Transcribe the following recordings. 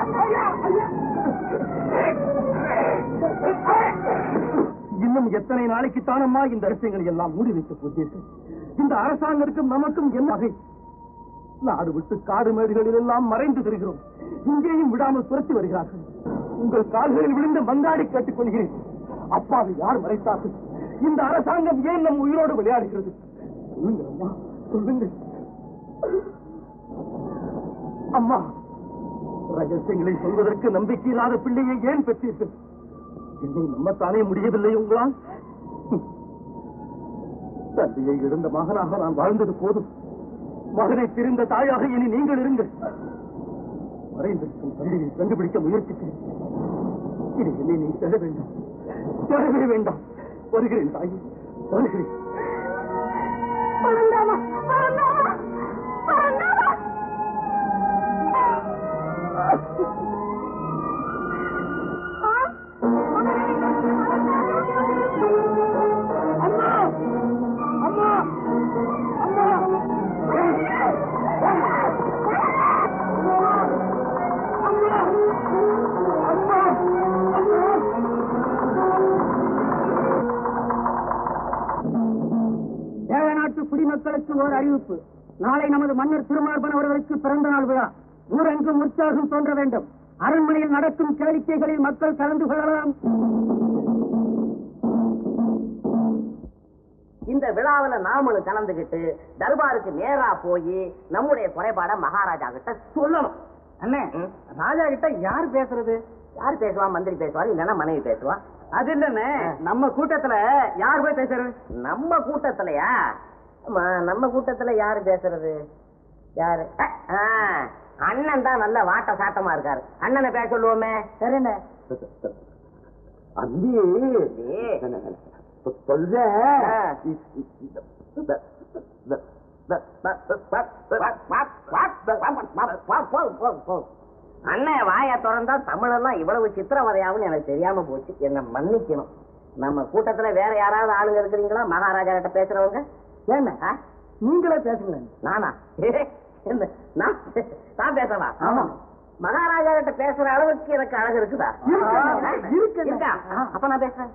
இன்னும் எத்தனை நாளைக்கு தானம்மா இந்த அரசியங்களை எல்லாம் மூடி வைத்துக் போகிறீர்கள்? இந்த அரசாங்கத்துக்கும் நமக்கும் என்ன வகை? நாடு விட்டு காடு மேடுகளில் எல்லாம் மறைந்து திரிகிறோம். இங்கேயும் விடாமல் துரத்தி வருகிறார்கள். உங்கள் கால்களில் விழுந்து மந்தாடி கேட்டுக் கொள்கிறேன். அப்பாவை யார் மறைத்தார்கள்? இந்த அரசாங்கம் ஏன் நம் உயிரோடு விளையாடுகிறது? சொல்லுங்கள் அம்மா, சொல்லுங்கள் அம்மா. ரகசியங்களை சொல்வதற்கு நம்பிக்கை இல்லாத பிள்ளையை ஏன் பெற்றீர்கள்? என்னை நம்பத்தானே முடியவில்லை உங்களால்? தந்தையை இழந்த மகனாக நான் வாழ்ந்தது போதும். மகனை பிரிந்த தாயாக இனி நீங்கள் இருங்கள். மறைந்திருக்கும் தந்தையை கண்டுபிடிக்க முயற்சிக்கிறேன். இனி என்னை நீ தேட வேண்டாம், தேடவே வேண்டாம். வருகிறேன் தாயி, வருகிறேன். குடிமக்களுக்கு ஓர் அறிவிப்பு. நாளை நமது மன்னர் திருமார்பன் அவர்களுக்கு பிறந்த நாள் விழா. ஊரெங்கும் உற்சாகம் தோன்ற வேண்டும். அரண்மனையில் நடக்கும் கேளிக்கைகளில் மக்கள் கலந்து கொள்ளலாம். இந்த விழாவில் நாமளும் கலந்துகிட்டு தர்பாருக்கு நேரா போய் நம்முடைய குறைபாட மகாராஜா கிட்ட சொல்லணும். அண்ணே, ராஜா கிட்ட யார் பேசுறது? யார் பேசுவா? மந்திரி பேசுவார், இல்லன்னா மனைவி பேசுவா. அது இல்லன்னு நம்ம கூட்டத்துல யார் போய் பேசுறது? நம்ம கூட்டத்திலயா? நம்ம கூட்டத்துல யாரு பேசுறது? யாரு? அண்ணன் தான் நல்ல வாட்ட சாட்டமா இருக்காரு. அண்ணனை பேச சொல்லுவோமே. சரிண்ணே. அண்ணன் வாய திறந்தா தமிழெல்லாம் இவ்வளவு சித்திரவதையாவும் எனக்கு தெரியாம போச்சு. என்ன மன்னிக்கணும். நம்ம கூட்டத்துல வேற யாராவது ஆளுங்க இருக்கிறீங்களா மகாராஜா கிட்ட பேசுறவங்க? ஏன்னா நீங்களே பேசுங்களேன். நானா? நான் பேசவா? மகாராஜா கிட்ட பேசுற அளவுக்கு எனக்கு அழகு இருக்குதா? இருக்கா? அப்ப நான் பேசுறேன்.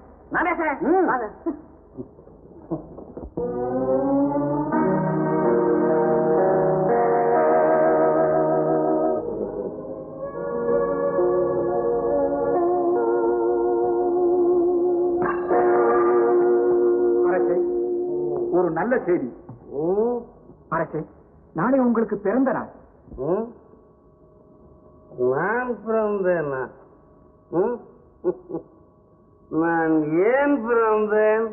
ஒரு நல்ல செய்தி அரசே. நாளை உங்களுக்கு பிறந்த நாள். நான் பிறந்தேனா? நான் ஏன் பிறந்தேன்?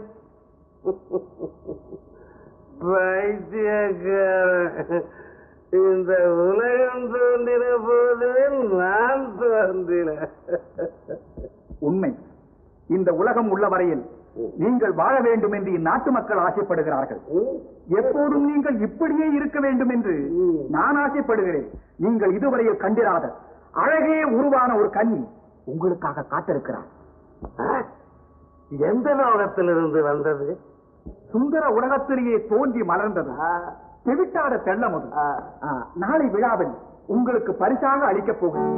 பைத்தியக்காரன். இந்த உலகம் தோன்றின போது நான் தோன்றின. உண்மை. இந்த உலகம் உள்ள வரையில் நீங்கள் வாழ வேண்டும் என்று இந்நாட்டு மக்கள் ஆசைப்படுகிறார்கள். எப்போதும் நீங்கள் இப்படியே இருக்க வேண்டும் என்று நான் ஆசைப்படுகிறேன். நீங்கள் இதுவரையில் கண்டிராத அழகே உருவான ஒரு கன்னி உங்களுக்காக காத்திருக்கிறார். எந்த லோகத்திலிருந்து வந்தது? சுந்தர உலகத்திலேயே தோன்றி மலர்ந்தது தெவிட்டாத தெள்ளமுது. நாளை விழாவில் உங்களுக்கு பரிசாக அளிக்கப் போகிறேன்.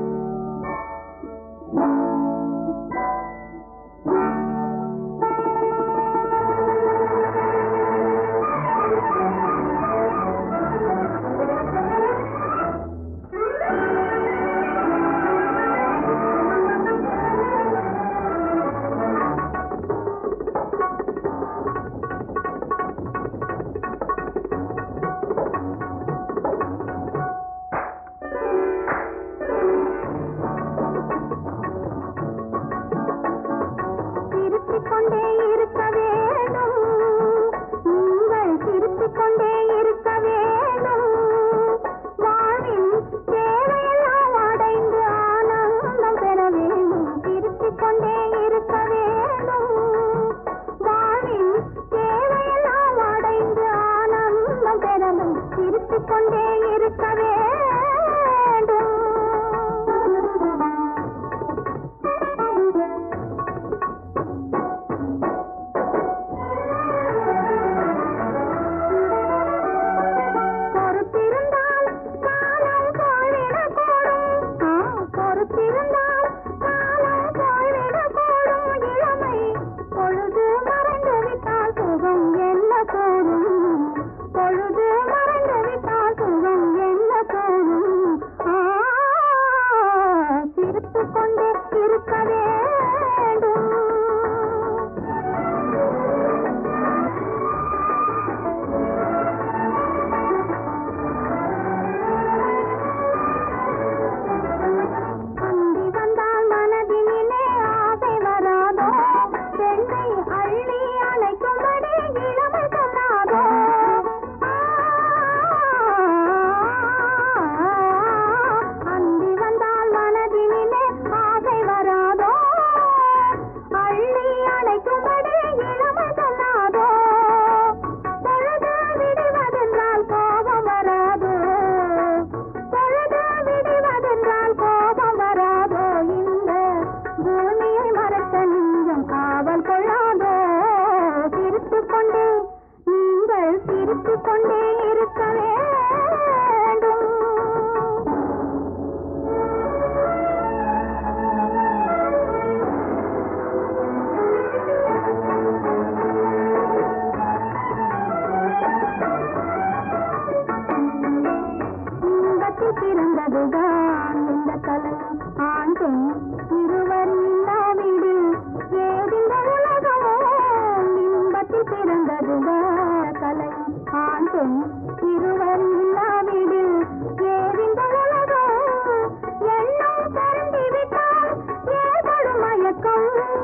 பிறந்ததுதான் இந்த கலை. ஆண் பெண் இருவர் இல்லாவிடில் ஏதிந்த உலகமோ இன்பத்தில் பிறந்ததுதான் கலை. ஆண் பெண் இருவர் இல்லாவிடில் ஏதிந்த உலகம் எண்ணம் பரந்திவிட்டால் ஏற்படும் மயக்கம்.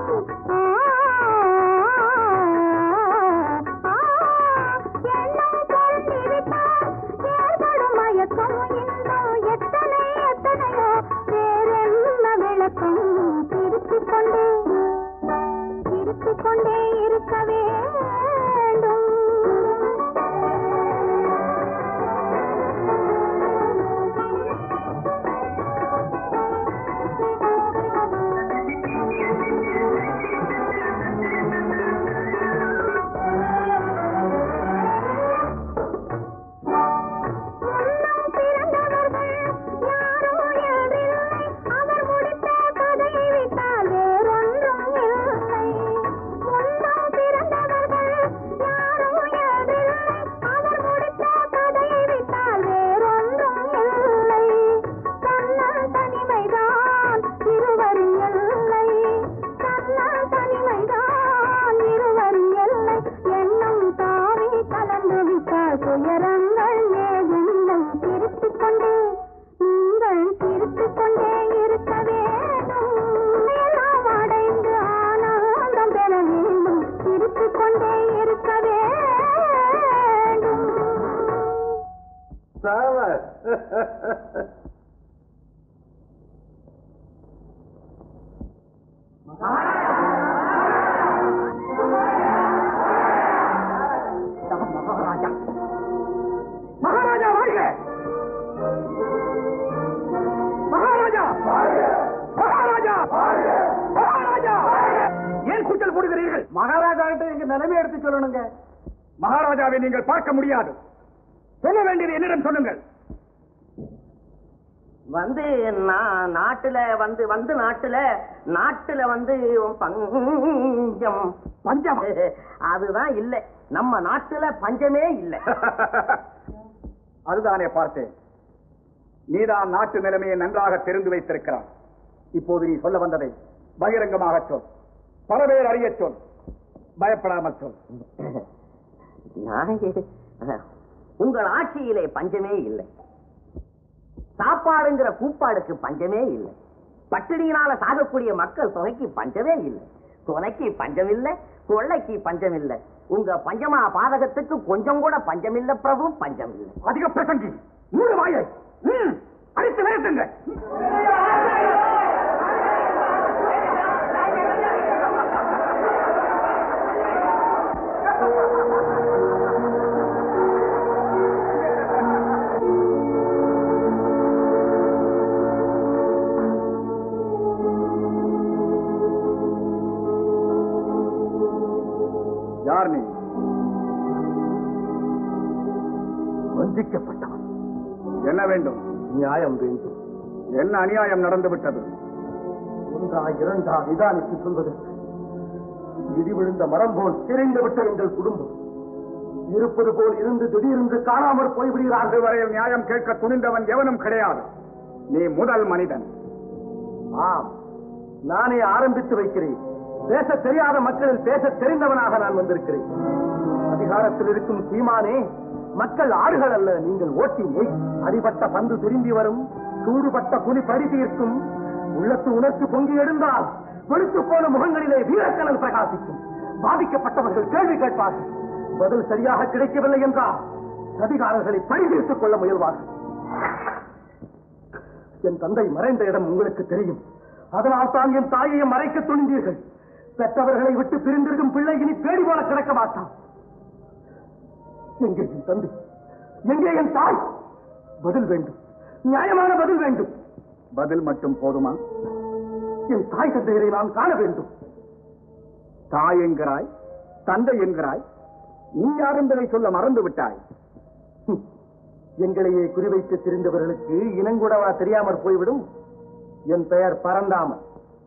எண்ணம் பரந்திவிட்டால் ஏற்படும் மயக்கம். இன்னும் எத்தனை எத்தனையோ வேறென்ன விளக்கம். திருத்திக் கொண்டே இருக்க வேண்டும். மகாராஜா வாழ்க! மகாராஜா! மகாராஜா! மகாராஜா! ஏன் கூச்சல் போடுகிறீர்கள்? மகாராஜா கிட்ட எங்க நிலைமை எடுத்து சொல்லணுங்க. மகாராஜாவை நீங்கள் பார்க்க முடியாது. சொல்ல வேண்டியது என்னிடம் சொல்லுங்கள். வந்து நாட்டுல பஞ்சம். பஞ்சம் அதுதான் இல்ல. நம்ம நாட்டுல பஞ்சமே இல்ல. அதுதானே பார்த்தேன். நீதான் நாட்டு நிலைமையை நன்றாக தெரிந்து வைத்திருக்கிறான். இப்போது நீ சொல்ல வந்ததை பகிரங்கமாக சொல். பல பேர் அறிய சொல். பயப்படாமல் சொல். உங்கள் ஆட்சியிலே பஞ்சமே இல்லை. சாப்பாடுங்கிற கூப்பாடுக்கு பஞ்சமே இல்லை. பட்டினியினால சாகக்கூடிய மக்கள் தொகைக்கு பஞ்சமே இல்லை. கொலைக்கு பஞ்சம் இல்லை, கொள்ளைக்கு பஞ்சம் இல்லை. உங்க பஞ்சமா பாதகத்துக்கு கொஞ்சம் கூட பஞ்சம் இல்லை பிரபு, பஞ்சம் இல்லை. அதிக பிரசங்கி, மூடு வாயை அடித்து நிறுத்துங்க. யார் நீ? வஞ்சிக்கப்பட்டவன். என்ன வேண்டும்? நியாயம் வேண்டும். என்ன அநியாயம் நடந்து விட்டது? ஒன்றா இரண்டா நிதானித்து சொல்வதற்கு இடி விழுந்த மரம் போல் சிறைந்து விட்ட எங்கள் குடும்பம் இருப்பது போல் இருந்து திடீரென்று காணாமல் போய்விடுகிறார்கள். வரையில் நியாயம் கேட்க துணிந்தவன் எவனும் கிடையாது. நீ முதல் மனிதன். ஆம், நானே ஆரம்பித்து வைக்கிறேன். பேச தெரியாத மக்களில் பேச தெரிந்தவனாக நான் வந்திருக்கிறேன். அதிகாரத்தில் இருக்கும் சீமானே, மக்கள் ஆடுகள் அல்ல, நீங்கள் ஓட்டி அடிபட்ட பந்து திரும்பி வரும், சூடுபட்ட புலி பறி தீர்க்கும், உள்ளத்து உணர்ச்சி பொங்கி எழுந்தால் வெளுத்து போன முகங்களிலே வீரக்கணல் பிரகாசிக்கும். பாதிக்கப்பட்டவர்கள் கேள்வி கேட்பார்கள். பதில் சரியாக கிடைக்கவில்லை என்றால் அதிகாரங்களை பழி தீர்த்துக் கொள்ள முயல்வார்கள். என் தந்தை மறைந்த இடம் உங்களுக்கு தெரியும். அதனால் தான் என் தாயையும் மறைக்க துணிந்தீர்கள். பெற்றவர்களை விட்டு பிரிந்திருக்கும் பிள்ளை இனி பேடி போல கிடக்க மாட்டான். எங்கே என் தந்தை? எங்கே என் தாய்? பதில் வேண்டும், நியாயமான பதில் வேண்டும். பதில் மட்டும் போதுமா? என் தாய் தந்தையரை நான் காண வேண்டும். தாய் என்கிறாய், தந்தை என்கிறாய், நீ யார் என்பதை சொல்ல மறந்து விட்டாய். எங்களையே குறிவைத்து தெரிந்தவர்களுக்கு இனங்கூடவா தெரியாமற் போய்விடும்? என் பெயர் பரந்தாமன்.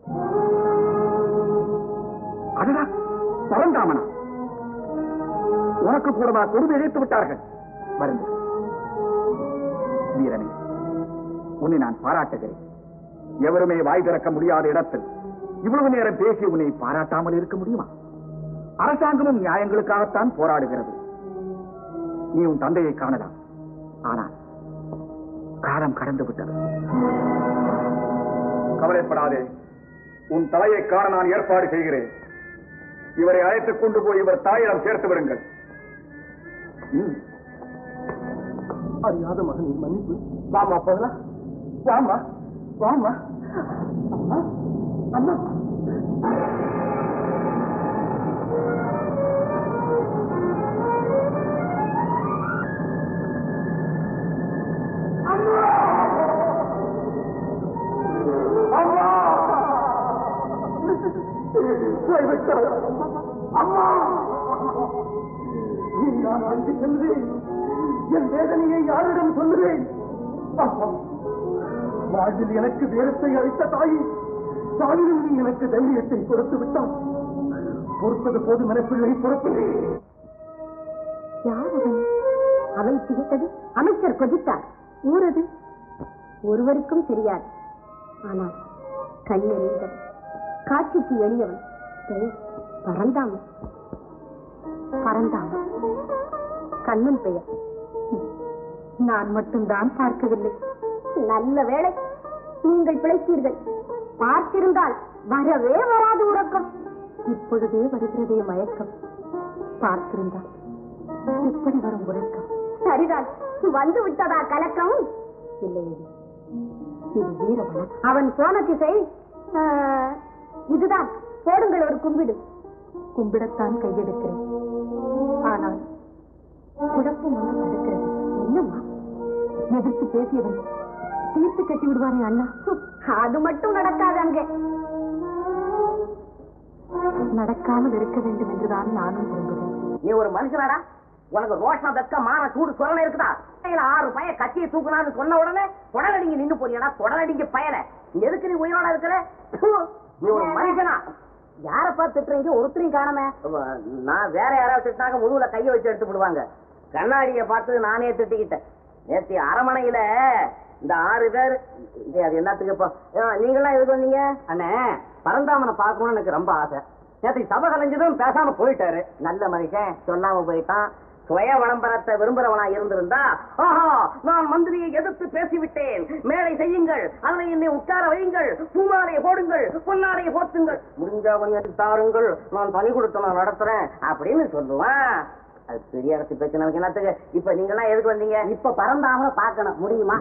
அதுதான் பரந்தாமனா? உனக்கு கூடவா கொடுமை இழைத்து விட்டார்கள்? மருந்து வீரனே, உன்னை நான் பாராட்டுகிறேன். எவருமே வாய் திறக்க முடியாத இடத்தில் இவ்வளவு நேரம் பேசி உன்னை பாராட்டாமல் இருக்க முடியுமா? அரசாங்கமும் நியாயங்களுக்காகத்தான் போராடுகிறது. நீ உன் தந்தையை காணலாம், ஆனால் காலம் கடந்து விட்டது. கவலைப்படாதே, உன் தலையை காண நான் ஏற்பாடு செய்கிறேன். இவரை அழைத்துக் கொண்டு போய் இவர் தாயிடம் சேர்த்து விடுங்கள். அறியாத மகனை மன்னிப்பு. வாமா போகலாம். வாமா வாமா. அம்மா அம்மா. அம்மா, நான் அங்கு செல்வேன். என் வேதனையை யாரிடம் சொல்லுவேன்? வாழ்வில் எனக்கு வேரத்தை அளித்த தாயை தாயிலும் நீ எனக்கு தைரியத்தை கொடுத்து விட்டான். பொறுத்தது போதும் என பிள்ளை பொறுப்பது. யார் அவன்? அவை திகைத்தது. அமைச்சர் கொதித்தார். ஊரது ஒருவருக்கும் தெரியாது. ஆனால் கண்ணெறிந்தவன், காட்சிக்கு எளியவன். பெயர் பரந்தாமன். பரந்தாமன் கண்ணன் பெயர். நான் மட்டும்தான் பார்க்கவில்லை. நல்ல வேளை நீங்கள் பிழைத்தீர்கள். பார்த்திருந்தால் வரவே வராது உறக்கம். இப்பொழுதே வருகிறதே மயக்கம். பார்த்திருந்தால் எப்படி வரும் உறக்கம்? சரிதான், வந்து விட்டதா கலக்கம்? இல்லையே, இது வீரவன். அவன் போன திசை இதுதான். போடுங்கள் ஒரு கும்பிடு. கும்பிடத்தான் கையெடுக்கிறேன். ஆனால் குழப்பம் ஒன்று நடக்கிறது. என்னம்மா? எதிர்த்து பேசியவன் தீர்த்து கட்டி விடுவாரே அண்ணா. அது மட்டும் நடக்காது. அங்கே நடக்காமல் இருக்க வேண்டும் என்றுதான் நானும் விரும்புகிறேன். நீ ஒரு மனுஷனாடா? உனக்கு ரோஷம் வெக்க மான சூடு சொரணை இருக்குதா? 6 பய கத்தியை தூக்குனான்னு சொன்ன உடனே தொடலடிங்க நின்று போறியடா. தொடலடிங்க பயல. எதுக்கு நீ உயிரோட இருக்கிற? நீ ஒரு மனுஷனா? யார பார்த்து திட்டுறீங்க? ஒருத்தரையும் காணமே. நான் வேற யாராவது திட்டினாங்க முதுகுல கையை வச்சு எடுத்து விடுவாங்க. கண்ணாடியை பார்த்து நானே திட்டிக்கிட்டேன். நேற்று அரமனையில இந்த 6 பேர். அது என்னத்துக்கு இப்போ நீங்களாம் எதுக்கு வந்தீங்க? அண்ணே, பரந்தாமனை பார்க்கணும்னு எனக்கு ரொம்ப ஆசை. நேற்று சபை கலைஞ்சதும் பேசாம போயிட்டாரு. நல்ல மனுஷன், சொல்லாம போயிட்டான். சுய விளம்பரத்தை விரும்புறவனா இருந்திருந்தா, ஆஹா நான் மந்திரியை எதிர்த்து பேசிவிட்டேன், மேடை செய்யுங்கள், அதனை என்னை உட்கார வையுங்கள், பூமாலையை போடுங்கள், பொன்னாலையை போட்டுங்கள், முடிஞ்சா கொஞ்சம் தாருங்கள், நான் பணி கொடுத்து நான் நடத்துறேன் அப்படின்னு சொல்லுவான். அது பெரிய இடத்து பேச்சு. நமக்கு என்னத்துக்கு? இப்ப நீங்க எல்லாம் எதுக்கு வந்தீங்க? இப்ப பரந்தாம பார்க்கணும். முடியுமா?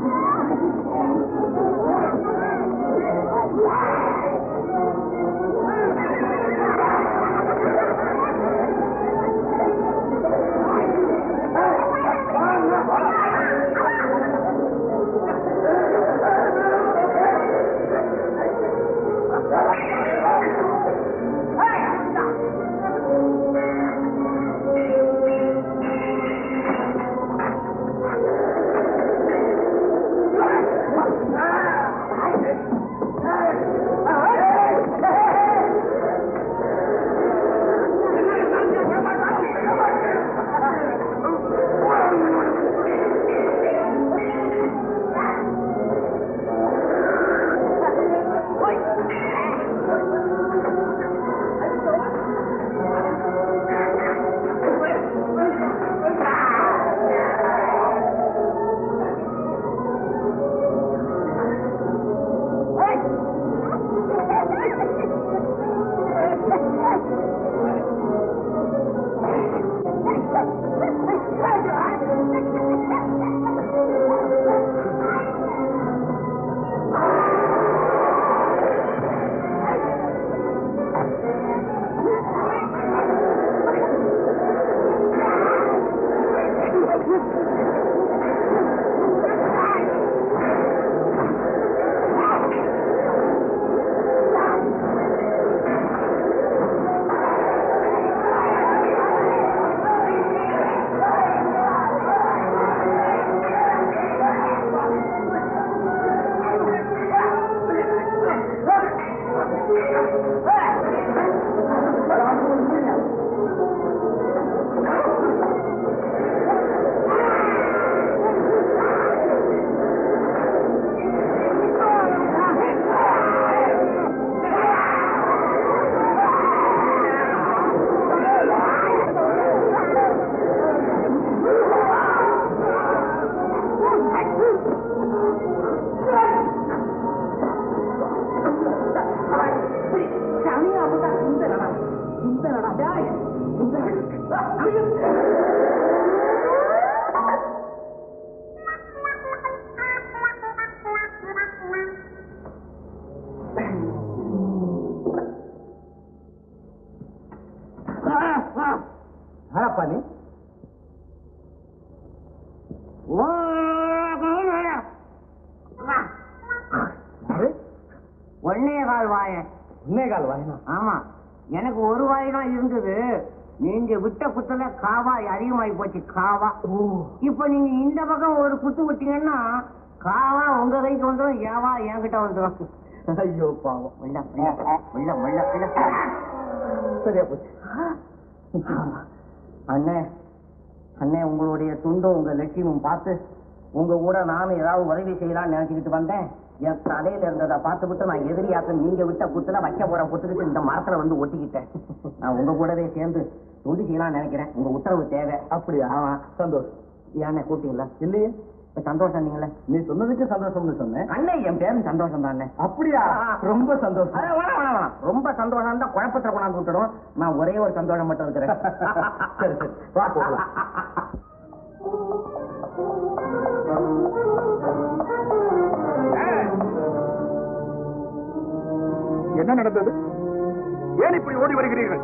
கால் வாயன். 1.25 வாயினா? ஆமா, எனக்கு ஒரு வாய் தான் இருந்தது. நீங்க விட்ட குத்துல காவாய் அதிகமாகி போச்சு. காவா இப்ப நீங்க இந்த பக்கம் ஒரு குத்து விட்டீங்கன்னா காவா உங்க கைக்கு வந்துடும், ஏவா என்கிட்ட வந்துடும். ஐயோ பாவம். சரியா போச்சு. அண்ணே அண்ணே, உங்களுடைய துண்டும் உங்க லட்சியமும் பார்த்து உங்க கூட நானும் ஏதாவது உதவி செய்யலாம்னு நினைச்சுக்கிட்டு வந்தேன். என் தலையில இருந்ததை பார்த்துவிட்டு நான் எதிரியாக்க நீங்க விட்ட குத்துல வைக்க போற குத்துக்கிட்டு இந்த மரத்துல வந்து ஒட்டிக்கிட்டேன். நான் உங்க கூடவே சேர்ந்து தொண்டு செய்யலாம்னு நினைக்கிறேன். உங்க உத்தரவு தேவை. அப்படியா? ஆமா. சந்தோஷம். ஏன்னு கூப்பிட்டீங்களா? இல்லையே. சந்தோஷம். நீங்களே நீ சொன்னதுக்கு சந்தோஷம்னு சொன்னேன். அண்ணே, என் பேரும் சந்தோஷம் தான். அப்படியா? ரொம்ப சந்தோஷம். வேணாம், ரொம்ப சந்தோஷம் தான். குழப்பத்தை கொண்டாந்து விட்டுடும். நான் ஒரே ஒரு சந்தோஷம் மட்டும் இருக்கிறேன். சரி சரி, வா போகலாம். என்ன நடந்தது? ஏன் இப்படி ஓடி வருகிறீர்கள்?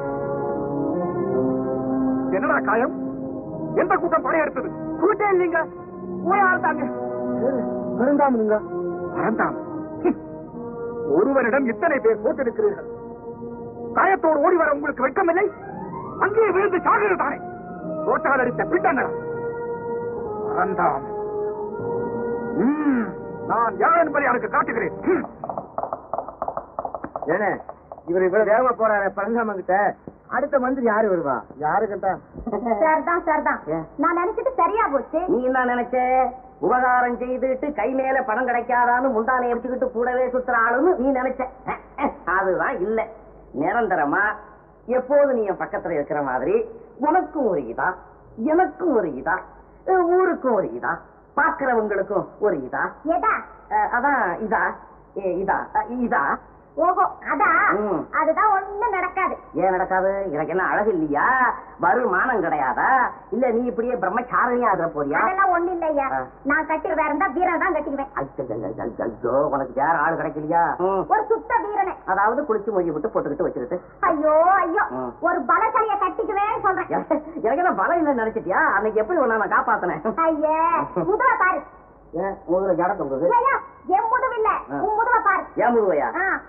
என்னடா காயம்? எந்த கூட்டம் படையெடுத்தது? கூட்டே இல்லைங்க, ஊராழ்ந்தாங்க. வருந்தாமனுங்க. மறந்தாம். ஒருவரிடம் இத்தனை பேர் போட்டிருக்கிறீர்கள். காயத்தோடு ஓடி வர உங்களுக்கு வெட்கமில்லை? அங்கேயே விழுந்து சாகிறது தானே. தோட்டால் அடித்த பிட்டங்களா? மறந்தாம். நான் யார் என்பதை எனக்கு காட்டுகிறேன். ஏனே இவர் இவ்வளவு வேகமா போறாரு பழங்காம கிட்ட, அடுத்த மந்திரி யாரு வருவா? யாரு கேட்டா? சரிதான். நான் நினைச்சிட்டு சரியா போச்சு. நீ என்ன நினைச்ச? உபகாரம் செய்துட்டு கை மேல பணம் கிடைக்காதான்னு முந்தானை எடுத்துக்கிட்டு கூடவே சுத்துற ஆளுன்னு நீ நினைச்ச. அதுதான் இல்ல. நிரந்தரமா எப்போது நீ என் பக்கத்துல இருக்கிற மாதிரி உனக்கும் ஒரு இதா, எனக்கும் ஒரு இதா, ஊருக்கும் ஒரு இதா, பாக்குறவங்களுக்கும் ஒரு இதா. எதா? அதான் இதா இதா இதா. ஓஹோ, அதுதான் ஒண்ணும் நடக்காது. ஏன் நடக்காது? எனக்கு என்ன அழகு இல்லையா? வருமானம் கிடையாதா? இல்ல நீ இப்படியே பிரம்மச்சாரணியா ஆகிற போறியா? அதெல்லாம் ஒண்ணு இல்லையா. நான் கட்டி வேற இருந்தா வீரன் தான் கட்டிக்குவேன். ஐயோ, உனக்கு வேற ஆள் கிடைக்கலையா? ஒரு சுத்த வீரனை, அதாவது குளிச்சு மொழி விட்டு போட்டுக்கிட்டு வச்சுக்கிட்டு. ஐயோ ஒரு பலசாலிய கட்டிக்குவேன் சொல்றேன். எனக்கு என்ன பலம் இல்லைன்னு நினைச்சிட்டியா? அன்னைக்கு எப்படி ஒண்ணு நான் காப்பாத்தினேன். ஐயே, முதுவ பாரு. முதல்ல ஜட தொங்குது. என் முதுவு இல்ல, உன் முதுவ பாரு. ஏன் முதுவையா?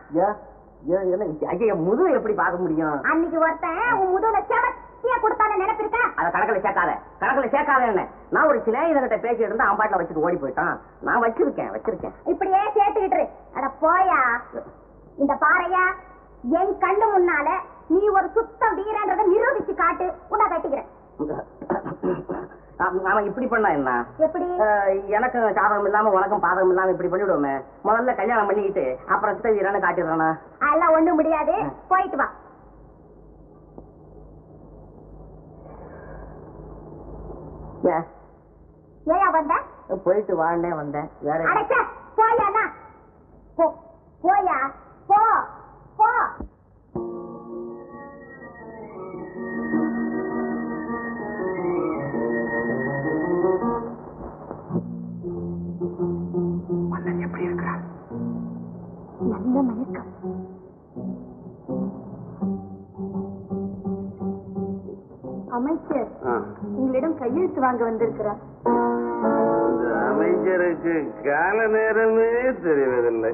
ஐயா, முதுவை எப்படி பார்க்க முடியும்? அன்னைக்கு ஒருத்தன் உன் முதுகுல செமத்தியா கொடுத்தான நினைப்பிருக்கா? அத கணக்குல சேர்க்காத என்ன. நான் ஒரு சிலைகிட்ட பேசிட்டு இருந்தா அவன் பாட்டில வச்சுட்டு ஓடி போயிட்டான். நான் வச்சிருக்கேன். இப்படியே சேர்த்துக்கிட்டு. அட போயா. இந்த பாறையா, என் கண்ணு முன்னால நீ ஒரு சுத்த வீரன்றதை நிரூபிச்சு காட்டு, உன்னை கட்டிக்கிறேன். அவன் இப்படி பண்ணா என்ன? எப்படி? எனக்கு சாதகம் இல்லாம உனக்கும் பாதகம் இல்லாம இப்படி பண்ணிவிடுவோமே. முதல்ல கல்யாணம் பண்ணிக்கிட்டு அப்புறம் சித்த வீரன்னு காட்டிடுறானா? அதெல்லாம் ஒண்ணும் முடியாது. போயிட்டு வா. ஏயா வந்த? போயிட்டு வான்னே வந்தேன். வேற போயா? போயா போ. எப்படி இருக்கிறார்? நல்ல மயக்கம். அமைச்சர் உங்களிடம் கையெழுத்து வாங்க வந்திருக்கிறார். அமைச்சருக்கு கால நேரமே தெரிவதில்லை.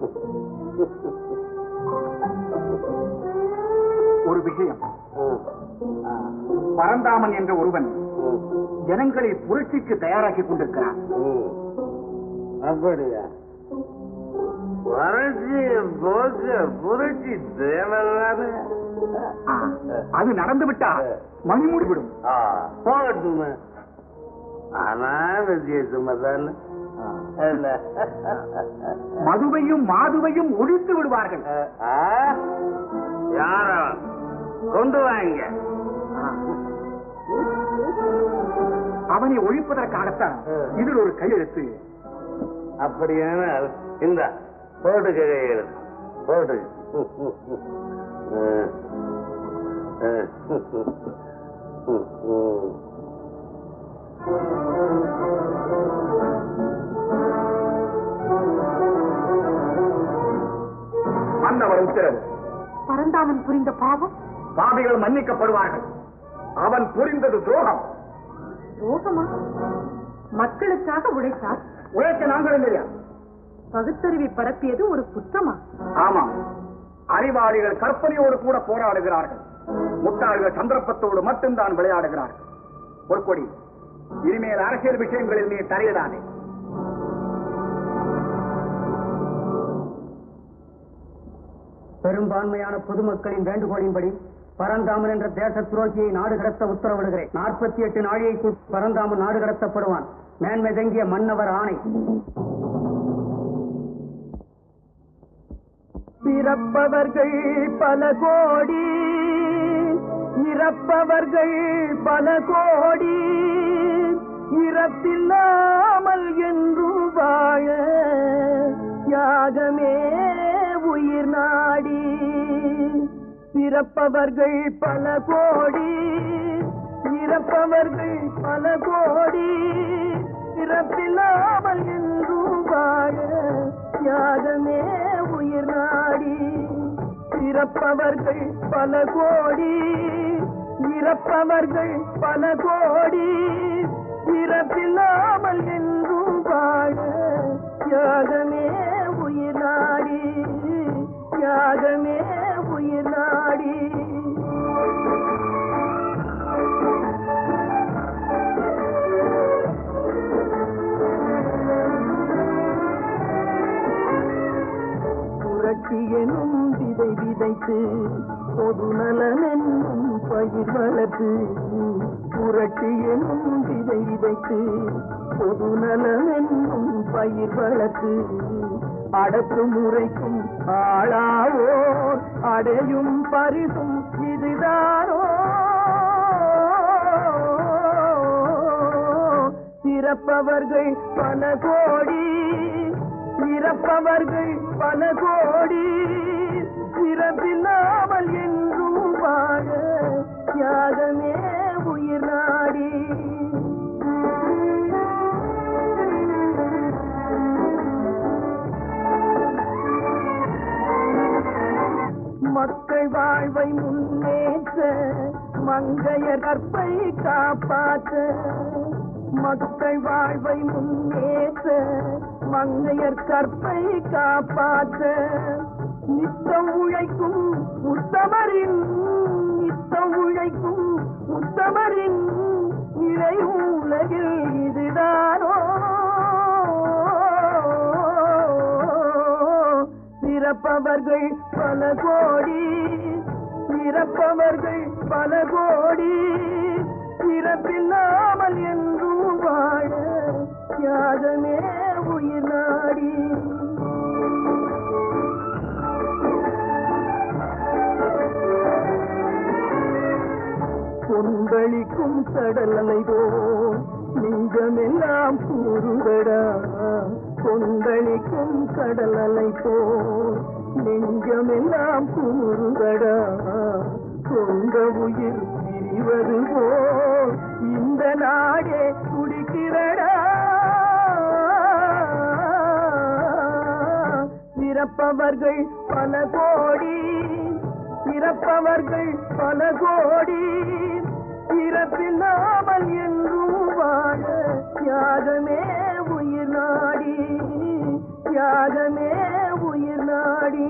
ஒரு விஷயம். பரந்தாமன் என்ற ஒருவன் ஜனங்களை புரட்சிக்கு தயாராக்கி கொண்டிருக்கிறான். அப்படியா? புரட்சி தேவையான அது நடந்து விட்டால் மணி மூடிவிடும். போகட்டுமே. ஆனா வித்தியாசமா தானே. மதுவையும் மாதுவையும் ஒழித்து விடுவார்கள். யாரா கொண்டு வாங்க. அவனை ஒழிப்பதற்காகத்தான் இதில் ஒரு கையெழுத்து. அப்படியானால் இந்த போட்டு கையெழுத்து போட்டு. மன்னவர் உத்தரவு. பரந்தாமன் புரிந்த பாவம் பாவிகள் மன்னிக்கப்படுவார்கள். அவன் புரிந்தது துரோகம். துரோகமா? மக்களுக்காக உழைத்தார். உழைக்க நாங்கள் இல்லையா? பகுத்தறிவை பரப்பியது ஒரு குற்றமா? ஆமாம், அறிவாளிகள் கற்பனையோடு கூட போராடுகிறார்கள், முட்டாள்கள் சந்தர்ப்பத்தோடு மட்டும்தான் விளையாடுகிறார்கள். ஒரு கொடி, இனிமேல் அரசியல் விஷயங்களில் நீ தலையிடாதே. பெரும்பான்மையான பொதுமக்களின் வேண்டுகோளின்படி பரந்தாமன் என்ற தேச துரோகியை நாடு கடத்த உத்தரவிடுகிறேன். 48 நாழிகைக்குள் பரந்தாமன் நாடு கடத்தப்படுவான். மேன்மை தங்கிய மன்னவர் ஆணை. பிறப்பவர்கள் பல கோடி, இறப்பவர்கள் பல கோடி, இறப்பில்லாமல் என்றும் வாழ யாகமே உயிர் நாடி. பிறப்பவர்கள் பல கோடி, இறப்பவர்கள் பல கோடி, இறப்பில்லாமல் என்றும் வாழ யாகமே உயிர் நாடி. பிறப்பவர்கள் பல கோடி, இறப்பவர்கள் பல கோடி, இறப்பில்லாமல் என்றும் வாழ யாகமே உயிர் நாடி, யாகமே உயிர் நாடி. புரட்சி எனும் விதை விதைத்து பொது நலன் என்னும் பயிர் வளர்த்து, புரட்சி எனும் விதை விதைத்து பொது நலன் என்னும் பயிர் வளர்த்து, அடக்குமுறைக்கும் ஆளாவோர் அடையும் பரிசும் இதுதானோ. பிறப்பவர்கள் பல கோடி, இறப்பவர்கள் பல கோடி, பிறப்பில்லாமல் என்றும் வாழ யாகமே உயிர் நாடி. மக்கள் வாழ்வை முன்னேற்ற, மங்கையர் கற்பை காப்பாற்ற, மக்கள் வாழ்வை முன்னேற்ற, மங்கையர் கற்பை காப்பாற்ற, நித்தம் உழைக்கும் உத்தமரின், நித்தம் உழைக்கும் உத்தமரின் இறை உலகில் இதுதானோ. பிறப்பவர்கள் பல கோடி, இறப்பவர்கள் பல கோடி, இறப்பில்லாமல் என்றும் வாழ யாகமே உயிர் நாடி. கொந்தளிக்கும் கடல் அலைவோ நெஞ்சமெல்லாம் கூறுதடா, கொந்தளிக்கும் கடல் அலை போ நெஞ்சமெல்லாம் கூறுதடா, சொந்த உயிர் பிரிவது போ இந்த நாடே துடிக்கிறடா. பிறப்பவர்கள் பல கோடி, இறப்பவர்கள் பல கோடி, இறப்பில்லாமல் என்றும் வாழ யாகமே உயிர் நாடி, யாகமே உயிர் நாடி.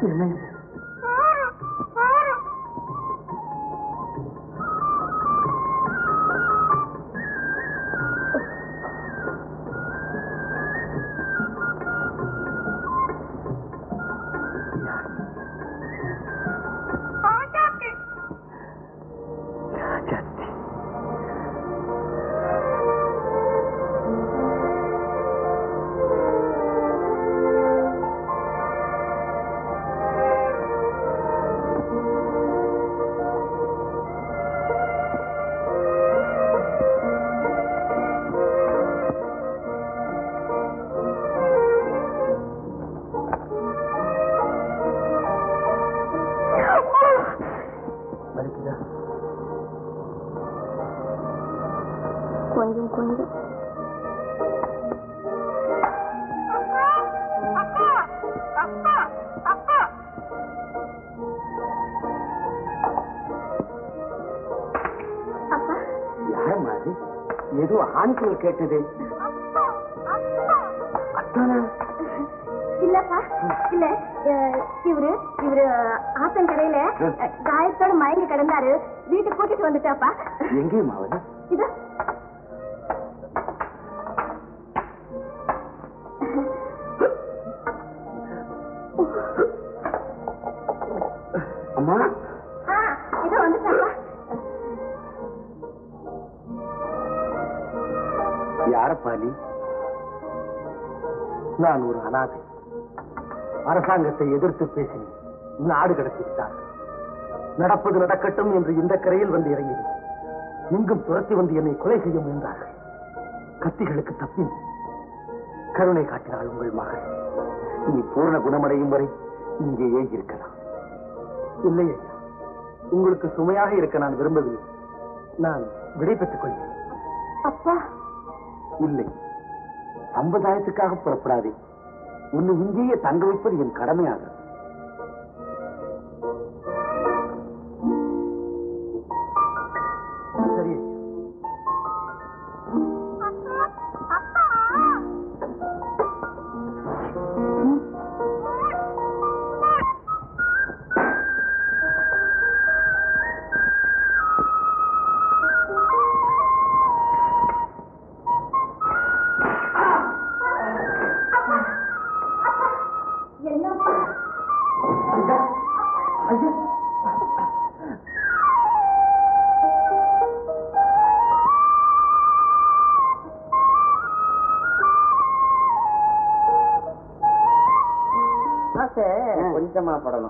என்ன கொஞ்சம் கொஞ்சம் யாரம்மா அது? ஏதோ ஆண்கள் கேட்டது. அத்தானா? இல்லப்பா இல்ல இவரு இவரு ஆத்தங்கரையில காயத்தோட மயங்கி கிடந்தாரு. வீட்டுக்கு கூட்டிட்டு வந்துட்டாப்பா. எங்கேயும் ஆகுது? இது அம்மா இதோ வந்துட்டாப்பா. யாரப்பா நீ? நான் ஒரு அனாதை. அரசாங்கத்தை எதிர்த்து பேசினேன். நாடு கடத்திவிட்டார். நடப்பது நடக்கட்டும் என்று இந்த கரையில் வந்து இறங்கினேன். இங்கும் துரத்தி வந்து என்னை கொலை செய்ய முயன்றார்கள். கத்திகளுக்கு தப்பி கருணை காட்டினாள் உங்கள் மகள். நீ பூர்ண குணமடையும் வரை இங்கேயே இருக்கலாம். இல்லை ஐயா, உங்களுக்கு சுமையாக இருக்க நான் விரும்பவில்லை. நான் விடை பெற்றுக் கொள்கிறேன். அப்பா இல்லை, சம்பிரதாயத்துக்காக புறப்படாதே. உன்னை இங்கேயே தங்க வைப்பது என் கடமையாக. சரி கொஞ்சமா படணும்.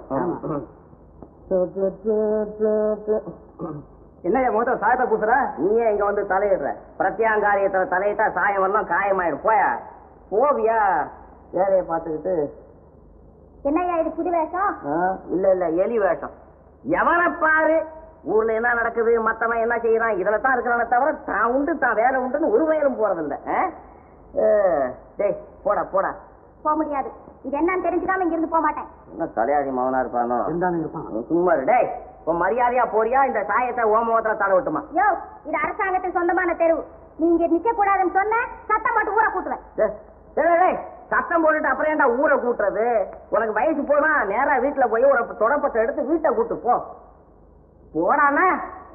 என்ன முதல் சாயத்தை பூசுற? நீயே இங்க வந்து தலையிடுற. பிரத்யாங்காரியத்துல தலையிட்டா சாயம் எல்லாம் காயமாயிடும். போயா போவியா? வேலையை பார்த்துக்கிட்டு. என்னையா இது புது வேஷம்? இல்ல இல்ல, எலி வேஷம். எவனை பாரு ஊர்ல என்ன நடக்குது, மத்தவன் என்ன செய்யறான், இதுல தான் இருக்கிறானே தவிர தான் உண்டு தான் வேலை உண்டுன்னு ஒரு வயலும் போறதில்ல. டேய் போடா போடா. போக முடியாது. இது என்னன்னு தெரிஞ்சுக்காம இங்க இருந்து போக மாட்டேன். என்ன தலையாதி மகனா இருப்பானோ? சும்மா டேய், உன் மரியாதையா போறியா? இந்த சாயத்தை ஓமோத்திர தட விட்டுமா? யோ, இது அரசாங்கத்துக்கு சொந்தமான தெருவு. நீங்க நிக்க கூடாதுன்னு சொன்ன சத்தம் போட்டு ஊரை கூட்டுவேன். சத்தம் போட்டுட்டு அப்புறம் ஏன்டா ஊரை கூட்டுறது? உனக்கு வயசு போனா நேரா வீட்டுல போய் ஒரு தொடப்பத்தை எடுத்து வீட்டை கூட்டு போ. போடானா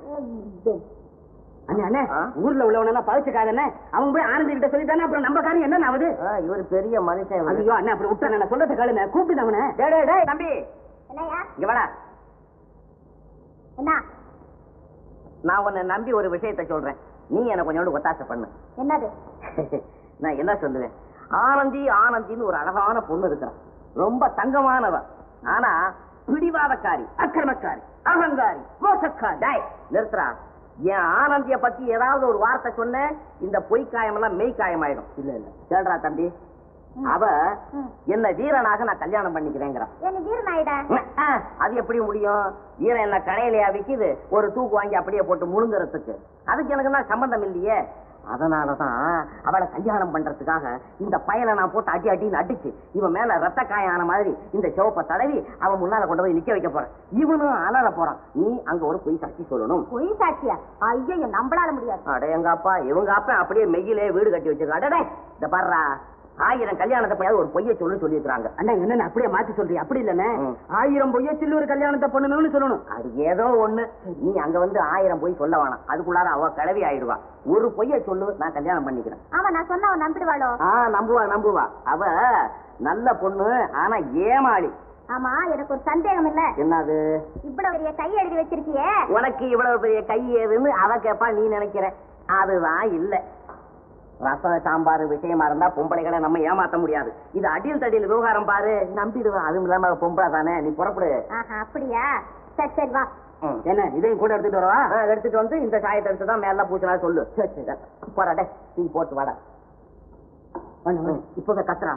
அண்ணே, ஊர்ல உள்ளவன பழிச்சுக்காதண்ணே. அவங்க போய் ஆனந்தி கிட்ட சொல்லிட்டானே, அப்புறம் நம்ம காரியம் என்ன ஆகுது? இவர் பெரிய மனுஷன். ஐயோ அண்ணே, அப்புறம் விட்டா நான் சொல்றத காலுங்க. கூப்பிட்டு அவனை. டேய் தம்பி, என்னையா? இங்க வாடா. என்ன? நான் உன்னை நம்பி ஒரு விஷயத்தை சொல்றேன். நீ எனக்கு கொஞ்சோண்டு ஒத்தாசை பண்ணு. என்னது? நான் என்ன சொல்லுவேன்? ஆனந்தி ஆனந்தின்னு ஒரு அழகான பொண்ணு இருக்கிறான். ரொம்ப தங்கமானவ. ஆனா பிடிவாதக்காரி, அக்கிரமக்காரி, அகங்காரி, மோசக்காரி. டேய் நிறுத்துறா. என் ஆனந்திய பத்தி ஏதாவது ஒரு வார்த்தை சொன்ன இந்த பொய்க்காயம் எல்லாம் மெய்க்காயம் ஆயிடும். இல்ல இல்ல கேள்றா தம்பி, அவ என்ன வீரனாக நான் கல்யாணம் பண்ணிக்கிறேங்கிறான். அது எப்படி முடியும்? வீரன் என்ன கடையிலையா விக்குது? ஒரு தூக்கு வாங்கி அப்படியே போட்டு முழுங்குறதுக்கு. அதுக்கு எனக்கு தான் சம்பந்தம் இல்லையே. அதனாலதான் அவளை கல்யாணம் பண்றதுக்காக இந்த பயலை நான் போட்டு அடி அடின்னு அடிச்சு இவன் மேல ரத்த காயான மாதிரி இந்த சிவப்பை தடவி அவன் முன்னால கொண்டு போய் நிக்க வைக்க போறேன். இவனும் அலற போறான். நீ அங்க ஒரு பொய் சாட்சி சொல்லணும். பொய் சாட்சியா? ஐயோ, நம்பளால முடியாது. அட எங்க அப்பா, இவங்க அப்பா அப்படியே மெய்யிலே வீடு கட்டி வச்சிருக்காடே. இந்த பாடுறா, 1000 கல்யாணத்தை பண்ணாது ஒரு பொய்ய சொல்லிருக்காங்க. அண்ணா என்ன அப்படியே மாத்தி சொல்றீங்க? அப்படி இல்லண்ணே, 1000 பொய்ய சொல்லி ஒரு கல்யாணத்தை பண்ணணும்னு சொல்லணும். அது ஏதோ ஒண்ணு. நீ அங்க வந்து 1000 பொய் சொல்ல வேணாம். அதுக்குள்ளார அவ கிளவி ஆயிடுவா. ஒரு பொய்ய சொல்லு, நான் கல்யாணம் பண்ணிக்கிறேன். அவன் நான் சொன்ன அவன் நம்பிடுவாளோ? நம்புவா. அவ நல்ல பொண்ணு, ஆனா ஏமாளி. ஆமா, எனக்கு ஒரு சந்தேகம் இல்ல. என்னது? இவ்வளவு பெரிய கை எழுதி வச்சிருக்கியே, உனக்கு இவ்வளவு பெரிய கை ஏதுன்னு அவ கேப்பா, நீ நினைக்கிற. அதுதான் இல்ல. ரசம் சாம்பார் விஷயமா இருந்தா பொம்பளைகளை நம்ம ஏமாத்த முடியாது. இது அடியில் தடியில் விவகாரம் பாரு, நம்பிடுவா. அதுவும் இல்லாம பொம்பளை தானே. நீ புறப்படு. அப்படியா? சரி சரி வா. என்ன இதையும் கூட எடுத்துட்டு வரவா? எடுத்துட்டு வந்து இந்த சாயத்தை எடுத்து தான் மேல பூச்சினா சொல்லு. போறாடே, நீ போட்டு வாடா. இப்ப கத்துறா.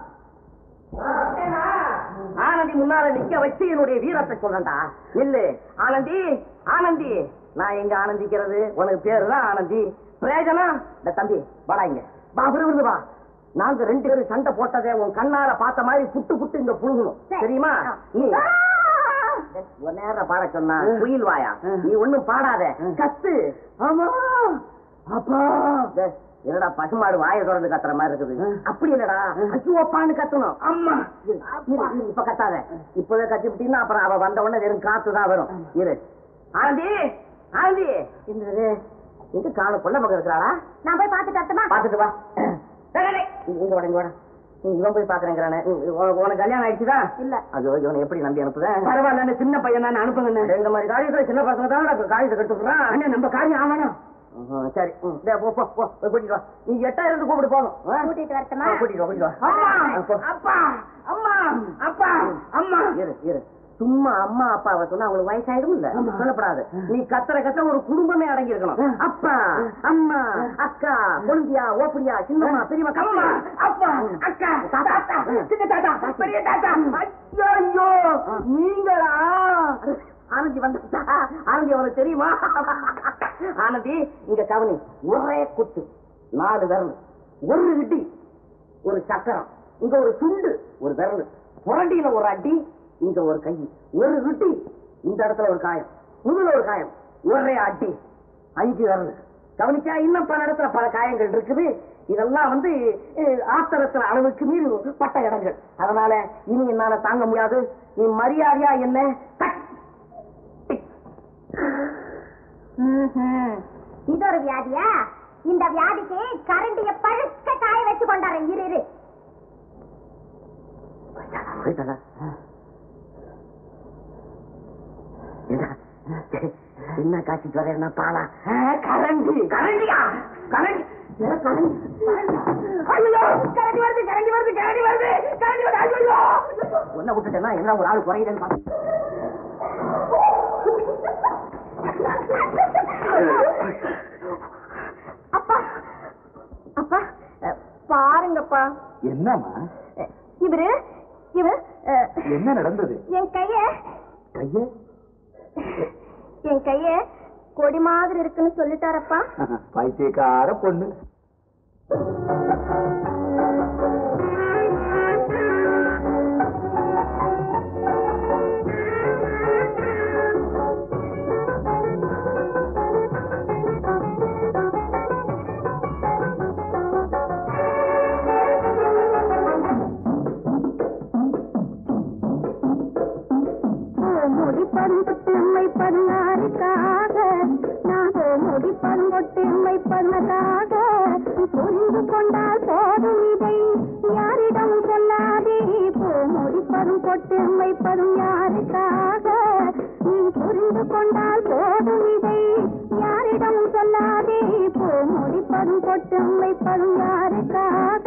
ஆனந்தி முன்னால நிக்க வச்சு என்னுடைய வீரத்தை சொல்லண்டா. இல்லு ஆனந்தி, ஆனந்தி. நான் எங்க ஆனந்திக்கிறது? உனக்கு பேருதான் ஆனந்தி. பிரயோஜனம் இந்த தம்பி வாடா இங்க வா, விருது வா. நாங்க 2 பேரும் சண்டை போட்டதே உன் கண்ணால பார்த்த மாதிரி புட்டு இங்க புழுகணும், தெரியுமா? நீ ஒரு நேரம் பாட சொன்னா குயில் வாயா, நீ ஒண்ணும் பாடாத, கத்து. ஆமா அப்பா. என்னடா பசுமாடு வாயை திறந்து கத்துற மாதிரி இருக்குது? அப்படி இல்லடா, ஐயோ அப்பான்னு கத்தணும். அம்மா இப்ப கத்தாத. இப்பவே கத்தி விட்டீங்கன்னா அப்புறம் அவ வந்த உடனே வெறும் காத்துதான் வரும். இரு ஆனந்தி, ஆனந்தி. எங்க காண பொண்ண பக்கம் இருக்கிறாளா? நான் போய் பாத்துட்டு பாத்துட்டு வா. இங்க வாட, இங்க வாட. இவன் போய் பாக்குறேங்கிறானே. உனக்கு கல்யாணம் ஆயிடுச்சுதா? இல்ல. ஐயோ, இவனை எப்படி நம்பி அனுப்புவேன்? பரவாயில்ல, சின்ன பையன் தான் அனுப்புங்க. இந்த மாதிரி காரியத்துல சின்ன பசங்க தான் காரியத்தை கட்டுறான். அண்ணே நம்ம காரியம் ஆகணும். சரி, கூட்டிட்டு வா. நீ 8000 கூப்பிட்டு போகணும். கூட்டிட்டு வரட்டுமா? கூட்டிட்டு வா. அப்பா அம்மா அப்பா அம்மா. இரு சும்மா அம்மா அப்பாவை சொன்னா அவங்களுக்கு வயசாயிடும் இல்ல, சொல்லப்படாது. நீ கத்துற ஒரு குடும்பமே அடங்கி இருக்கணும். அப்பா அம்மா அக்கா கொழுந்தியா ஓப்படியா சின்னம்மா பெரியம்மா கம்மா அப்பா அக்கா தாத்தா சின்ன தாத்தா பெரிய தாத்தா. ஐயோ நீங்களா? ஆனந்தி வந்துட்டா? ஆனந்தி அவனுக்கு தெரியுமா? ஆனந்தி இங்க கவனி. ஒரே குத்து, 4 விரல், ஒரு இடி, ஒரு சக்கரம், இங்க ஒரு சுண்டு, ஒரு விரல், புரண்டியில ஒரு அடி, இங்க ஒரு கை, ஒரு இடி, இந்த இடத்துல ஒரு காயம், முதுல ஒரு காயம், ஒரே அடி, 5 விரல். கவனிச்சா இன்னும் பல இடத்துல பல காயங்கள் இருக்குது. இதெல்லாம் வந்து ஆத்திரத்துல அளவுக்கு மீறி பட்ட இடங்கள். அதனால இனி என்னால தாங்க முடியாது. நீ மரியாதையா என்ன இது ஒரு வியாதியா? இந்த வியாதிக்கு கரண்டிய பழுக்க காய வச்சு கொண்டாரன். இரு என்ன காட்சிட்டு வரேன்னா பாலா கரண்டி கரண்டியா கரண்டி ஒன்ன விட்டுட்டேன்னா என்ன ஒரு ஆள் குறையுதுன்னு பாத்து. அப்பா அப்பா பாருங்கப்பா. என்னம்மா இவரு என்ன நடந்தது? என் கைய கொடி மாதிரி இருக்குன்னு சொல்லிட்டாரப்பா. பைத்தியக்கார பொண்ணு. புரிந்து கொண்டால் போதும், இதை யாரிடம் சொல்லாதே. பூமொழிப்பதும் பொட்டு வைப்பதும் யாருக்காக? நீ புரிந்து கொண்டால் போதும், இதை யாரிடம் சொல்லாதே. பூமொழிப்பதும் பொட்டு வைப்பதும் யாருக்காக?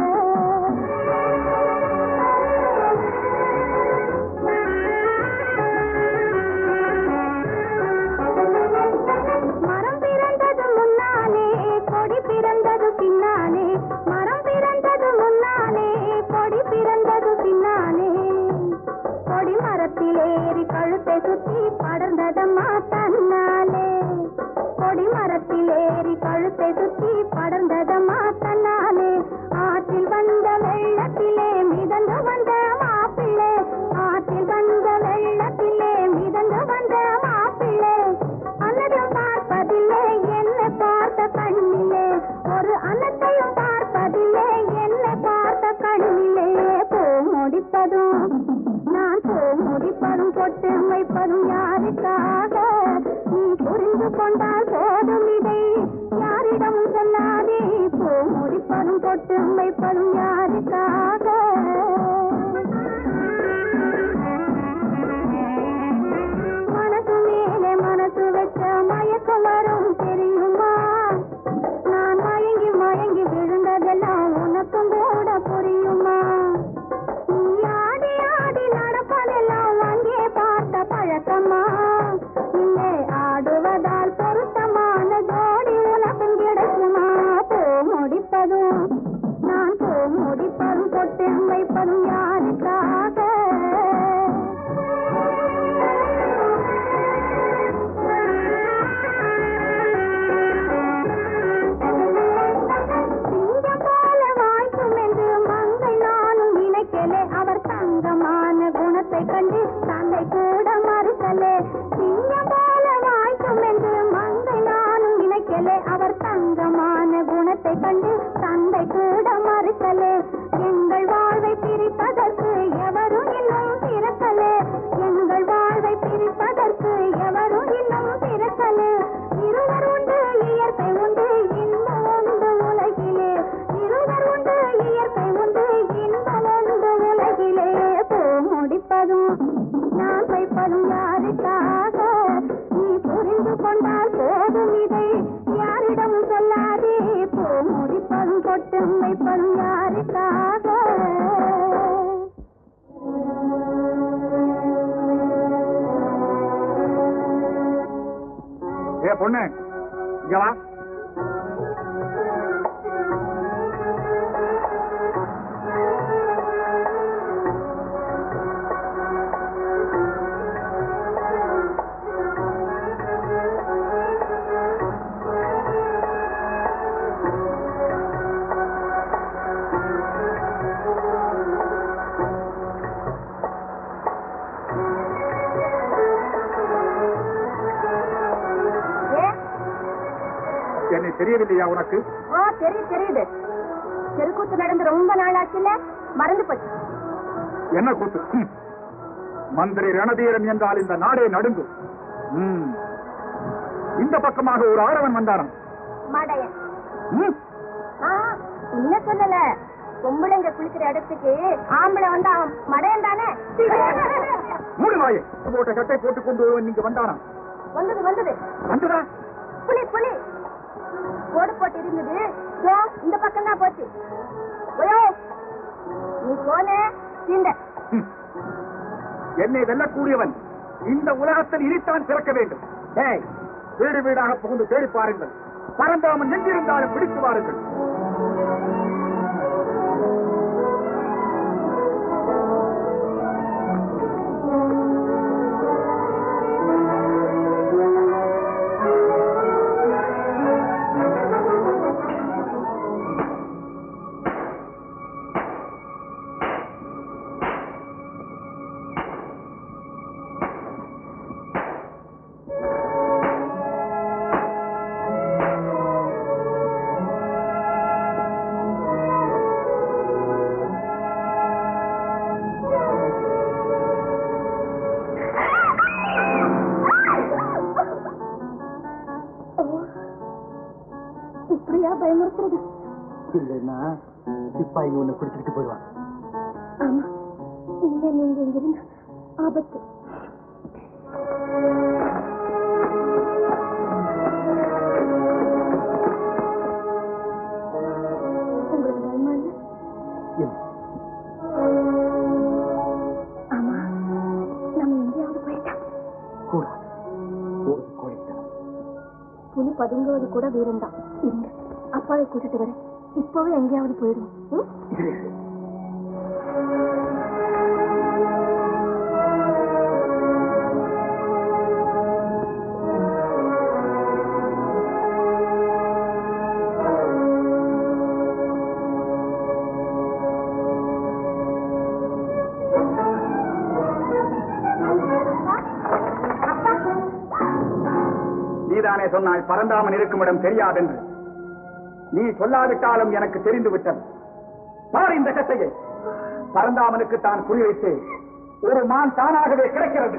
பின்னாலே மரம் பிறந்தது முன்னாலே, கொடி பிறந்தது பின்னாலே. கொடி மரத்தில் ஏறி கழுத்தை சுத்தி படர்ந்ததம்மா தன்னாலே. கொடி மரத்தில் ஏறி கழுத்தை சுத்தி படர்ந்ததம்மா தன்னாலே. ஆற்றில் வந்த வெள்ளத்திலே மிதந்து வந்த மாப்பிள்ளை, ஆற்றில் வந்த வெள்ளத்திலே மிதந்து வந்த மாப்பிள்ளை. அன்னதும் பார்ப்பதில்லை என்னை பார்த்த கண்ணிலே, ஒரு அன்னத்தையும் பார்ப்பதில்லை என்னை பார்த்த முடிப்பதும் நான் முடிப்பதும் பொட்டு வைப்பதும் யாருக்காக நீ புரிந்து கொண்டால் போதும் இதை யாரிடம் சொல்லாதே முடிப்பதும் பொட்டு வைப்பதும் யாருக்காக மனசு மேலே மனசு வச்ச மயக்கம் வரும் தெரியுமா நான் மயங்கி மயங்கி விழுந்ததெல்லாம் உனக்கும் கூட புரியுமா நீ ஆடி ஆடி நடப்பதெல்லாம் அங்கே பார்த்த பழக்கமா இல்லை ஆடுவதால் பொருத்தமான ஜோடி உனக்கும் கிடைக்குமா முடிப்பதும் நான் முடிப்பதும் பொட்டு வைப்பதும் யாருக்காக கண்டு தந்தை கூட மறுக்கலே சிங்கம் போல வாய்க்கும் என்று மங்கை நானும் நினைக்கலே அவர் தங்கமான குணத்தை கண்டு தந்தை கூட மறுக்கலே எங்கள் வாழ்வை பிரிப்பதற்கு எவரும் இன்னும் பிறக்கலே எங்கள் வாழ்வை பிரிப்பதற்கு எவரும் இன்னும் பிறக்கலே இருவர் உண்டு இயற்கை உண்டு இன்பம் உண்டு உலகிலே இருவர் உண்டு இயற்கை உண்டு இன்பம் உண்டு உலகிலே முடிப்பதும் நான் வைப்பதும் யாருக்காக நீ புரிந்து கொண்டால் போதும் இதை யாரிடம் சொல்லாதே முடிப்பதும் பொட்டு வைப்பதும் யாருக்காக ஏ பொண்ணு இங்க வா என்னை தெரியவில்லையா உனக்கு? தெரியுது தெருக்கூத்து நடந்து ரொம்ப நாளாச்சுல மறந்து போச்சு. என்ன கூத்து? மந்திரி ரணதீரன் என்றால் இந்த நாடே நடுங்கும். இந்த பக்கமாக ஒரு ஆடவன் வந்தாராம். மடையன் என்ன சொல்லல, பொம்பளைங்க குளிக்கிற இடத்துக்கு ஆம்பளை வந்தா மடையன் தானே. மூணு வாயை போட்ட சட்டை போட்டுக் கொண்டு நீங்க வந்தாராம். வந்ததா புலி புலி ஓடு போட்டு இருந்தது இந்த பக்கம் தான் போச்சு. நீ போன என்னை வெல்லக்கூடியவன் இந்த உலகத்தில் இனித்தான் பிறக்க வேண்டும். வீடு வீடாக புகுந்து தேடி பாருங்கள், பரந்தாமன் எங்கிருந்தாலும் பிடித்து வாருங்கள். பயமுறுத்துறது இல்லைன்னா சிப்பாய் உன்னை பிடிச்சிட்டு போயிடுவாங்க. ஆமா, இல்ல நீங்க இங்கிருந்து ஆபத்து. உங்களுக்கு பயமா இல்ல? ஆமா, நம்ம எங்கேயாவது போயிட்டா கூட புலி பதுங்குவது கூட வீரம்தான். இருங்க, அப்பாவை கூட்டிட்டு வரேன். இப்பவே எங்கேயாவது போயிடும். நீதானே சொன்னாய் பரந்தாமன் இருக்கும் இடம் தெரியாதென்று. நீ சொல்லாவிட்டாலும் எனக்கு தெரிந்து விட்டது. பார் இந்த கட்டையை. பரந்தாமனுக்கு தான் குறிவைத்து ஒரு மான் தானாகவே கிடைக்கிறது.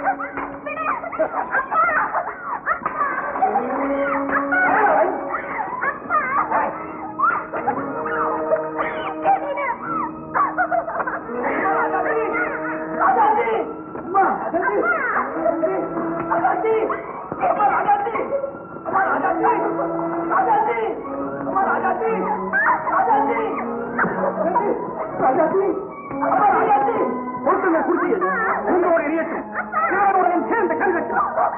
சேர்ந்த கருதட்டு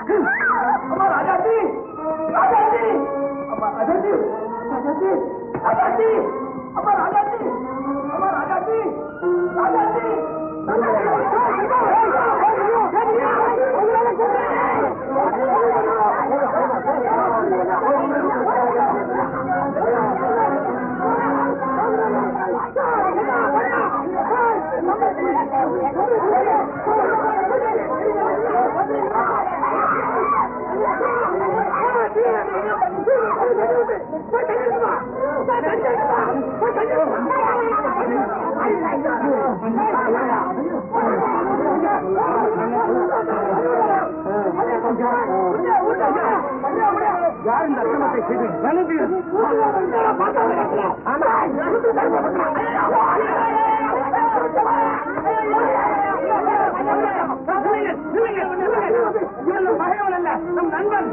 யார் இந்த அக்கிரமத்தை செய்து மகைவன் அல்ல நம் நண்பன்.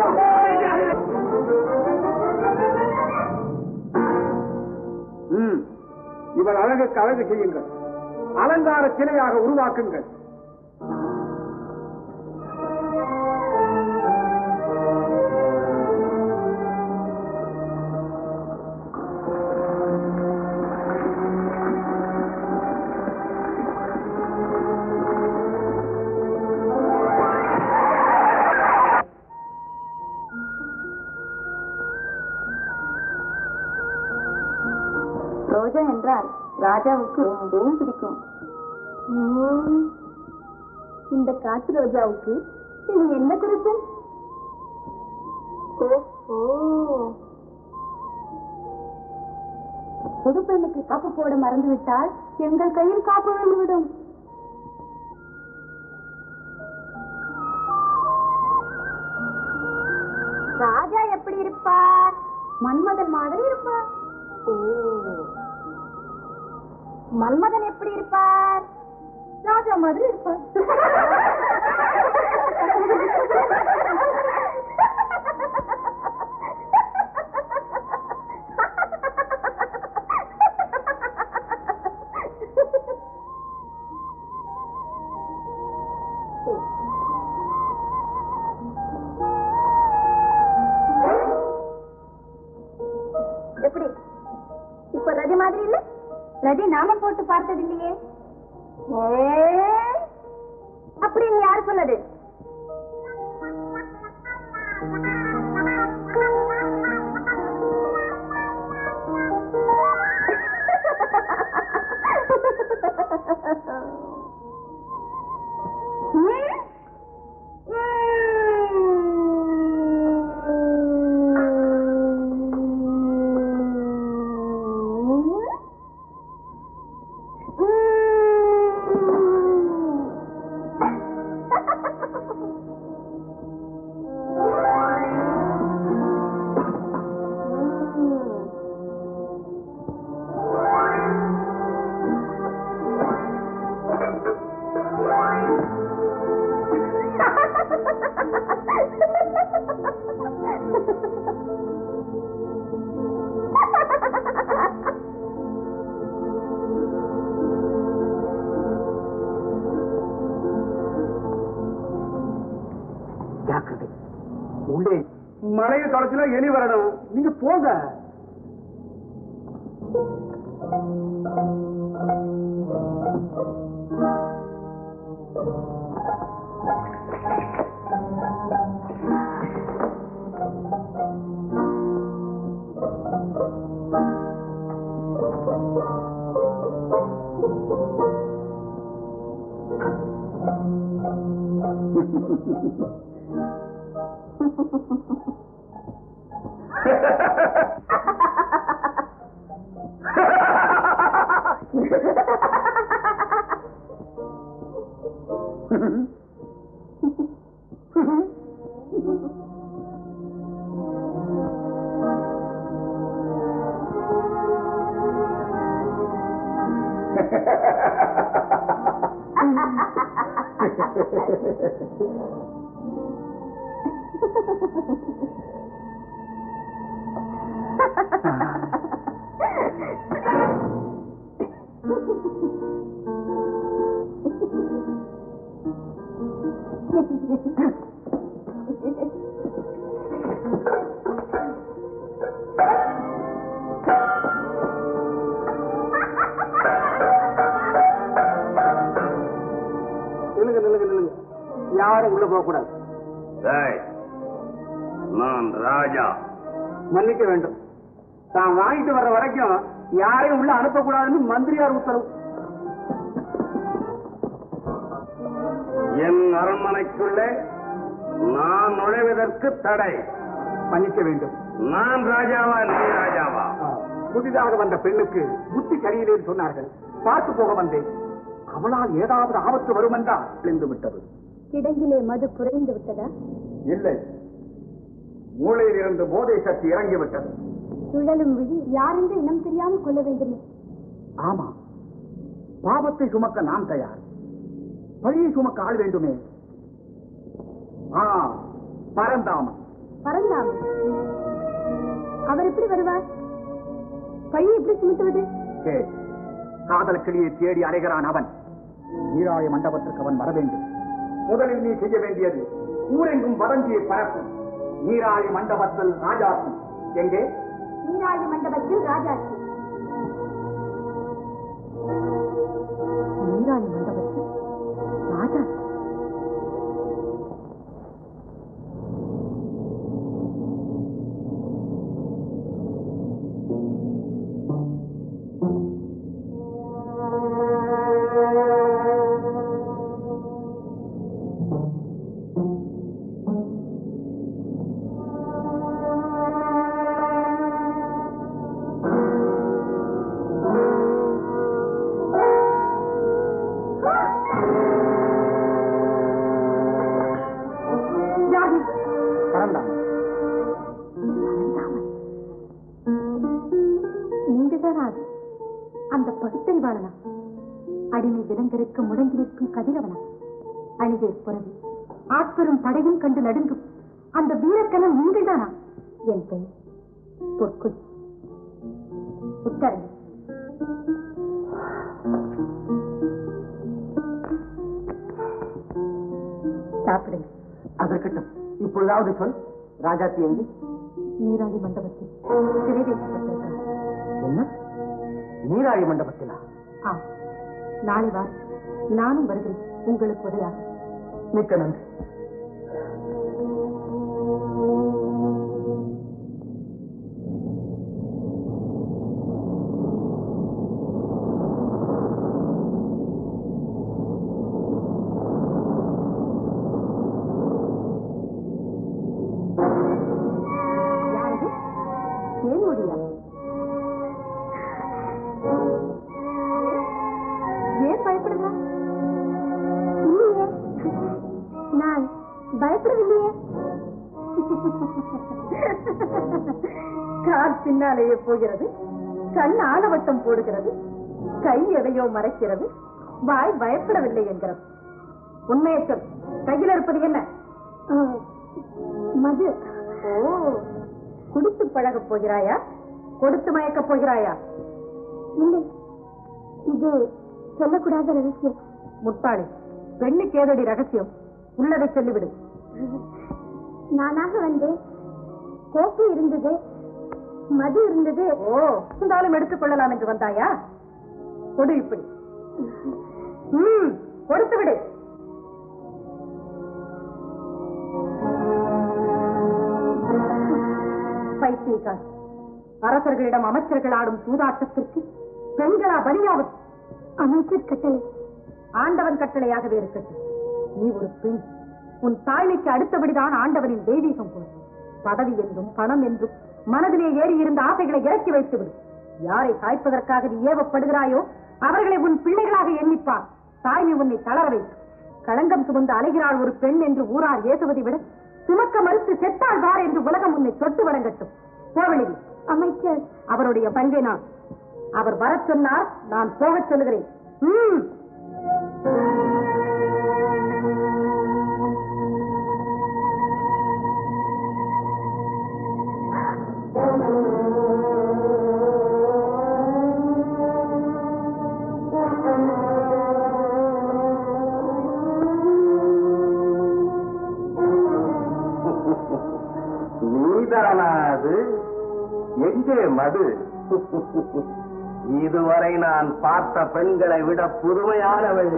இவர் அழகுக்கு அழகு செய்யுங்கள், அலங்கார சிலையாக உருவாக்குங்கள். ரோஜா என்றால் ராஜாவுக்கு ரொம்பவும் பிடிக்கும். இந்த காட்டு ரோஜாவுக்கு இது என்ன குறிக்கும்? புது பெண்ணுக்கு காப்பு போட மறந்துவிட்டால் எங்கள் கையில் காப்பு வந்துவிடும். ராஜா எப்படி இருப்பார்? மன்மதன் மாதிரி இருப்பார். மன்மதன் எப்படி இருப்பார்? ராஜா மாதிரி இருப்பார். எப்படி இப்ப ரதி மாதிரி இல்ல? ரதி நாம போட்டு பார்த்தது இல்லையே. அப்படின்னு யாரு சொன்னது? உள்ளே மலையை தொடச்சுல எலி வரணும். நீங்க போங்க. Ha ha ha ha! யாரும் உள்ள போக கூடாது. நான் ராஜா. மன்னிக்க வேண்டும். தான் வாங்கிட்டு வர்ற வரைக்கும் யாரையும் உள்ள அனுப்பக்கூடாதுன்னு மந்திரியார் உத்தரவு. என் அரண்மனைக்குள்ளே நான் நுழைவதற்கு தடை. மன்னிக்க வேண்டும். நான் ராஜாவா நீ ராஜாவா? புதிதாக வந்த பெண்ணுக்கு புத்தி சரியில்லைன்னு சொன்னார்கள். பார்த்து போக வந்தேன். அவளால் ஏதாவது ஆபத்து வரும் என்றால் விழுந்து விட்டது. கிடங்கிலே மது குறைந்து விட்டதா? இல்லை, மூளையில் இருந்து போதை சக்தி இறங்கிவிட்டது. சுழலும் விழி யாரென்று இனம் தெரியாமல் கொள்ள வேண்டுமே. ஆமா, பாவத்தை சுமக்க நான் தயார். பழியை சுமக்க ஆள் வேண்டுமே. பரந்தாமன். பரந்தாமன் அவர் எப்படி வருவார்? பழியை எப்படி சுமத்துவது? காதல் கிளியை தேடி அலைகிறான் அவன். நீராய மண்டபத்திற்கு அவன் வர வேண்டும். முதலில் நீ செய்ய வேண்டியது ஊரெங்கும் வதந்தியை பரப்பும். நீராய மண்டபத்தில் ராஜாசி எங்கே? நீராய மண்டபத்தில் ராஜாசி. நீராய மண்டபத்தில் ராஜாசி. அந்த பகுத்தறிவாளனா? அடிமை விலங்கிற்கு முடங்கி நிற்கும் கதிரவனா? அணிதே புறவி ஆட்பெரும் படையும் கண்டு நடுங்கும் அந்த வீரக்கணம் நீங்கள்தானா? என் பெயர் பொற்குடி. உட்காருங்க. சாப்பிடுங்க. அதற்கட்டும், இப்பொழுதாவது சொல். ராஜாத்தி எங்கே? நீராழி மண்டபத்தில் சிறை வைக்கப்பட்டிருக்கிறார். என்ன? நீராழி மண்டபத்திலா? ஆம், நாளை வார நானும் வருகிறேன் உங்களுக்கு உதவியாக. மிக்க நன்றி. ஏன் பயப்படுங்க? இல்லையே, நான் பயப்படவில்லையே. கால் பின்னாலேயே போகிறது, கண் ஆலவட்டம் போடுகிறது, கை எதையோ மறைக்கிறது, வாய் பயப்படவில்லை என்கிறது. உண்மையை சொல், கையில் இருப்பது என்ன? மது. ஓ, குடித்து பழகப் போகிறாயா? கொடுத்து மயக்கப் போகிறாயா? இல்லை, இது சொல்லக்கூடாத ரகசியம். முட்டாளி, பெண்ணுக்கு ஏதடி ரகசியம்? உள்ளதை சொல்லிவிடு. நானாக வந்தேன். கோப்பை இருந்தது, மது இருந்தது. ஓ, இருந்தாலும் எடுத்துக் கொள்ளலாம் என்று வந்தாயா? கொடு இப்படி. கொடுத்து விடு. பைத்தியக்கார், அரசர்களிடம் அமைச்சர்கள் ஆடும் சூதாட்டத்திற்கு பெண்களா பலியாவது? அமைச்சர் கட்டளை ஆண்டவன் கட்டளையாகவே இருக்கட்டும். நீ ஒரு பெண், உன் தாய்மைக்கு அடுத்தபடிதான் ஆண்டவனின் தெய்வீகம் போல். பதவி என்றும் பணம் என்றும் மனதிலே ஏறி இருந்த ஆசைகளை இறக்கி வைத்துவிடு. யாரை சாய்ப்பதற்காக நீ ஏவப்படுகிறாயோ அவர்களை உன் பிள்ளைகளாக எண்ணிப்பார். தாய்மை உன்னை தளர வைத்து களங்கம் சுமந்து அலைகிறாள் ஒரு பெண் என்று ஊரார் ஏசுவதை விட சுமக்க மறுத்து செத்தாள் வார் என்று உலகம் உன்னை தொட்டு வணங்கட்டும். கோவலில் அமைச்சர் அவருடைய பங்கை நான் அவர் வர சொன்னார், நான் போகச் சொல்லுகிறேன். நீதானாது? எங்கே மது? இதுவரை நான் பார்த்த பெண்களை விட புதுமையானவள்.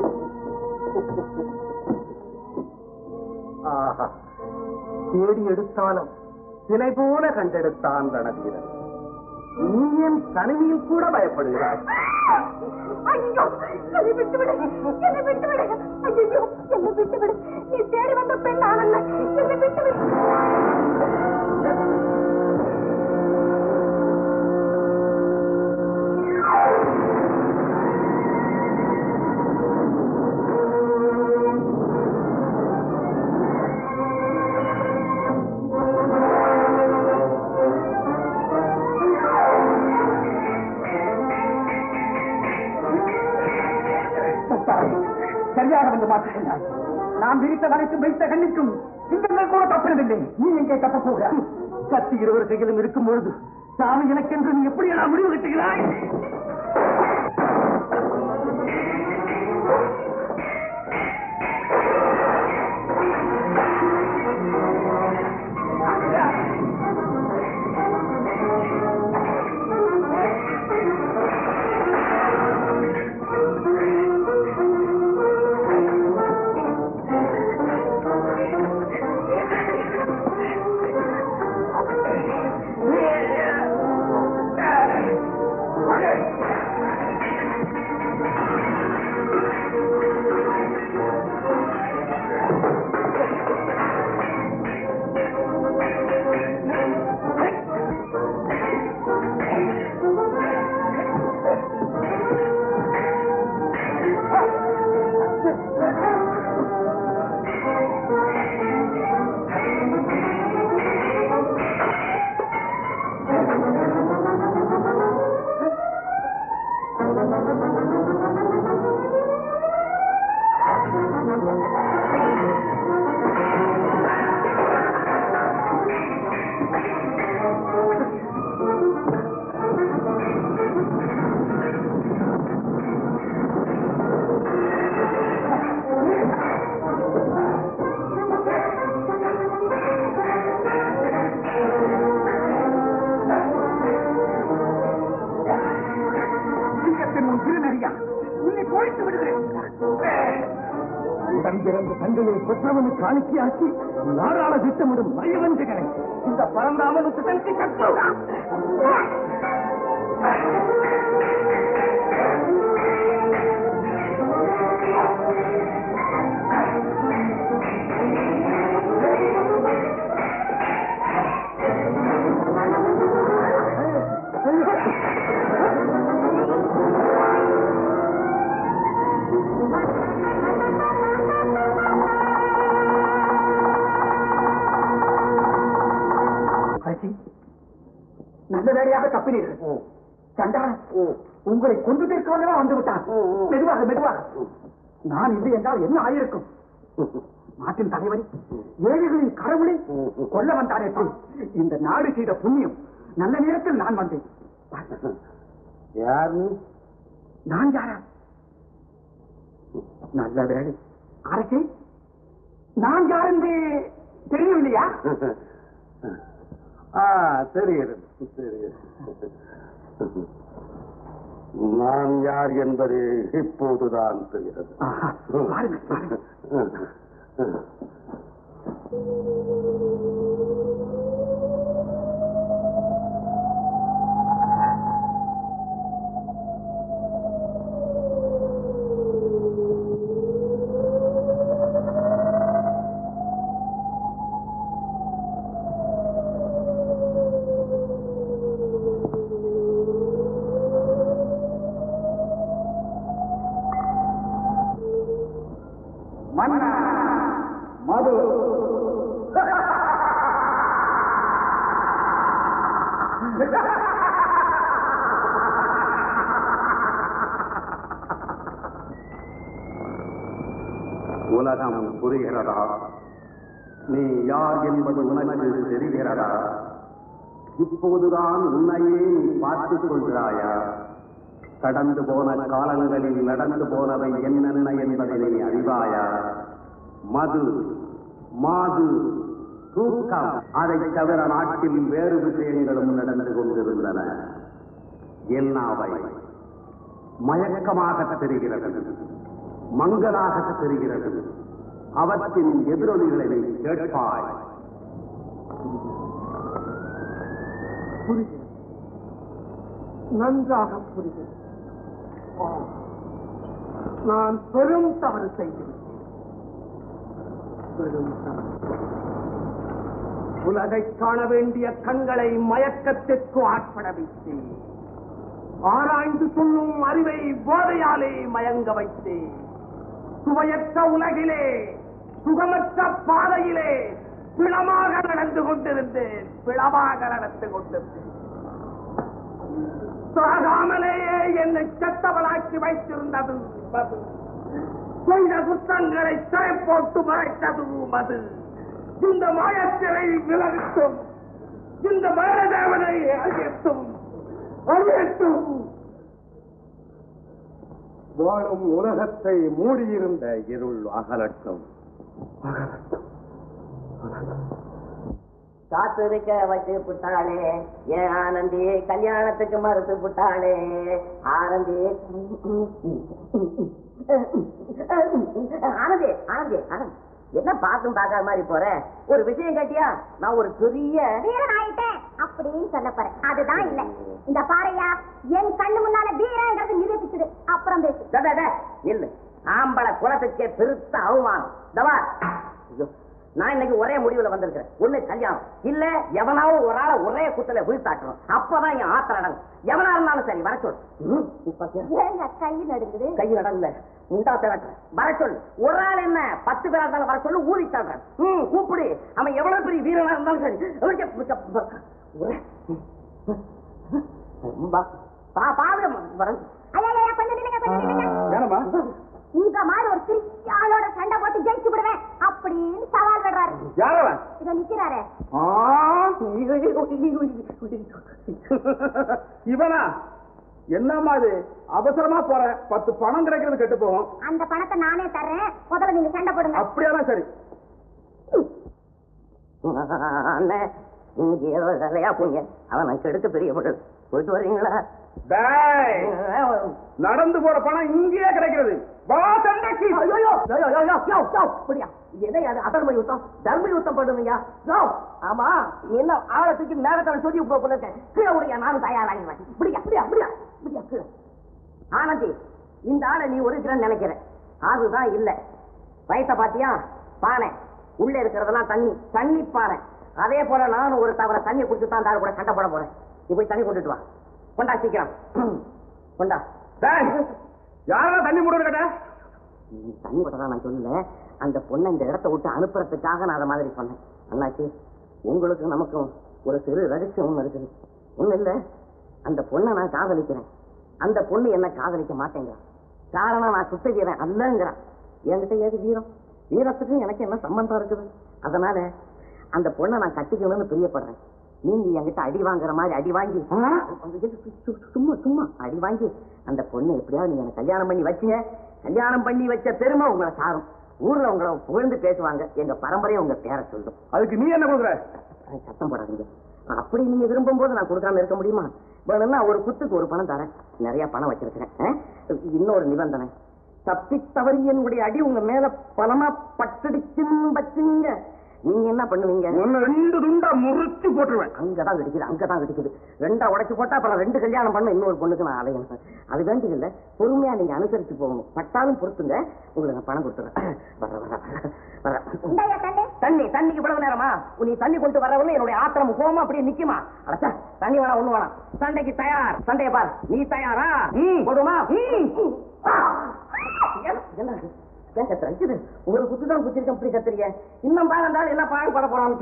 ஆஹா, தேடி எடுத்தாலும் சிலை போல கண்டெடுத்தான் நடக்கிறது. நீ என் தனிமையில் கூட பயப்படுகிறாய். ஐயோ, என்னை விட்டுவிடு, என்னை விட்டுவிடு. ஐயோ, என்னை விட்டுவிடு. நீ தேடி வந்த பெண் ஆனல்ல, என்னை விட்டுவிடு. சரியாக வந்து மாற்றிக்கொண்டாய். நாம் விரித்த வரைக்கும் வைத்த கண்ணிக்கும் சிங்கங்கள் கூட தப்பினதில்லை. நீ எங்கே தப்ப போக? கத்தி இருவர் கையிலும் இருக்கும் பொழுது சாமி எனக்கென்று நீ எப்படி நான் முடிவு கட்டுகிறாய்? உடன்பிறந்த தங்களை பெற்றவனு காணிக்கையாக்கி நாடாள திட்டமிடும் நயவஞ்சகனை இந்த பரந்தாமனுக்கு தங்கி கட்டோம். நல்ல வேலையாக தப்பினீர்கள். சண்டாளன் உங்களை கொண்டு தீர்க்கவனவா வந்து விட்டான். மெதுவாக மெதுவாக. நான் இல்லை என்றால் என்ன ஆயிருக்கும்? நாட்டின் தலைவரை, ஏழைகளின் கடவுளை கொல்ல வந்தானே. இந்த நாடு செய்த புண்ணியம். நல்ல நேரத்தில் நான் வந்தேன். யார் நீ? நான் யாரா? நல்ல வேலை. அரசே, நான் யார் என்று தெரியவில்லையா? தெரிகிறது. நான் யார் என்பது இப்போதுதான் தெரிகிறது. மது உலகம் புரிகிறதா? நீ யார் என்பது உனக்கு தெரிகிறதா? இப்போதுதான் உன்னையே நீ பார்த்துக் கொள்கிறாயா? கடந்து போன காலங்களில் நடந்து போனவை என்னென்ன என்பதை நீ அறிவாயா? மது, மாது, தூக்கம், அதை தவிர நாட்டில் வேறு விஷயங்களும் நடந்து கொண்டிருந்தன. என்னவை? மயக்கமாக தெரிகிறது, மங்களாக தெரிகிறது. அவற்றின் எதிரொலிகளை நீ கேட்பாய். புரிகிறது, நன்றாக புரிகிறது. நான் பெரும் தவறு செய்கிறேன். உலகை காண வேண்டிய கண்களை மயக்கத்திற்கு ஆட்பட வைத்தேன். ஆராய்ந்து சொல்லும் அறிவை போதையாலே மயங்க வைத்தேன். சுவையற்ற உலகிலே, சுகமற்ற பாதையிலே பிளமாக நடந்து கொண்டிருந்தேன். சாகாமலேயே என்னை செத்தவளாக்கி வைத்திருந்தது மது. செய்த குற்றங்களை சிறை போட்டு மறைத்தது மது. இந்த மாயத்திரை விலகட்டும், இந்த மரணதேவனை அழியட்டும். வாழும் உலகத்தை மூடியிருந்த இருள் அகலட்டும். காத்திருக்க வச்சு புட்டாளே ஏன் ஆனந்தி, கல்யாணத்துக்கு மறுத்து புட்டாளே ஆனந்தி. ஆனந்தி ஆனந்தி ஆனந்த், என்ன பார்த்தும் பார்க்காத மாதிரி போற? ஒரு விஷயம் கேட்டியா? நான் ஒரு பெரிய வீரன் ஆயிட்டேன் அப்படின்னு சொல்ல போறேன். அதுதான் இல்ல. இந்த பாறையா என் கண்ணு முன்னால வீரங்கிறது நிரூபிச்சது. அப்புறம் பேசு. இல்ல, ஆம்பளை குலத்துக்கே பெருத்த அவமானம். தவா, நான் இன்னைக்கு ஒரே முடிவுல வந்திருக்கிறேன். ஒண்ணு கல்யாணம், இல்ல எவனாவும் ஒரு ஆளை ஒரே குத்துல வீழ்த்தாட்டணும். அப்பதான் என் ஆத்திரம் அடங்கும். எவனா இருந்தாலும் சரி வர சொல். கை நடுங்குது. கை நடங்கல, முண்டா திரட்டுறேன். வர சொல்லு. ஒரு ஆள் என்ன 10 பேரா இருந்தாலும் வர சொல்லு. ஊறி தள்ளுறேன். கூப்பிடு. அவன் எவ்வளவு பெரிய வீரனா இருந்தாலும் சரி. உங்க மாதிரி ஒரு சிறிய ஆளோட சண்டை போட்டு ஜெயிச்சு விடுவேன் அப்படின்னு சவால் விடுறாரு. யாரவன்? இத நிக்கிறாரு. இவனா? என்னம்மா இது? அவசரமா போற, 10 பணம் கிடைக்கிறது கெட்டு போகும். அந்த பணத்தை நானே தர்றேன், முதல்ல நீங்க சண்டை போடுங்க. அப்படியெல்லாம் சரி. அவன் கெடுக்க பெரிய பொருள். போயிட்டு வரீங்களா? நடந்து போற பணம் இங்கேயே கிடைக்கிறது. அதர்ம யுத்தம், தர்ம யுத்தம் பண்ணுவீங்க. ஆமா, என்ன ஆழத்துக்கு மேகத்தான சொல்லி போயிருக்கேன். கீழே உடைய நானும் தயாராகிடுவேன். இப்படியா அப்படியா அப்படியா இப்படியா கீழே. ஆனந்தி, இந்த ஆளை நீ ஒரு கிரன் நினைக்கிற, அதுதான் இல்ல. வயசை பாத்தியா? பானை உள்ள இருக்கிறதெல்லாம் தண்ணி, தண்ணி பானை. அதே போல நானும் ஒரு தவற தண்ணி குடிச்சு தான் தாரு கூட சண்டை போட போறேன். நீ போய் தண்ணி கொண்டுட்டு வா. கொண்டா சீக்கிரம் கொண்டா. யாரா தண்ணி மூட கேட்ட? தண்ணி போட்டதான் நான் சொல்லல. அந்த பொண்ணை இந்த இடத்தை விட்டு அனுப்புறதுக்காக நான் அதை மாதிரி சொன்னேன். அண்ணாச்சி, உங்களுக்கு நமக்கும் ஒரு சிறு ரகசியம் ஒண்ணு இருக்குது. ஒண்ணு இல்ல, அந்த பொண்ணை நான் காதலிக்கிறேன். அந்த பொண்ணு என்ன காதலிக்க மாட்டேங்கிறான். காரணம் நான் சுத்தகிறேன் அல்லங்கிறான். என்கிட்ட ஏது வீரம்? வீரத்துக்கும் எனக்கு என்ன சம்பந்தம் இருக்குது? அதனால அந்த பொண்ணை நான் கட்டிக்கணும்னு பிரியப்படுறேன். நீங்க என்கிட்ட அடி வாங்குற மாதிரி அடி வாங்கி, சும்மா சும்மா அடி வாங்கி அந்த பொண்ணு எப்படியாவது நீங்க எனக்கு கல்யாணம் பண்ணி வச்சுங்க. கல்யாணம் பண்ணி வச்ச பெருமை உங்களை சாரும். ஊர்ல உங்களை புகழ்ந்து பேசுவாங்க. எங்க பரம்பரையை உங்க பேரை சொல்லும். அதுக்கு நீ என்ன கொடுக்குற? சத்தம் போடாதீங்க. அப்படி நீங்க விரும்பும் போது நான் கொடுக்காம இருக்க முடியுமா? வேணும்னா ஒரு குத்துக்கு ஒரு பணம் தரேன். நிறைய பணம் வச்சிருக்கிறேன். இன்னொரு நிபந்தனை, தப்பி தவறி என்னுடைய அடி உங்க மேல பணமா பட்டடிச்சுன்னு வச்சுங்க. நீங்க என்ன பண்ணுவீங்க? 2 துண்டா முறிச்சு போட்டுருவேன். அங்கதான் கிடைக்குது. 2 உடைச்சு போட்டா அப்புறம் 2 கல்யாணம் பண்ண இன்னொரு பொண்ணுக்கு நான் அலையணும். அது வேண்டியது இல்ல. பொறுமையா நீங்க அனுசரிச்சு போகணும். பட்டாலும் பொறுத்துங்க. உங்களுக்கு நான் பணம் கொடுத்துறேன். தண்ணிக்கு இவ்வளவு நேரமா? நீ தண்ணி கொண்டு வரவன்னு என்னுடைய ஆத்திரம் கோமா அப்படியே நிக்குமா? அடச்சா, தண்ணி வேணா ஒண்ணு வேணாம். சண்டைக்கு தயார். சண்டையை பார். நீ தயாரா? போடுமா? என்ன ஒரு குத்துதான் குத்திருக்க அப்படி கத்துறீங்க. இன்னும் பாருந்தாலும் என்ன பாடுபட போறான்னு.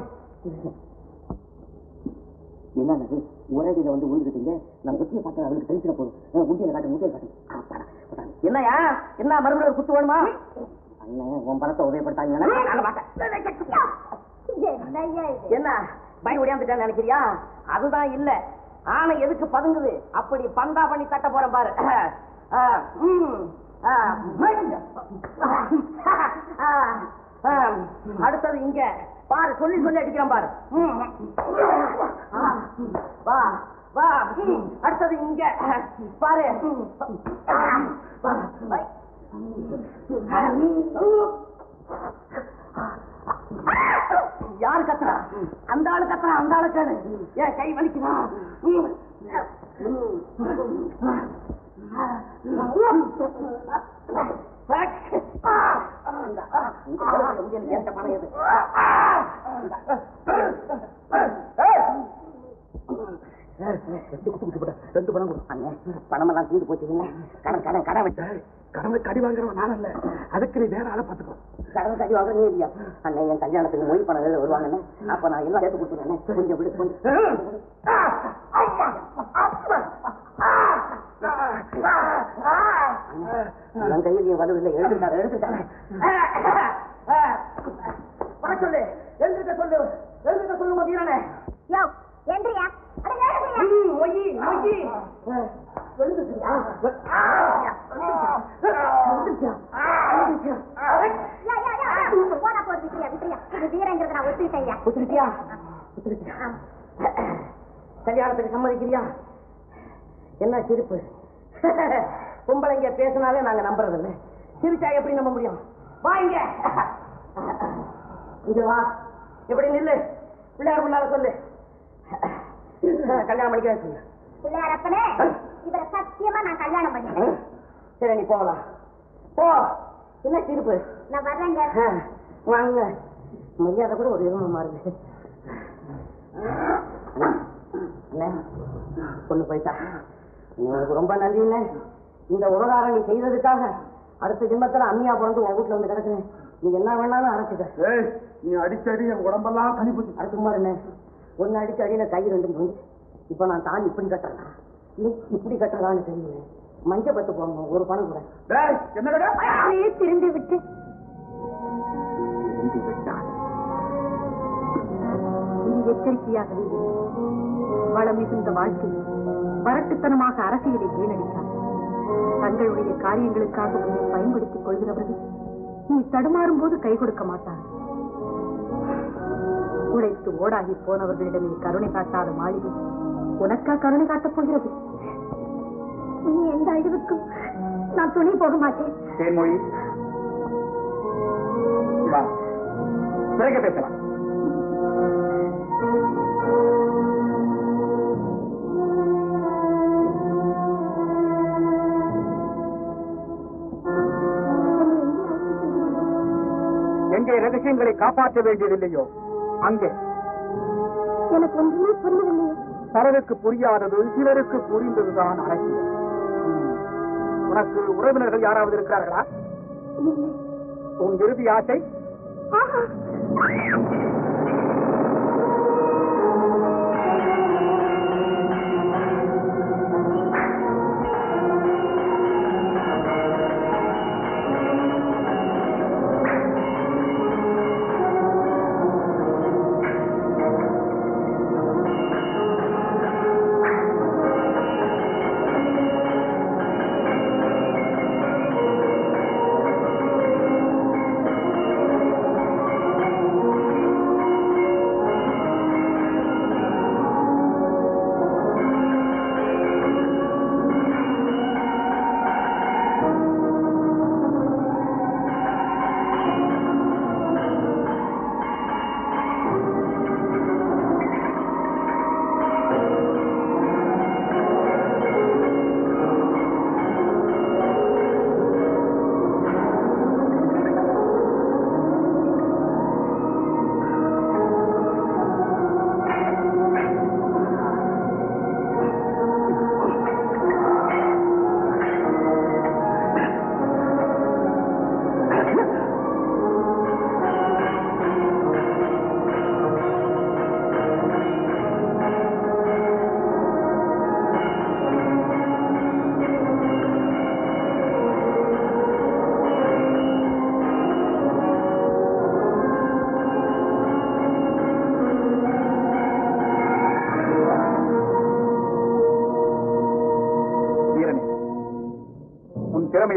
என்னது ஒரேடியில வந்து ஊந்துக்கிட்டீங்க? நான் குத்தியை பார்த்தா அவளுக்கு தெரிஞ்சிட போதும். முட்டியில காட்டு. என்னையா? என்ன மறுபடியும் ஒரு குத்து வேணுமா? அண்ணன் உன் பணத்தை உபயோகப்படுத்தாங்க. என்ன பய உடையாந்துட்டான்னு நினைக்கிறியா? அதுதான் இல்ல. ஆனா எதுக்கு பதுங்குது? அப்படி பந்தா பண்ணி தட்ட போறேன் பாரு. அடுத்தது இங்க பாரு, சொல்லி சொல்லி அடிக்கிறான் பாரு. வா வா. அடுத்தது இங்க பாரு. யாரு கத்துறா? அந்த ஆளு கத்துறா. அந்த ஆளு கேளு. ஏன் கை வலிக்குதா? பணமெல்லாம் தீர்ந்து போச்சுங்க. கடன் கடன் கடன் வச்சு கடவுளை கடி வாங்குறவன் நான் இல்ல, அதுக்கு நீ வேற ஆளை பார்த்துக்கோ. கடன் கடி வாங்குறதே இல்லையா? அண்ணன் என் கல்யாணத்துக்கு மொய் பணம் வருவாங்கன்னு அப்ப நான் எல்லாம் சேர்த்து கொடுத்துருந்தேன். கொஞ்சம் விடு கொஞ்சம். என் கையில் என் வலுவில்லை. எழுதுட்டாரு எழுதுட்டாரு. வர சொல்லு. எழுதுக்க சொல்லு. எழுதுக்க சொல்லுங்க வீரனே. எந்திரியா மொய் மொய் எழுதுக்கியா? போனா போது விட்டுறியா விட்டுறியா? இது வீரங்கிறது நான் ஒத்துக்கிட்டேன். ஒத்துக்கிட்டியா? ஒத்துக்கிட்டியா? கல்யாணத்துக்கு சம்மதிக்கிறியா? என்ன சிரிப்பு? பொம்பளைங்க பேசினாலே நாங்க நம்புறது இல்லை. சிரிச்சா எப்படி நம்ப முடியும்? வா இங்க. இங்க வா. எப்படி நில்லு. பிள்ளையார் முன்னால சொல்லு. கல்யாணம் பண்ணிக்கிறேன் சொல்லு. பிள்ளையாரப்பனே, இவரை சத்தியமா நான் கல்யாணம் பண்ணிக்கிறேன். சரி நீ போகலாம். போ. என்ன சிரிப்பு? நான் வர்றேங்க. வாங்க. மரியாதை கூட ஒரு விதமா மாறுது. பொண்ணு போயிட்டா. உங்களுக்கு ரொம்ப நன்றி. இல்லை இந்த உபகாரம் நீ செய்ததுக்காக அடுத்த ஜென்மத்துல அம்மியா பிறந்து உன் வீட்டுல வந்து கிடக்குறேன். நீ என்ன வேணாலும் அரைச்சுக்க. நீ அடிச்சடி என் உடம்பெல்லாம் தனி போச்சு. அடுத்த என்ன ஒன்னு அடிச்சு அடியில கை ரெண்டும் போய் இப்ப நான் தான் இப்படி கட்டுறேன். நீ இப்படி கட்டுறதான்னு தெரியல. மஞ்ச பத்து போங்க ஒரு பணம் கூட. என்ன திரும்பி விட்டு எச்சரிக்கையாகவே வளம் மிகுந்த வாழ்க்கை வரட்டுத்தனமாக அரசியலை வீணடித்தார். தங்களுடைய காரியங்களுக்காக உன்னை பயன்படுத்திக் கொள்கிறவர்கள் நீ தடுமாறும் போது கை கொடுக்க மாட்டார். உழைத்து ஓடாகி போனவர்களிடமே கருணை காட்டாத மாளிகை உனக்கா கருணை காட்டப் போகிறது? இனி எந்த அழிவுக்கும் நான் துணை போக மாட்டேன். தேன்மொழி, பிறகு பேசலாம். எங்கே ரகசியங்களை காப்பாற்ற வேண்டியதில்லையோ அங்கே. எனக்கு ஒன்றுமே புரியவில்லையே. பலருக்கு புரியாதது சிலருக்கு புரிந்ததுதான் அரசியல். உனக்கு உறவினர்கள் யாராவது இருக்கிறார்களா? உன் இறுதி ஆசை?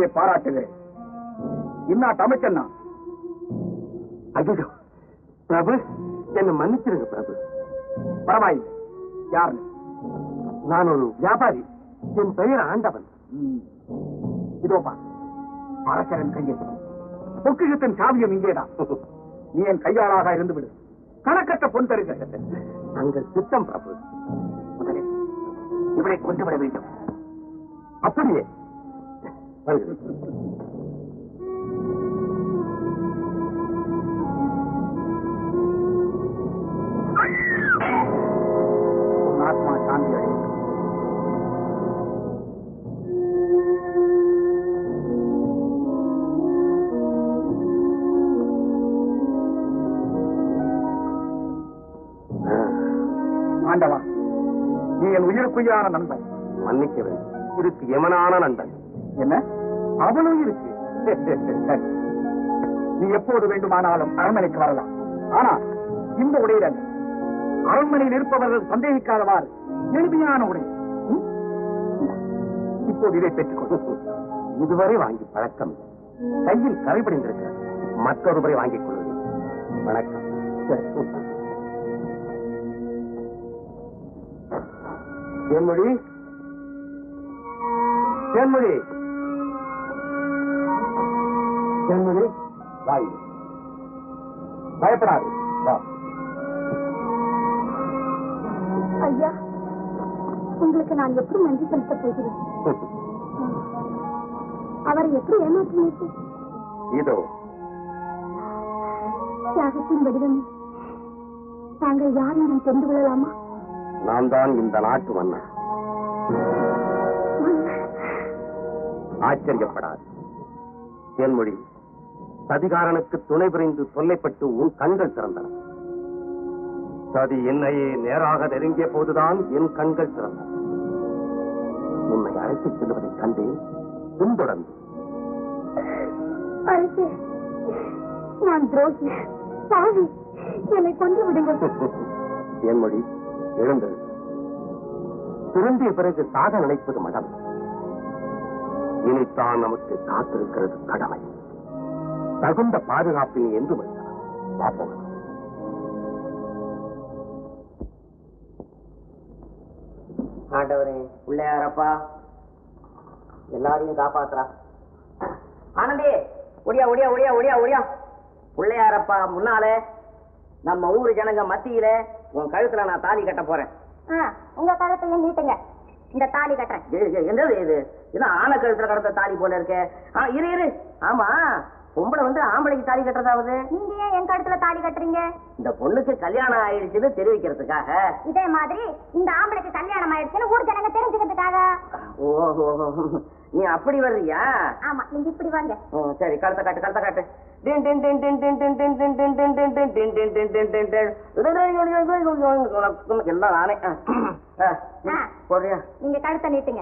உன்னை பாராட்டுகிறேன். இன்னாட்டு அமைச்சன்னா ஐயோ பிரபு, என்ன மன்னிச்சிருங்க பிரபு. பரவாயில்லை. யாரு? நான் ஒரு வியாபாரி. என் பெயர் ஆண்டவன். இதோப்பா அரசரன் கையில் பொக்கிஷத்தின் சாவியம் இங்கேதான். நீ என் கையாளாக இருந்து விடு. கணக்கற்ற பொன் தருக. தங்கள் சித்தம் பிரபு. முதலில் இவனை கொண்டு விட வேண்டும். அப்படியே வருகிறேன். ஆத்மா சாந்தி அடையும். ஆண்டவா, நீ என் உயிருக்குயான நண்பன். மன்னிக்க வேண்டும். இதுக்கு எமனான நண்பன். என்ன அவளும் இருக்கு. நீ எப்போது வேண்டுமானாலும் அரண்மனைக்கு வரலாம். ஆனா இந்த உடையில அரண்மனையில் இருப்பவர்கள் சந்தேகிக்காதவாறு எளிமையான உடை. இப்போது இதை பெற்றுக்கொள். இதுவரை வாங்கி பழக்கம். கையில் கரைபடிந்திருக்க மற்றொரு முறை வாங்கிக் கொள்வேன். வணக்கம். தேன்மொழி, தேன்மொழி, தேன்மொழி, வாய். பயப்படாது. வா. ஐயா, உங்களுக்கு நான் எப்படி நன்றி செலுத்த போகிறேன்? அவரை எப்படி ஏமாற்றினீர்கள்? இதோ தியாகத்தின் வடிவமே. தாங்கள் யார் என்று தெரிந்து கொள்ளலாமா? நான் தான் இந்த நாட்டு மன்னன். ஆச்சரியப்படாது. தேன்மொழி, சதிகாரனுக்கு துணை புரிந்து தொல்லைப்பட்டு உன் கண்கள் திறந்தன. சதி என்னையே நேராக நெருங்கிய போதுதான் என் கண்கள் திறந்தன. உன்னை அழைத்துச் செல்வதைக் கண்டேன். பின்தொடர்ந்து அரசே, நான் துரோகி, பாவி, என்னை கொன்று விடுங்கள். தேன்மொழி, எழுந்தது. திருந்திய பிறகு சாக நினைப்பது மடம். இனித்தான் நமக்கு காத்திருக்கிறது கடமை. தகுந்த பாதுகாப்பினை என்று பார்ப்போம். ஆண்டவரே, பிள்ளையாரப்பா, எல்லாரையும் காப்பாத்துறா. ஆனந்தி, ஒடியா ஒடியா ஒடியா ஒடியா ஒடியா. பிள்ளையாரப்பா முன்னாலே நம்ம ஊரு ஜனங்க மத்தியில உன் கழுத்துல நான் தாலி கட்ட போறேன். உங்க கழுத்தையும் நீட்டுங்க, இந்த தாலி கட்டுறேன். என்னது இது? என்ன ஆன கழுத்துல கடத்த தாலி போல இருக்கு? இரு இரு. ஆமா, பொம்பளை வந்து ஆம்பளைக்கு தாலி கட்டுறதாவது. நீங்க ஏன் என் கழுத்துல தாலி கட்டுறீங்க? இந்த பொண்ணுக்கு கல்யாணம் ஆயிடுச்சுன்னு தெரிவிக்கிறதுக்காக. இதே மாதிரி இந்த ஆம்பளைக்கு கல்யாணம் ஆயிடுச்சுன்னு ஊர் ஜனங்க தெரிஞ்சுக்கிறதுக்காக. ஓஹோ, நீ அப்படி வர்றியா? ஆமா, நீங்க இப்படி வாங்க. சரி, கழுத்த காட்டு, கழுத்த காட்டு. எல்லாம் நானே போடுறியா? நீங்க கழுத்தை நீட்டுங்க.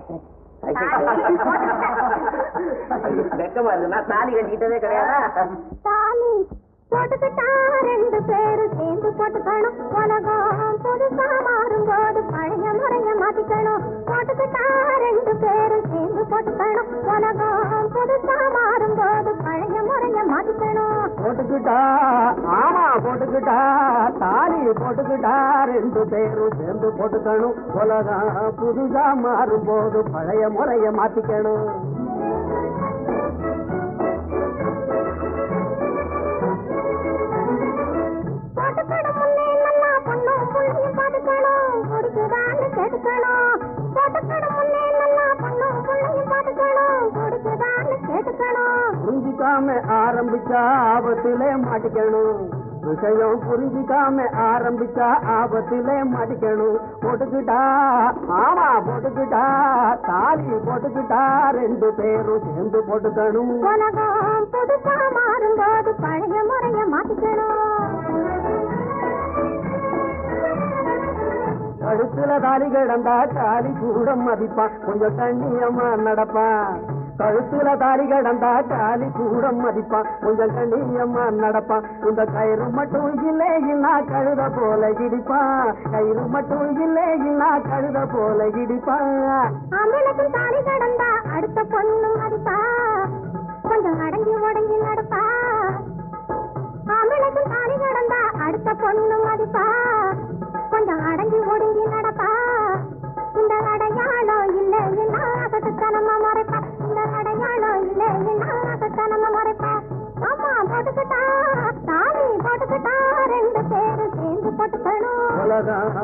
வெக்கமா இருக்கு, நான் தாலி கட்டிக்கிட்டதே கிடையாதா? தாலி போட்டுக்கிட்டா ரெண்டு பேரும் சேர்ந்து போட்டுக்கணும். உலகம் புதுசா மாறும்போது பழைய முறைய மாத்திக்கணும். போட்டுக்கிட்டா ரெண்டு பேரும் சேர்ந்து போட்டுக்கணும். உலகம் புதுசா மாறும்போது பழைய முறைய மாத்திக்கணும். போட்டுக்கிட்டா, ஆமா போட்டுக்கிட்டா, தாலி போட்டுக்கிட்டா ரெண்டு பேரும் சேர்ந்து போட்டுக்கணும். உலகம் புதுசா மாறும் போது பழைய முறைய மாத்திக்கணும். போட்டுக்கணும் முன்னே நல்லா பொண்ணும் புள்ளையும் பாத்துக்கணும். குடிக்குதான்னு கேட்டுக்கணும். போட்டுக்கணும் முன்னே நல்லா பொண்ணும் புள்ளையும் பாத்துக்கணும். குடிக்குதான்னு கேட்டுக்கணும். புரிஞ்சிக்காம ஆரம்பிச்சா ஆபத்திலே மாட்டிக்கணும். விஷயம் புரிஞ்சிக்காம ஆரம்பிச்சா ஆபத்திலே மாட்டிக்கணும். போட்டுக்கிட்டா, ஆமா போட்டுக்கிட்டா, தாலி போட்டுக்கிட்டா ரெண்டு பேரும் சேர்ந்து போட்டுக்கணும். உலகம் புதுசா மாறும்போது பழைய முறைய மாத்திக்கணும். கழுத்துல தாலி கிடந்தா தாலி கூட மதிப்பான். கொஞ்சம் கண்ணியமா நடப்பான். கழுத்துல தாலி கிடந்தா தாலி கூட மதிப்பான். கொஞ்சம் கண்ணியமா நடப்பான். இந்த கயிறு மட்டும் இல்லை இல்லா கழுத போல இடிப்பான். கயிறு மட்டும் இல்லை இல்லா கழுத போல இடிப்பான். ஆம்பளுக்கும் தாலி கிடந்தா அடுத்த பொண்ணு மதிப்பா.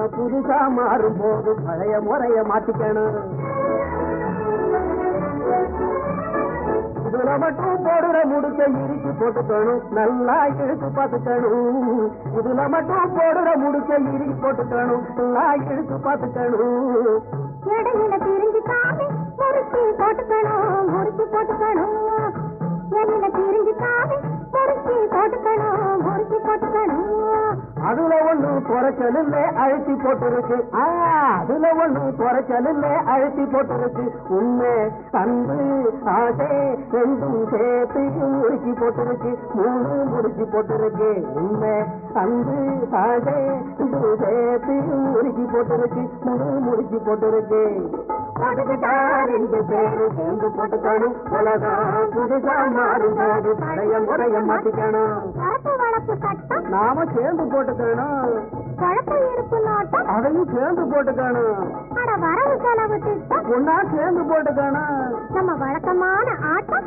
புதுசா மாறும் போது பழைய முறைய மாத்திக்கணும். இதுல மட்டும் போடுற முடிச்ச இறுக்கி போட்டுக்கணும், நல்லா இழுத்து பார்த்துக்கணும். இதுல மட்டும் போடுற முடிச்ச இறுக்கி போட்டுக்கணும், நல்லா இழுத்து பார்த்துக்கணும். இடையில திரிஞ்சுக்காம முறுக்கி போட்டுக்கணும், முறுக்கி போட்டுக்கணும். இடையில திரிஞ்சுக்காம முறுக்கி போட்டுக்கணும், முறுக்கி போட்டுக்கணும். அதுல ஒண்ணும் குறைச்சல் இல்ல, அழுத்தி போட்டுருக்கு. அதுல ஒண்ணும் குறைச்சல் இல்ல, அழுத்தி போட்டுருக்கு. உண்மை அன்பு ஆசை ரெண்டும் சேர்த்து முறுக்கி போட்டுருக்கு, மூணு முடிச்சு போட்டுருக்கு. உண்மை அன்பு ஆசை ரெண்டும் சேர்த்து முறுக்கி போட்டுருக்கு, மூணு முடிச்சு போட்டுருக்கு. அதுக்குதா ரெண்டு பேரு சேர்ந்து போட்டுக்கணும். உலகம் புதுசா மாறும் போது பழைய முறைய மாத்திக்கணும். வரப்பு வளப்பு சட்டம் நாம சேர்ந்து போட்டுக்கணும், குழப்ப இருப்பு நோட்டம் அதையும் சேர்ந்து போட்டுக்கணும். அட வரவு செலவு திட்டம் ஒன்னா சேர்ந்து போட்டுக்கணும். நம்ம வழக்கமான ஆட்டம்.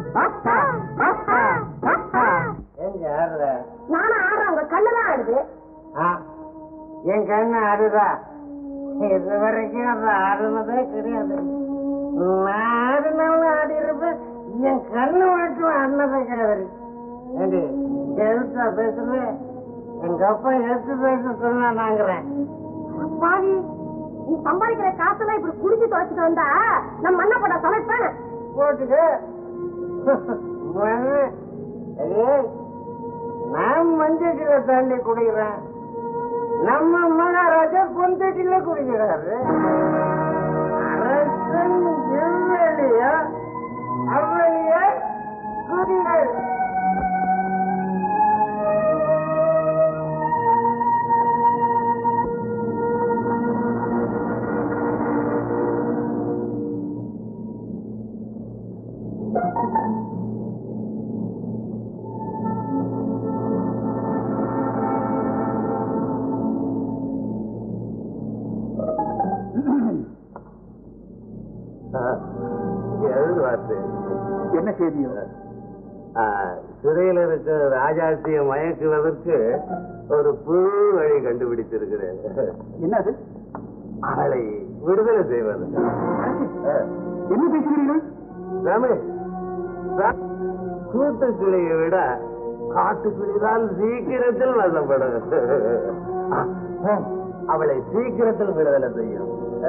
எங்க ஆடுற? நானும் ஆடுறேன், உங்க கண்ணுதான் ஆடுது. என் கண்ணு ஆடுதா? இது வரைக்கும் அது ஆடுனதே கிடையாது. நான் ஆடுனாலும் ஆடி இருப்பேன், என் கண்ணு மட்டும் ஆடினதே கிடையாது. ஏண்டி எழுத்தா பேசுறேன்? எங்க அப்பா எழுத்து பேச சொன்னா நாங்கிறேன். பாவி, நீ சம்பாதிக்கிற காசெல்லாம் இப்படி குடிச்சு துவைச்சிட்டு வந்தா நம்ம மண்ணை போட்டா சமைப்பேன். போட்டுக்கு நான் மஞ்சட்டில தண்ணி குடிக்கிறேன், நம்ம மகாராஜா பொந்தட்டில குடிக்கிறாரு. அரசன் எவ்வளியா அவ்வளியா குடிகள். என்ன செய்தியோ? சிறையில் இருக்க ராஜாசிய மயக்குவதற்கு ஒரு புது வழி கண்டுபிடித்திருக்கிறேன். என்னது? அவளை விடுதலை செய்வது. என்ன பேசுகிறீர்கள்? கூட்டுக்கிளியை விட காட்டுக்கிளிதான் சீக்கிரத்தில் வசப்படும். அவளை சீக்கிரத்தில் விடுதலை செய்யும்.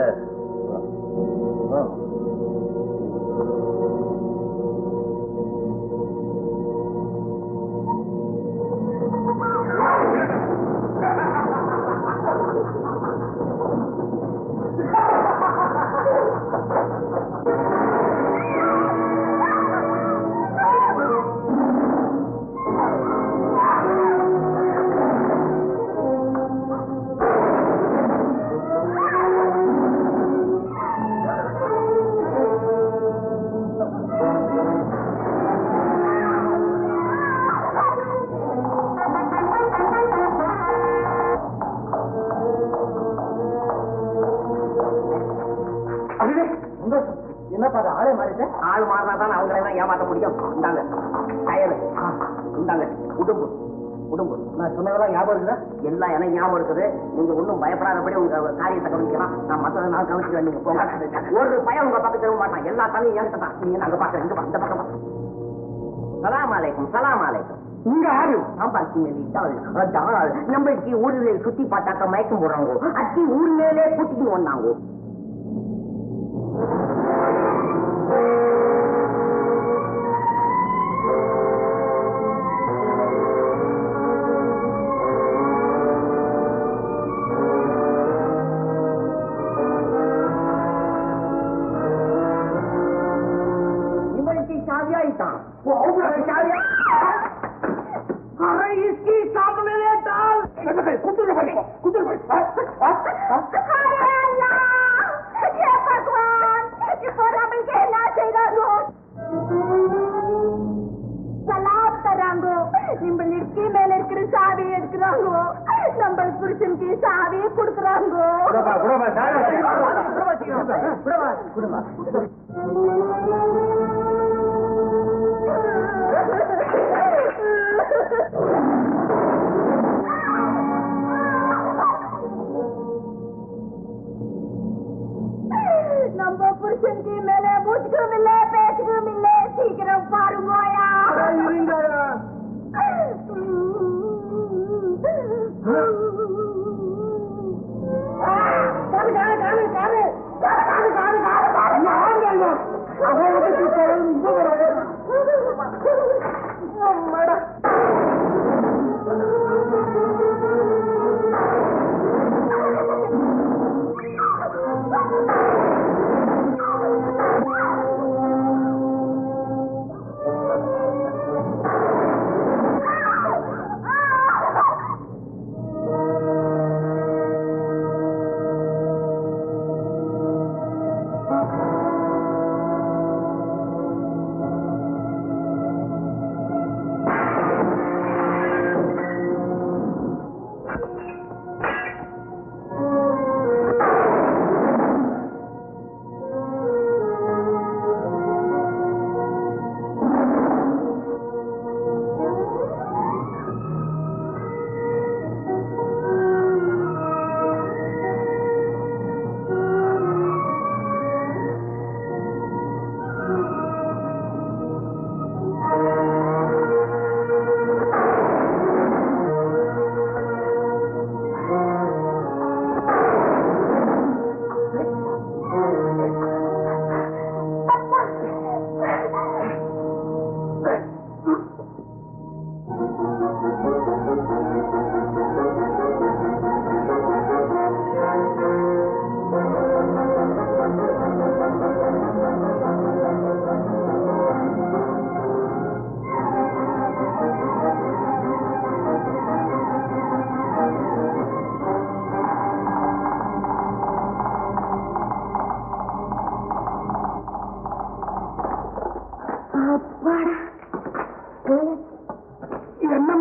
என்னப்பா ஆளே மாறிட்ட? ஆள் மாறினா தான் அவங்களை தான் ஏமாற்ற முடியும். இந்தாங்க கயலு, இந்தாங்க உடும்பு. உடும்பு நான் சொன்னதெல்லாம் ஞாபகம் இருக்குதா? எல்லாம் எனக்கு ஞாபகம் இருக்குது. நீங்க ஒன்றும் பயப்படாதபடி உங்க காரியத்தை கவனிக்கலாம். நான் மற்றதை நான் கவனிச்சுக்கிறேன். நீங்க போங்க. ஒரு பையன் உங்க பக்கத்துல இருக்க மாட்டான். எல்லா தலையும் என்கிட்ட தான். நீங்க நாங்க பாக்குறேன். இந்த பக்கம். சலாம் அலைக்கும். சலாம் அலைக்கும். இங்க ஆறு சாம்பார்ச்சி மேலிட்டால் நம்மளுக்கு ஊர்ல சுத்தி பார்த்தாக்க மயக்கம் போடுறாங்க. அத்தி ஊர் மேலே கூட்டிட்டு வந்தாங்க. इसकी सामने ले डाल कुछ சலாம் தராங்கோ. நம்ம நிற்கி மேல இருக்கிற சாவி எடுக்கிறாங்கோ. நம்ம புருஷனுக்கு சாவியை கொடுக்குறாங்கோ.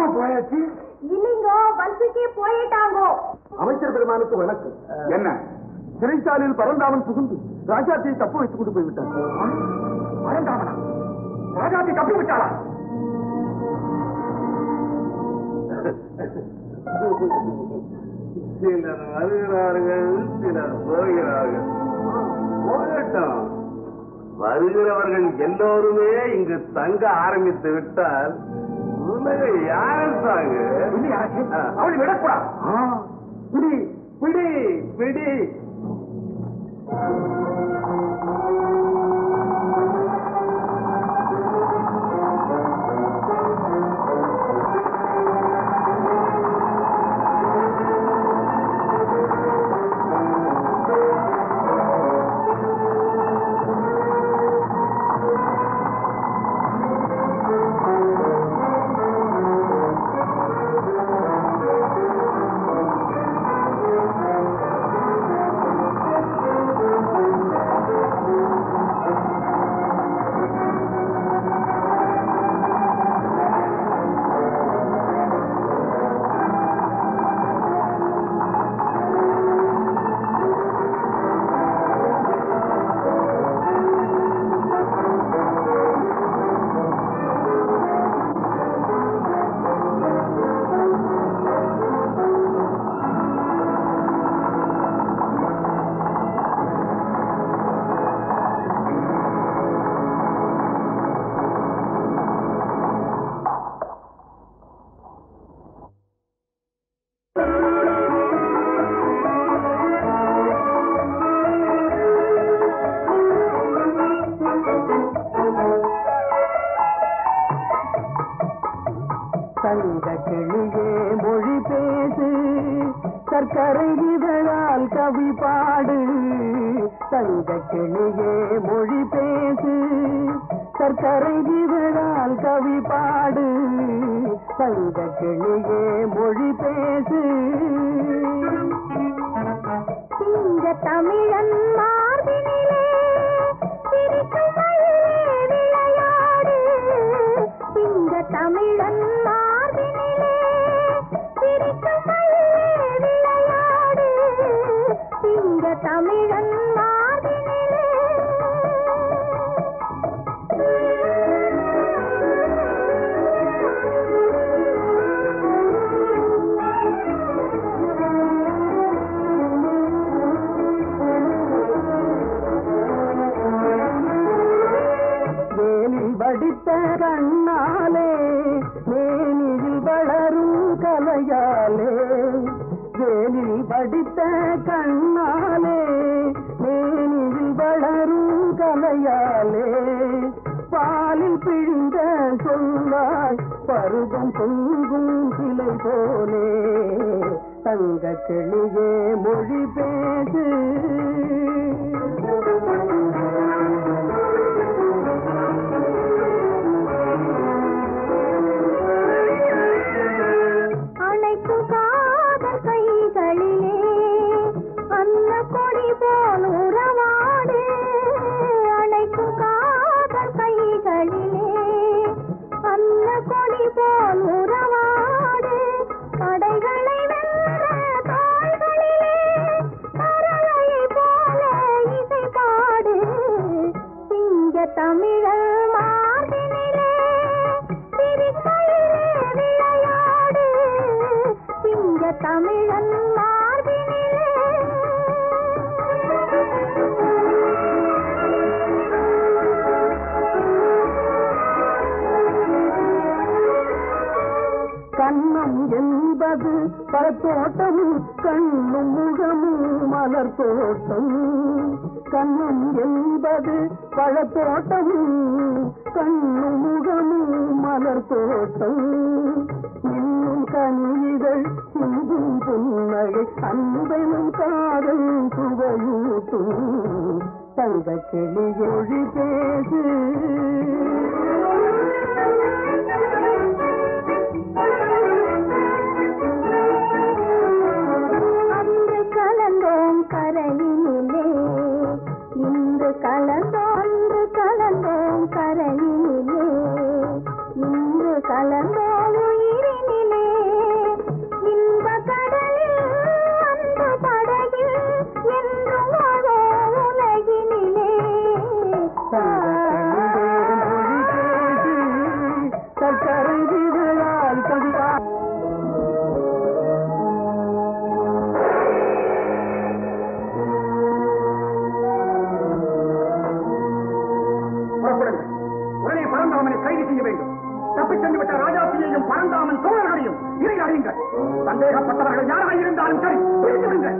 எங்கம்மா போயாச்சு? இல்லைங்கோ, பஸ்ஸுக்கே போயிட்டாங்கோ. அமைச்சர் பெருமானுக்கு வணக்கம். என்ன? சிறைச்சாலையில் பரந்தாமன் புகுந்து ராஜாத்தியை தப்பு வைத்துக் கொண்டு போய்விட்டார். பரந்தாமனா? ராஜாத்தி தப்பி விட்டாளா? சிலர் வருகிறார்கள், சிலர் போகிறார்கள். போகட்டும். வருகிறவர்கள் எல்லோருமே இங்கு தங்க ஆரம்பித்து விட்டால் உலக யாருந்தாங்க? அவளை விடக்கூடாது. பிடி பிடி பிடி. சர்க்கரை இதழால் கவி பாடு, தங்க கிளியே மொழி பேசு. சர்க்கரை இதழால் கவி பாடு, தங்க கிளியே மொழி பேசு. சிங்க தமிழன் மார்பினிலே சிரிக்கும் மயிலே விளையாடு. சிங்க தமிழன் மார்பினிலே சிரிக்கும் மயிலே விளையாடு. சிங்க தமிழன் மார்பினிலே. படித்த கண்ணாலே மேனியில் வளரும் கலையாலே, வேலில் படித்த கண்ணாலே மேனியில் வளரும் கலையாலே, பாலில் பிழிந்த சொல்லாய் பருவம் பொங்கும் சிலை போலே, தங்க கிளியே மொழி பேசு. அணைக்கும் காதல் கைகளிலே அன்ன கொடி போல் உறவாடு. அணைக்கும் காதல் கைகளிலே அன்ன கொடி போல் உறவாடு. படைகளை வென்ற தாய்களிலே பறவையை போல இசை பாடு. சிங்க தமிழர் மார்பினிலே சிரிக்கையிலே விளையாடு. சிங்க தமிழன் மார்பினிலே. கண்ணம் என்பது பழத்தோட்டம், கண்ணும் முகமும் மலர் தோட்டம். கண்ணம் என்பது பழத்தோட்டம், கண்ணும் முகமும் மலர் தோட்டம். இன்னும் கனிதழ் சிந்தும் புன்னகை அன்பெனும் காதல் சுவையூட்டும். தங்க கிளியொழி பேசு. அன்று கலந்தோம் கரையினிலே, இன்று கலந்தோம். அன்று கலந்தோம் கரையினிலே, இன்று கலந்தோம் உயிரினிலே. இதை அறியுங்கள். சந்தேகப்பட்டவர்கள் யாராக இருந்தாலும் சரி பிடித்து விடுங்கள்.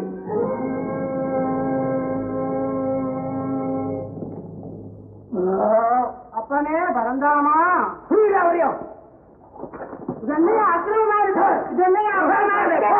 அப்பனே பரந்தாமா புரியுதா வரையும்? இதென்னையா அக்கிரமமா இருக்கு? இதென்னையா அக்கிரமமா இருக்கு?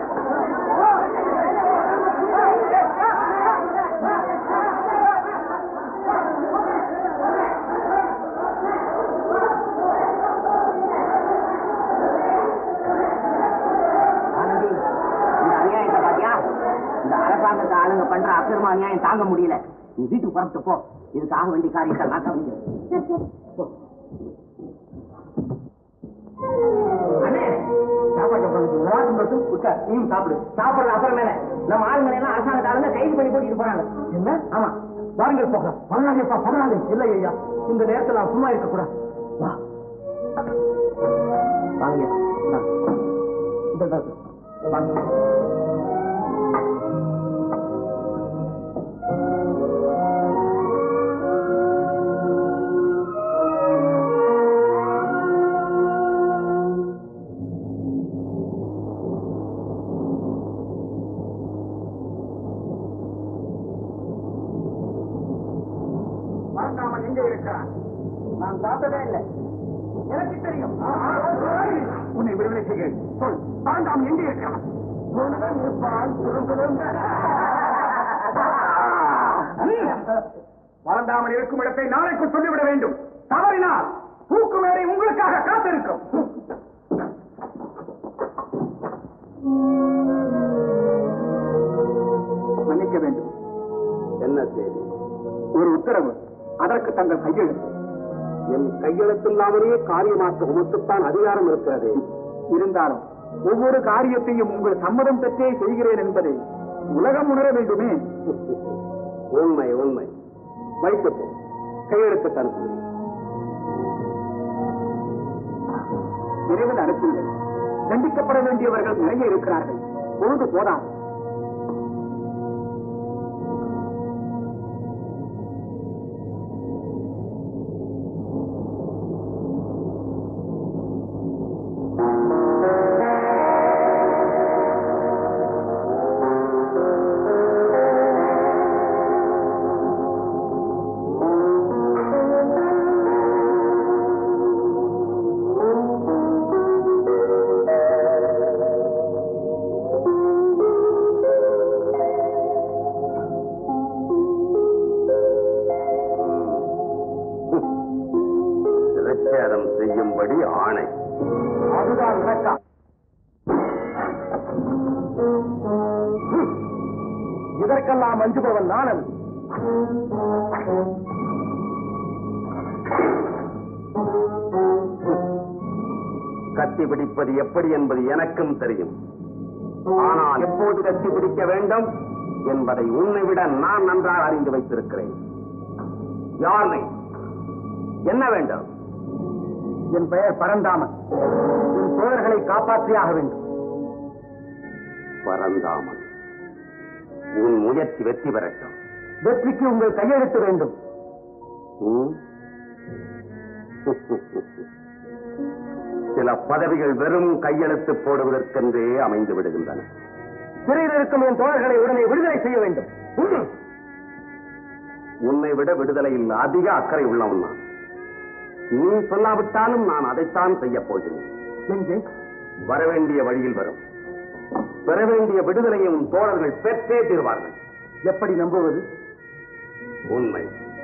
இந்த அரசாங்கத்தை ஆளுங்க பண்ற அக்கிரம அநியாயம் தாங்க முடியல. நீ வீட்டுக்கு புறப்பட்டு போ. இதுக்காக வேண்டிய காரியத்தை நான் கவனிக்கிறேன். நீயும் சாப்பிடு. சாப்பிடுற அப்புறமேல நம்ம ஆளுங்களை எல்லாம் அரசாங்கத்தை ஆளுங்க கைது பண்ணி போட்டு போறாங்க. என்ன? ஆமா, வாருங்கள் போகலாம். பண்ணாதேப்பா, பண்ணாதே. இல்லை ஐயா, இந்த நேரத்தில் நான் சும்மா இருக்கக்கூடாது. வா வாங்க. வாங்க. எங்கே இருக்கிறான்? நான் பார்த்ததே இல்லை. எனக்கு தெரியும். உன்னை விடுதலை செய்கிறேன். சொல், பரந்தாமன் எங்கே இருக்கிறான்? பரந்தாமன் இருக்கும் இடத்தை நாளைக்குள் சொல்லிவிட வேண்டும். தவறினால் தூக்கு மேடை உங்களுக்காக காத்திருக்கும். மன்னிக்க வேண்டும். என்ன செய்தி? ஒரு உத்தரவு. அதற்கு தங்கள் கையெழுத்து. என் கையெழுத்தில்லாமலேயே காரியமாற்ற உமக்குத்தான் அதிகாரம் இருக்கிறது. இருந்தாலும் ஒவ்வொரு காரியத்தையும் உங்கள் சம்மதம் பெற்றே செய்கிறேன் என்பதை உலகம் உணர வேண்டுமே. உண்மை உண்மை. வைத்து கையெழுத்து அனுப்புகிறேன். விரைவில் அனுப்புங்கள். தண்டிக்கப்பட வேண்டியவர்கள் நிறைய இருக்கிறார்கள். பொழுது போதாது. செய்யும்படி ஆணை. அதுதான் நடக்கும். இதற்கெல்லாம் அஞ்சுபவன் நானன். கத்தி பிடிப்பது எப்படி என்பது எனக்கும் தெரியும். ஆனால் எப்போது கத்தி பிடிக்க வேண்டும் என்பதை உன்னை விட நான் நன்றாக அறிந்து வைத்திருக்கிறேன். யார் நீ? என்ன வேண்டும்? என் பெயர் பரந்தாமன். என் தோழர்களை காப்பாற்றியாக வேண்டும். பரந்தாமன், உன் முயற்சி வெற்றி பெறட்டும். வெற்றிக்கு உங்கள் கையெழுத்து வேண்டும். சில பதவிகள் வெறும் கையெழுத்து போடுவதற்கென்றே அமைந்து விடுகின்றன. சிறையில் இருக்கும் என் தோழர்களை உடனே விடுதலை செய்ய வேண்டும். உன்னை விட விடுதலையில் அதிக அக்கறை உள்ளவன் நான். நீ சொல்லாவிட்டாலும் நான் அதைத்தான் செய்யப் போகிறேன். எங்கே? வரவேண்டிய வழியில் வரும். பெற வேண்டிய விடுதலையை உன் தோழர்கள் பெற்றே தீர்வார்கள். எப்படி நம்புவது? உண்மை.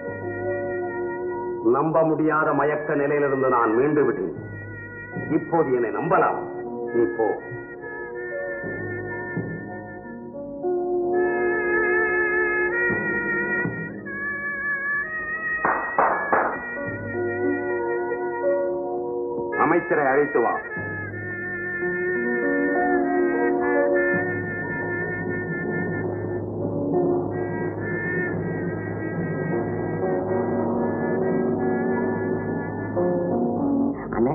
நம்ப முடியாத மயக்க நிலையிலிருந்து நான் மீண்டு விட்டேன். இப்போது என்னை நம்பலாம். நீ போ. அமைச்சரை அழைத்து வா. அண்ணே,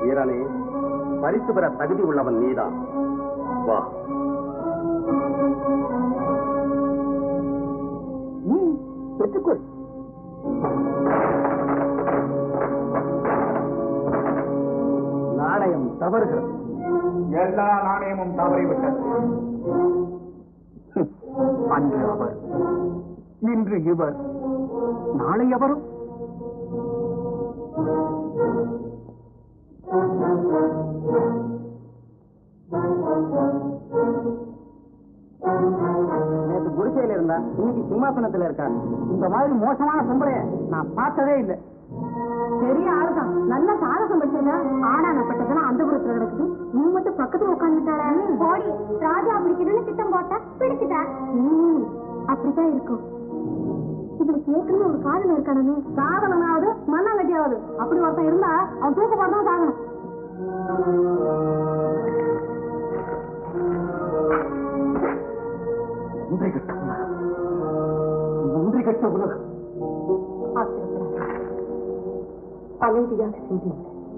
வீரனே, பரிசு பெற தகுதி உள்ளவன் நீதான். வா. பெற்றுக்கொள். நாணயம் தவறுகிறது. எல்லா நாணயமும் தவறிவிட்டது. அன்று அவர், இன்று இவர், நாளை அவரும். நேற்று குடிசையில இருந்தா இன்னைக்கு சிம்மாசனத்துல இருக்காரு. இந்த மாதிரி மோசமான பொம்பளைய நான் பார்த்ததே இல்லை. பெரிய ஆளுதான், நல்ல சாதகம் படிச்சிருந்தா ஆடானப்பட்டதெல்லாம் அந்த புறத்துல கிடக்குது. நீ மட்டும் பக்கத்துல உட்காந்துட்டாள. போடி, ராஜா பிடிக்கணும்னு திட்டம் போட்டா பிடிச்சிட்டா. அப்படித்தான் இருக்கும். இவளுக்கு ஏற்கனவே ஒரு காதல் இருக்கானே. காதலனாவது மண்ணாங்கட்டியாவது அப்படி ஒருத்தன் இருந்தா அவன் தூக்க போட்டான் சாகணும். நன்றி கட்ட உலகம். அமைதியாக சிந்தியுங்கள்.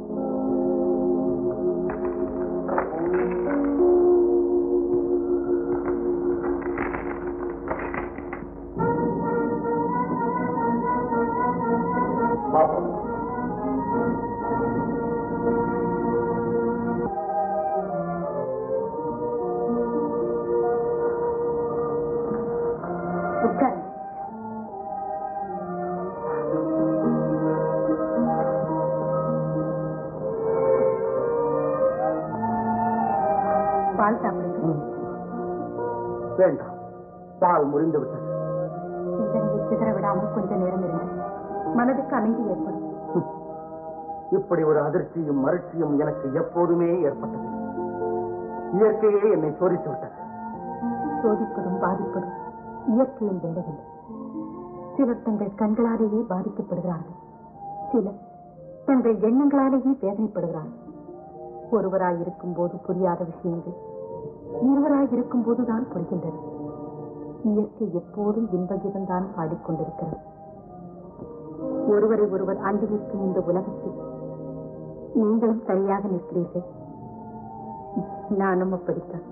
பால் சாப்பிடுங்க. வேண்டாம், பால் முறிந்து விட்டது. சிந்தனையை சிதற விடாமல் கொஞ்ச நேரம் இருங்க. மனதுக்கு அமைதி ஏற்படும். இப்படி ஒரு அதிர்ச்சியும் மகிழ்ச்சியும் எனக்கு எப்போதுமே ஏற்பட்டது. இயற்கையே என்னை சோதித்து விட்டது. சோதிப்பதும் பாதிப்பதும் இயற்கையின் வேலைகள். சிலர் தங்கள் கண்களாலேயே பாதிக்கப்படுகிறார்கள், சிலர் தங்கள் எண்ணங்களாலேயே வேதனைப்படுகிறார்கள். ஒருவராயிருக்கும் போது புரியாத விஷயங்கள் இருவராயிருக்கும் போதுதான் புரிகின்றது. இயற்கை எப்போதும் இன்பகீதம்தான் பாடிக்கொண்டிருக்கிறது. ஒருவரை ஒருவர் அண்டி நிற்கும் இந்த உலகத்தில் நீங்களும் சரியாக நிற்கிறீர்கள், நானும் அப்படித்தான்.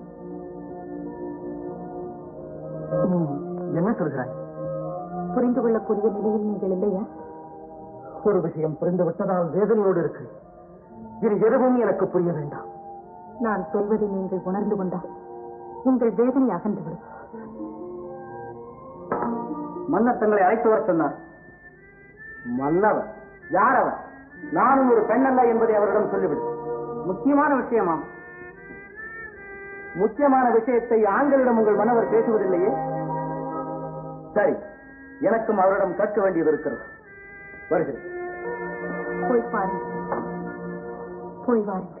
என்ன சொல்கிறாய்? புரிந்து கொள்ளக்கூடிய நிலையில் நீங்கள் இல்லையா? ஒரு விஷயம் புரிந்து விட்டதால் வேதனையோடு இருக்கிறேன். இது எதுவும் எனக்கு புரிய வேண்டாம். நான் சொல்வதை நீங்கள் உணர்ந்து கொண்டால் உங்கள் வேதனை அகன்றுவிடும். மன்னர் தங்களை அழைத்து வர சொன்னார். மன்னவர் யார்? அவர் நானும் ஒரு பெண்ணல்ல என்பதை அவரிடம் சொல்லிவிடு. முக்கியமான விஷயமா? முக்கியமான விஷயத்தை ஆண்களிடம் உங்கள் மன்னவர் பேசுவதில்லையே. சரி, எனக்கும் அவரிடம் கேட்க வேண்டியது இருக்கிறது. வருகிறேன். போய் பாருங்கள், போய் வாருங்கள்.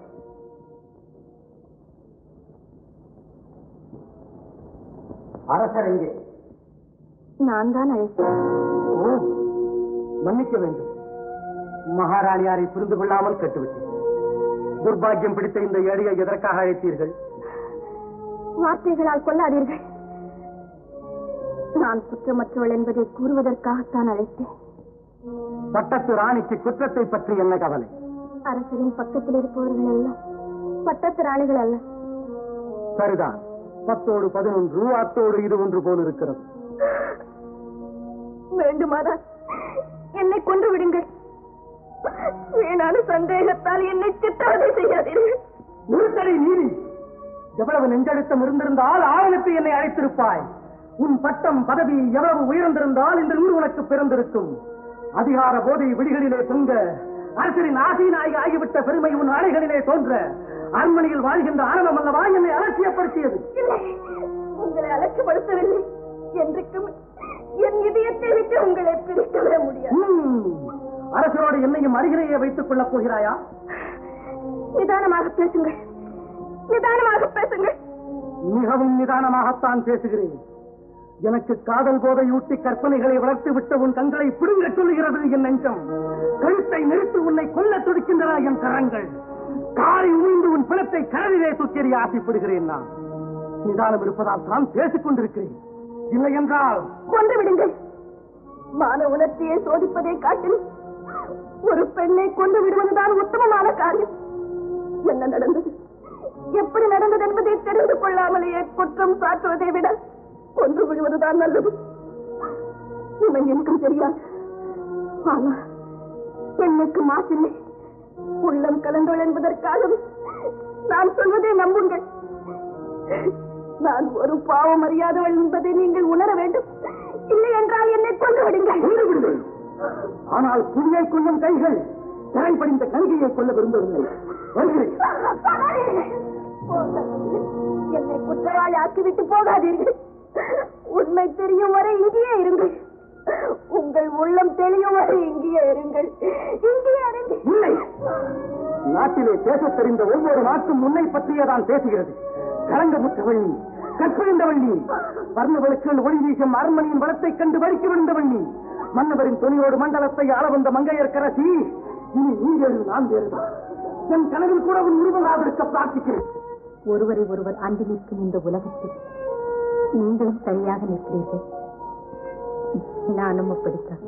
அரசர் எங்கே? நான் தான் அழைத்தேன். ஓ, மன்னிக்க வேண்டும். மகாராணியாரை புரிந்து கொள்ளாமல் கட்டுவிட்டேன். துர்பாக்கியம் பிடித்த இந்த ஏழையை எதற்காக அழைத்தீர்கள்? வார்த்தைகளால் கொள்ளாதீர்கள். நான் குற்றமற்றவள் என்பதை கூறுவதற்காகத்தான் அழைத்தேன். பட்டத்து ராணிக்கு குற்றத்தை பற்றி என்ன கவலை? அரசரின் பக்கத்தில் இருப்பவர்கள் எல்லாம் பட்டத்து ராணிகள் அல்ல. சரிதான். 10ஓடு 11, அத்தோடு இது ஒன்று போல் இருக்கிறது. வேண்டுமானால் என்னை கொன்று விடுங்கள். வீணான சந்தேகத்தால் என்னை சித்திரவதை செய்யாதீர்கள். உருத்தடி நீதி. எவ்வளவு நெஞ்சழுத்தம் இருந்திருந்தால் ஆரணித்து என்னை அழைத்திருப்பாய். உன் பட்டம் பதவி எவ்வளவு உயர்ந்திருந்தால் இந்த ஊர் உனக்கு பிறந்திருக்கும். அதிகார போதை விடிகளிலே தொங்க அரசரின் ஆசீனாய் ஆகிவிட்ட பெருமை உன் ஆணைகளிலே தோன்ற அரண்மனையில் வாழ்கின்ற ஆனந்தம் அல்லவா என்னை அலட்சியப்படுத்தியது? இல்லை, உங்களை அலட்சியப்படுத்தவில்லை. என்றைக்கும் என் இதயத்தை விட்டு உங்களை பிரிக்கவே முடியாது. அரசரோடு என்னையும் அருகிலேயே வைத்துக் கொள்ளப் போகிறாயா? நிதானமாக பேசுங்கள், நிதானமாக பேசுங்கள். மிகவும் நிதானமாகத்தான் பேசுகிறேன். எனக்கு காதல் போதையூட்டி கற்பனைகளை வளர்த்து விட்ட உன் கண்களை பிடுங்க சொல்லுகிறது என் நெஞ்சம். கழுத்தை நிறுத்தி உன்னை கொல்ல துடிக்கின்றன என் கரங்கள். காரை உமிழ்ந்து உன் பிணத்தை கடலிலே தூக்கெறிய ஆசைப்படுகிறேன். நான் நிதானம் இருப்பதால் தான் பேசிக் கொண்டிருக்கிறேன். இல்லை என்றால் கொண்டு விடுங்கள். மான உணர்ச்சியை சோதிப்பதை காட்டிலும் ஒரு பெண்ணை கொண்டு விடுவதுதான் உத்தமமான காரியம். என்ன நடந்தது, எப்படி நடந்தது என்பதை தெரிந்து கொள்ளாமலேயே குற்றம் சாட்டுவதை விட கொன்று விடுவதுதான் நல்லது. உண்மை எனக்கும் தெரியாது. ஆனா பெண்ணுக்கு மாசில்லை, உள்ளம் கலந்தோள் என்பதற்காகவே நான் சொல்வதை நம்புங்கள். நான் ஒரு பாவம் அறியாதவள் என்பதை நீங்கள் உணர வேண்டும். இல்லை என்றால் என்னை கொண்டு விடுங்கள். ஆனால் புலியை கொள்ளும் கைகள் திரைப்படிந்த கல்கையை கொள்ள விரும்பவில்லை. என்னை குற்றவாளி ஆக்கிவிட்டு போகாதீர்கள். உண்மை தெரியும் வரை இங்கேயே இருங்கள். உங்கள் உள்ளம் தெளியும் வரை இங்கேயே இருங்கள். இங்கேயே இருங்கள். இல்லை, நாட்டிலே பேசத் தெரிந்த ஒவ்வொரு நாட்டும் உன்னை பற்றியதான் பேசுகிறது. கலங்கமுற்றவள்ளி, கற்பிழந்தவள்ளி, வர்ணவளுக்குள் ஒளி வீசும் அரண்மனையின் வளத்தைக் கண்டு வலிக்கு விழுந்தவள்ளி, மன்னவரின் துணியோடு மண்டலத்தை ஆள வந்த மங்கையர்க்கரசி, இனி நீ வேறு நான் வேறுதான். என் கனவில் கூட உன் உருவமாக இருக்க பிரார்த்திக்கிறேன். ஒருவரை ஒருவர் அண்டி நிற்கும் இந்த உலகத்தில் நீங்களும் சரியாக நிற்கிறீர்கள். நானும் அப்படித்தான்.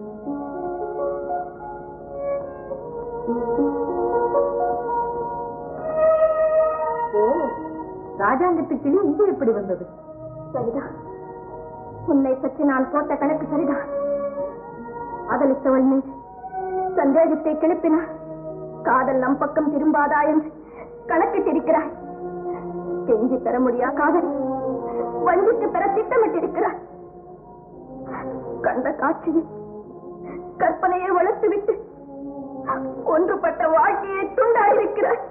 ராஜாங்கத்துக்கு இங்கே எப்படி வந்தது? சரிதான், உன்னை பற்றி நான் போட்ட கணக்கு சரிதான். காதலித்தவள் மீது சந்தேகத்தை கிளப்பினார். காதல் நம் பக்கம் திரும்பாதா என்று கணக்கிட்டிருக்கிறாய். கெஞ்சி பெற முடியா காதல் வஞ்சித்து பெற திட்டமிட்டிருக்கிறார். கண்ட காட்சியை கற்பனையை வளர்த்துவிட்டு ஒன்றுபட்ட வாழ்க்கையை துண்டாயிருக்கிறார்.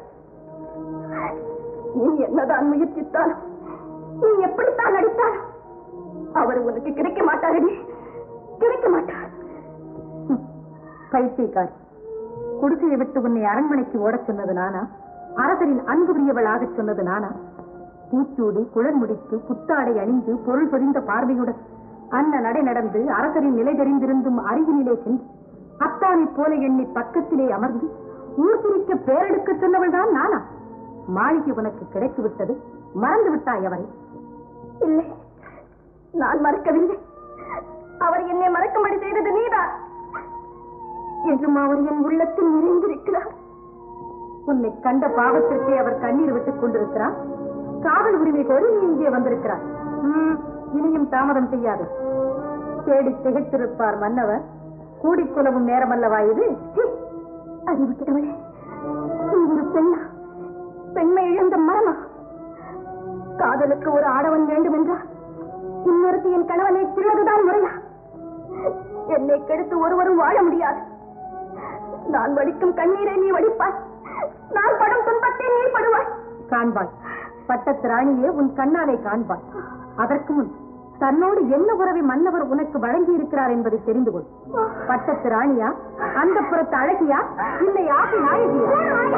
நீ என்னதான் முயற்சித்தாலும், நீ எப்படித்தான் நடித்தாலும் அவர் உனக்கு கிடைக்க மாட்டாரடி, கிடைக்க மாட்டார். பைத்தியக்காரி, குடிசையை விட்டு உன்னை அரண்மனைக்கு ஓடச் சொன்னது நானா? அரசரின் அன்பு பிரியவளாக சொன்னது நானா? பூச்சூடி, குழல் முடித்து, புத்தாடை அணிந்து, பொருள் பொதிந்த பார்வையுடன் அன்ன நடை நடந்து அரசரின் நிலை தெரிந்திருந்தும் அருகினிலே சென்று அத்தானை போல எண்ணி பக்கத்திலே அமர்ந்து ஊர் பிரிக்க பேரெடுக்க சொன்னவள் தான் நானா? மாளிகை உனக்கு கிடைத்து விட்டது, மறந்து விட்டாய் அவரை? இல்லை, நான் மறக்கவில்லை. அவர் என்னை மறக்கும்படி செய்தது நீதான். என்றும் அவர் என் உள்ளத்தில் நிறைந்திருக்கிறார். உன்னை கண்ட பாவத்திற்கே அவர் கண்ணீர் விட்டுக் கொண்டிருக்கிறார். காவல் உரிமை கோரி நீ இங்கே வந்திருக்கிறார். இனியும் தாமதம் செய்யாது. தேடி திகைத்திருப்பார் மன்னவர். கூடிக்குலவும் நேரமல்லவா இது? அறிவிக்கிறவளே, ஒரு பெண்ணா, பெண்மை இழந்த மரமா? காதலுக்கு ஒரு ஆடவன் வேண்டும் என்றால் இன்னொருத்தி என் கணவனை திள்ளதுதான் முறையா? என்னை கெடுத்து ஒருவரும் வாழ முடியாது. நான் வடிக்கும் கண்ணீரை நீ வடிப்பாய், நான் படும் துன்பத்தை நீ படுவாய். காண்பாய், பட்டத்து ராணியே, உன் கண்ணாலே காண்பாய். அதற்கு முன் தன்னோடு என்ன உறவை மன்னவர் உனக்கு வழங்கி இருக்கிறார் என்பதை தெரிந்து கொள். பட்டத்து ராணியா, அந்த புறத்து அழகியா, இல்லை ஆசை நாயகியா?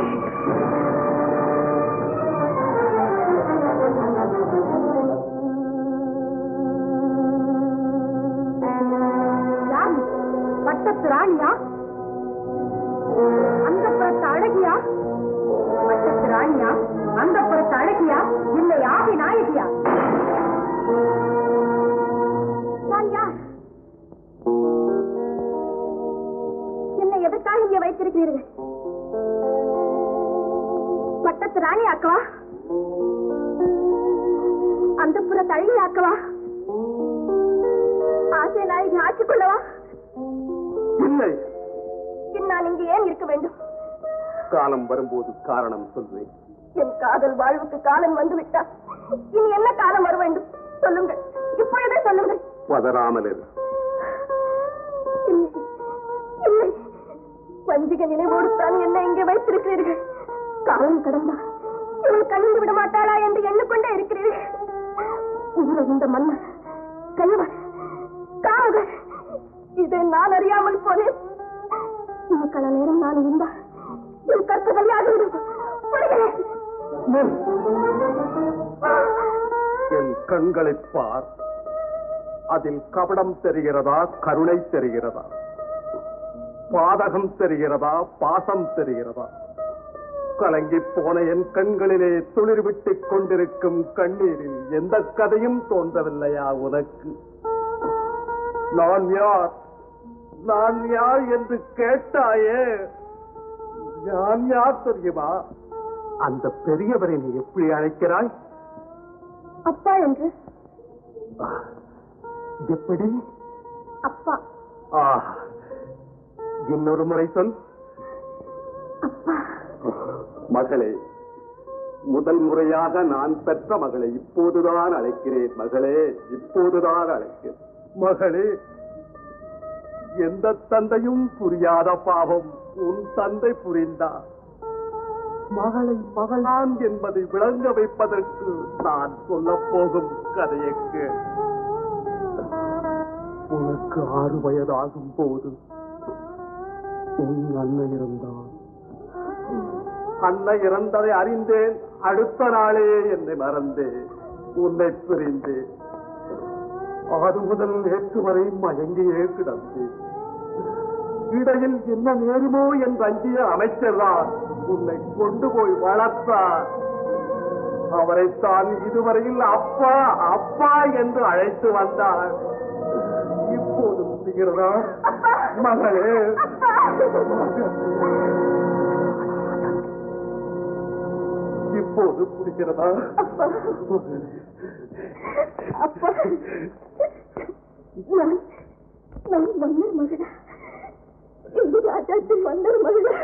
பட்டத்து ராணியா, அந்த புறத்து அழகியா? பட்டத்து ராணியா, அந்த புறத்து அழகியா, இல்லை ஆகி நாயகியா? நான் யார்? என்னை எதற்காக இங்கே வைத்திருக்கிறீர்கள்? பட்டத்து ராணி ஆக்கவா? அந்த புறத்து அழகி ஆக்கவா? ஆசை நாயகி ஆக்கிக் கொள்ளவா? இல்லை, நான் இங்கே ஏன் இருக்க வேண்டும்? காலம் வரும்போது காரணம் சொல்வேன். என் காதல் வாழ்வுக்கு காலம் வந்துவிட்டார். இனி என்ன காலம் வர வேண்டும்? சொல்லுங்கள், இப்பொழுதே சொல்லுங்கள். பதறாமல் இரு. இல்லை, இல்லை, வஞ்சிக நினைவோடு தான் என்னை இங்கே வைத்திருக்கிறீர்கள். காலம் கடந்தா இவள் கலந்து விட மாட்டாளா என்று எண்ணிக்கொண்டே இருக்கிறீர்கள். இந்த மன்னர், கணவர், காவலர், இதை நான் அறியாமல் போனேன். இன்னும் நேரம் நான் இருந்தால் என் கற்பனை ஆகிவிடும். என் கண்களை பார். அதில் கபடம் தெரிகிறதா, கருணை தெரிகிறதா, பாதகம் தெரிகிறதா, பாசம் தெரிகிறதா? கலங்கி போன என் கண்களிலே துளிர் விட்டுக் கொண்டிருக்கும் கண்ணீரில் எந்த கதையும் தோன்றவில்லையா உனக்கு? நான் யார், நான் யார் என்று கேட்டாயே. நான் யார் தெரியுமா? அந்த பெரியவரை நீ எப்படி அழைக்கிறாய்? அப்பா என்று. எப்படி? அப்பா. இன்னொரு முறை சொல். அப்பா. மகளே, முதல் முறையாக நான் பெற்ற மகளை இப்போதுதான் அழைக்கிறேன். மகளே, இப்போதுதான் அழைக்கிறேன். மகளே, எந்த தந்தையும் புரியாத பாவம் உன் தந்தை புரிந்தார். மகளை மகளான் என்பதை விளங்க வைப்பதற்கு நான் சொல்ல போகும் கதையைக்கு உனக்கு 6 வயதாகும் போது உன் அன்னை இருந்தான். அன்னை இறந்ததை அறிந்தேன். அடுத்த நாளே என்னை மறந்தேன், உன்னை பிரிந்தேன். அது முதல் நேற்று வரை மயங்கியே கிடந்தேன். இடையில் என்ன நேருமோ என்று அஞ்சிய அமைச்சர்தான் உன்னை கொண்டு போய் வளர்த்தார். அவரைத்தான் இதுவரையில் அப்பா அப்பா என்று அழைத்து வந்தார். இப்போது புரிகிறதா மகளே? இப்போது புரிகிறதா? அப்பா, நான் மன்னர் மகளா? இந்த ராஜாத்தி மன்னர் மகளா?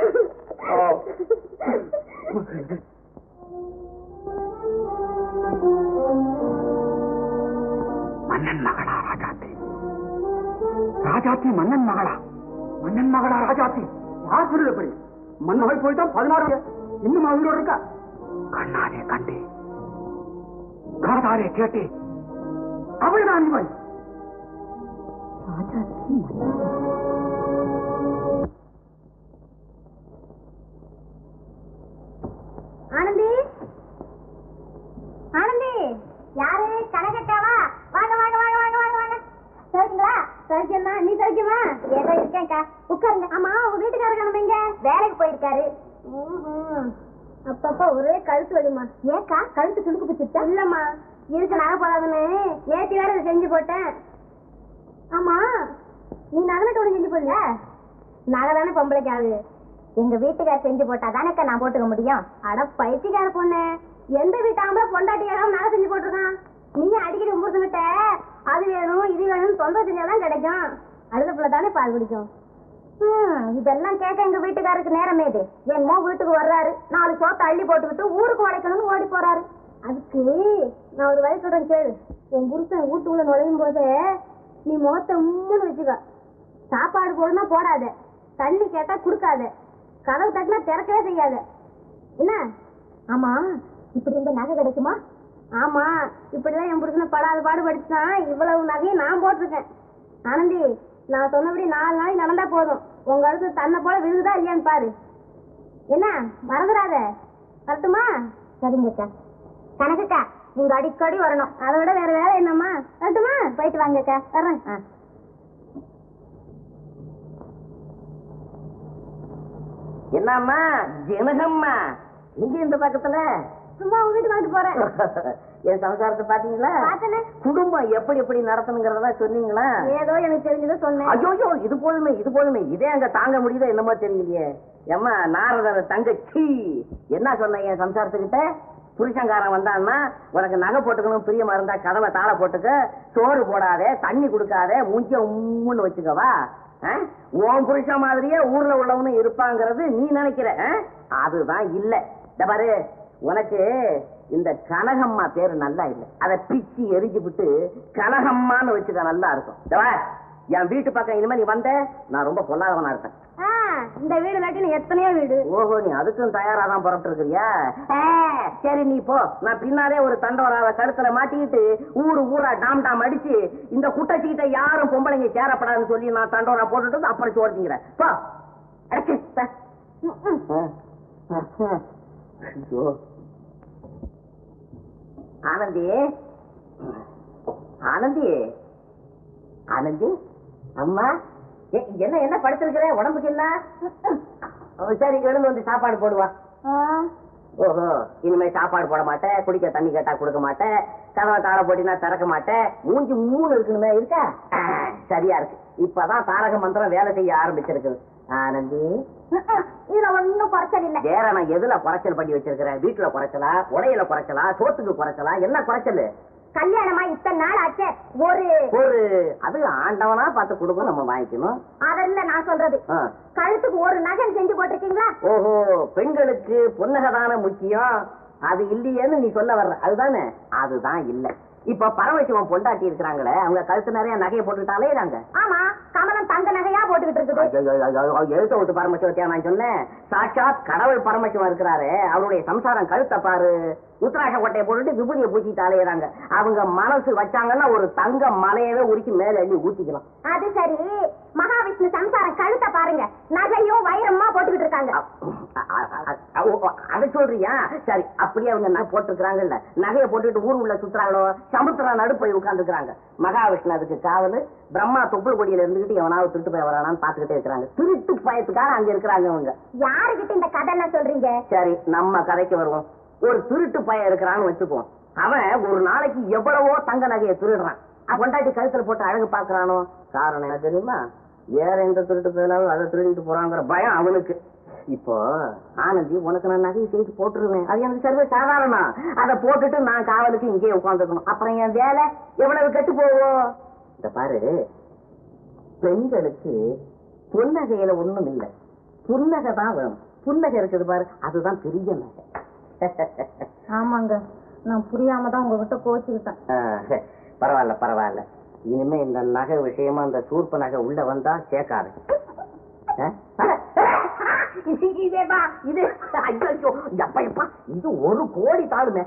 மன்னன் மகளா ராஜாத்தி? ராஜாத்தி மன்னன் மகளா? மன்னன் மகளா ராஜாத்தி? யார் சொல்லுபடி? மன்னர்கள் போயிட்டா 16 இன்னும் அவங்களோட இருக்கா? கண்ணாலே கண்டே, காதாலே கேட்டே, அவள்தான் இவள். ராஜாத்தி ஆனந்தி, ஆனந்தி, யாரு? கனகக்காவா? வாங்க வாங்க வாங்க வாங்க வாங்க வாங்க. சௌக்கியங்களா? சௌக்கியமா? நீ சௌக்கியமா? ஏதோ இருக்கேன்க்கா, உட்காருங்க. ஆமா, உங்க வீட்டுக்காரங்க நம்ம எங்க? வேலைக்கு போயிருக்காரு. அப்பப்பா ஒரே கழுத்து வலிமா. ஏக்கா, கழுத்து துணுக்கு பிடிச்சிருச்சா? இல்லம்மா, இருக்கு நகை போடாதுன்னு நேற்று வேற இதை செஞ்சு போட்டேன். ஆமா, நீ நகை செஞ்சு போடல? நகை தானே பொம்பளைக்கு ஆகுது. எங்க வீட்டுக்கார செஞ்சு போட்டா தானேக்கா நான் போட்டுக்க முடியும். அட பைத்தியக்கார பொண்ணு, எந்த வீட்டு ஆம்பளை பொண்டாட்டியாலும் நகை செஞ்சு போட்டிருக்கான். நீ அடிக்கடி உம்புறதுகிட்ட அது வேணும் இது வேணும் தொந்தரவு செஞ்சாதான் கிடைக்கும். அடுத்த பிள்ளை தானே பால் குடிக்கும். இதெல்லாம் கேட்க எங்க வீட்டுக்காருக்கு நேரமே இது. என்னமோ வீட்டுக்கு வர்றாரு, 4 சோத்தை அள்ளி போட்டுக்கிட்டு ஊருக்கு உழைக்கணும்னு ஓடி போறாரு. அதுக்கு நான் ஒரு வயசு சொல்றேன் கேளு. உன் புருஷன் வீட்டுக்குள்ள நுழையும் போதே நீ முகத்தை உம்முன்னு வச்சுக்க. சாப்பாடு போடுனா போடாத, தண்ணி கேட்டா குடுக்காத, கதவு தட்டினா திறக்கவே செய்யாத. என்ன? ஆமா, இப்படி இந்த நகை கிடைக்குமா? ஆமா, இப்படிதான் என் புருஷனை படாத பாடு படிச்சுதான் இவ்வளவு நகையும் நான் போட்டிருக்கேன். ஆனந்தி, நான் சொன்னபடி 4 நாளைக்கு நடந்தா போதும். உங்க அடுத்து தன்னை போல விழுகுதா இல்லையான்னு பாரு. என்ன மறந்துடாத, வரட்டுமா? சரிங்கக்கா. கணக்குக்கா, நீங்க அடிக்கடி வரணும். அதை விட வேற வேலை என்னம்மா? வரட்டுமா? போயிட்டு வாங்கக்கா, வர்றேன். என்னம்மா ஜனகம்மா, எங்க இந்த பக்கத்துல? சும்மா உங்க வீட்டுக்கு வந்துட்டு போறேன். என் சம்சாரத்தை பாத்தீங்களா? குடும்பம் எப்படி எப்படி நடத்தணுங்கிறதா சொன்னீங்களா? ஏதோ எனக்கு தெரிஞ்சதை சொன்னேன். ஐயோ, இது போதுமே இது போதுமே, இதே அங்க தாங்க முடியுதோ என்னமோ தெரியலையே. ஏம்மா நாரதர் தங்கச்சி, என்ன சொன்ன என் சம்சாரத்துக்கிட்ட? புருஷங்காரன் வந்தான்னா உனக்கு நகை போட்டுக்கணும் பிரியமா இருந்தா கதவை தாள போட்டுக்க, சோறு போடாத, தண்ணி கொடுக்காத, மூஞ்சிய உம்முன்னு வச்சுக்கவா. உன் புருஷன் மாதிரியே ஊர்ல உள்ளவனு இருப்பாங்கிறது நீ நினைக்கிற. அதுதான் இல்ல. பாரு, உனக்கு இந்த கனகம்மா பேரு நல்லா இல்ல, அத பிச்சு எரிஞ்சு விட்டு கனகம்மான்னு வச்சுக்க, நல்லா இருக்கும். என் வீட்டு பக்கம் இனிமே நீ வந்த நான் ரொம்ப பொல்லாதவனா இருப்பேன். இந்த வீடு கட்டி எத்தனையோ வீடு. ஓஹோ, நீ அதுக்கும் தயாராதான் புறப்பட்டு இருக்கிறியா? சரி நீ போ, நான் பின்னாலே ஒரு தண்டோராவை கழுத்துல மாட்டிக்கிட்டு ஊரு ஊரா டாம் டாம் அடிச்சு இந்த குட்டச்சிக்கிட்ட யாரும் பொம்பளைங்க சேரப்படாதுன்னு சொல்லி நான் தண்டோரா போட்டுட்டு அப்புறம் சோர்த்திக்கிறேன். போ. ஆனந்தி, ஆனந்தி, ஆனந்தி, அம்மா என்ன என்ன படுத்திருக்கிற? உடம்புக்கு என்ன? சரி, எழுந்து வந்து சாப்பாடு போடுவா. ஓஹோ, இனிமே சாப்பாடு போட மாட்டேன், குடிக்க தண்ணி கேட்டா கொடுக்க மாட்டேன், கதவை தாள போட்டினா திறக்க மாட்டேன், மூஞ்சி 3 இருக்கணுமே. இருக்கா? சரியா இருக்கு. இப்பதான் தாரக மந்திரம் வேலை செய்ய ஆரம்பிச்சிருக்குது. ஆனந்தி, இதுல ஒண்ணும் குறைச்சல் இல்ல. வேற நான் எதுல குறைச்சல் பண்ணி வச்சிருக்கிறேன்? வீட்டுல குறைச்சலா, உடையில குறைச்சலா, சோத்துக்கு குறைச்சலா, என்ன குறைச்சல்? கல்யாணமா இத்தனை நாள் ஆச்சு. ஒரு அது ஆண்டவனா பார்த்து கொடுக்கும், நம்ம வாங்கிக்கணும். அதெல்லாம் நான் சொல்றது. கழுத்துக்கு ஒரு நகை செஞ்சு போட்டிருக்கீங்களா? ஓஹோ, பெண்களுக்கு பொன்னகதான முக்கியம், அது இல்லையேன்னு நீ சொல்ல வர்ற, அதுதானே? அதுதான் இல்ல. இப்ப பரமசிவம் பொண்டாட்டி இருக்கிறாங்களே, அவங்க கழுத்து நிறைய நகையை போட்டுட்டாலே நாங்க. ஆமா, கமலம் தங்க நகையா போட்டுக்கிட்டு இருக்குது. எழுத்த விட்டு பரமசிவத்தையா நான் சொன்னேன்? சாட்சாத் கடவுள் பரமசிவம் இருக்கிறாரு, அவருடைய சம்சாரம் கழுத்தை பாரு, உத்தராட்ச கொட்டையை போட்டுட்டு விபூதியை பூச்சிட்டு அலையிறாங்க. அவங்க மனசு வச்சாங்கன்னா ஒரு தங்க மலையவே உருக்கி மேல அள்ளி ஊத்திக்கலாம். அது சரி, மகாவிஷ்ணு சம்சாரம் கழுத்தை பாருங்க, நகையும் வைரமா போட்டுக்கிட்டு இருக்காங்க. அதை சொல்றியா? சரி, அப்படியே அவங்க நகை போட்டுருக்காங்கல்ல, நகையை போட்டுட்டு ஊர் உள்ள சுத்துறாங்களோ, சமுத்திர நடு போய் உட்கார்ந்துருக்காங்க. மகாவிஷ்ணு அதுக்கு காவல், பிரம்மா தொப்புள் கொடியில இருந்துகிட்டு எவனாவது திருட்டு போய் வரானான்னு பாத்துக்கிட்டே இருக்கிறாங்க. திருட்டு பயத்துக்காக அங்க இருக்கிறாங்க அவங்க. யாருகிட்ட இந்த கதை எல்லாம் சொல்றீங்க? சரி, நம்ம கதைக்கு வருவோம். ஒரு திருட்டு பையன் இருக்கிறான்னு வச்சுக்குவோம். அவன் ஒரு நாளைக்கு எவ்வளவோ தங்க நகையை திருடுறான். கொண்டாட்டி கழுத்துல போட்டு அழகு பாக்குறானோ, காரணம் என்ன தெரியுமா? வேற எந்த திருட்டு போயினாலும் அதை திருடிட்டு போறாங்கிற பயம் அவனுக்கு. இப்போ ஆனந்தி, உனக்கு நான் நகையை செய்து போட்டுருவேன், அது எனக்கு சர்வ சாதாரணம். அதை போட்டுட்டு நான் காவலுக்கு இங்கே உட்காந்துக்கணும். அப்புறம் என் வேலை எவ்வளவு கெட்டு போவோம். இந்த பாரு, பெண்களுக்கு புன்னகையில ஒண்ணும் இல்லை, புன்னகை தான் வேணும். புன்னகை இருக்குது பாரு, அதுதான் பெரிய நகை. ஆமாங்க, நான் புரியாம தான் உங்ககிட்ட கோச்சுக்கிட்டேன். பரவாயில்ல பரவாயில்ல, இனிமே இந்த நகை விஷயமா அந்த சூர்ப்பு நகை உள்ள வந்தா சேர்க்காது. இது 1 கோடி தாளுமே.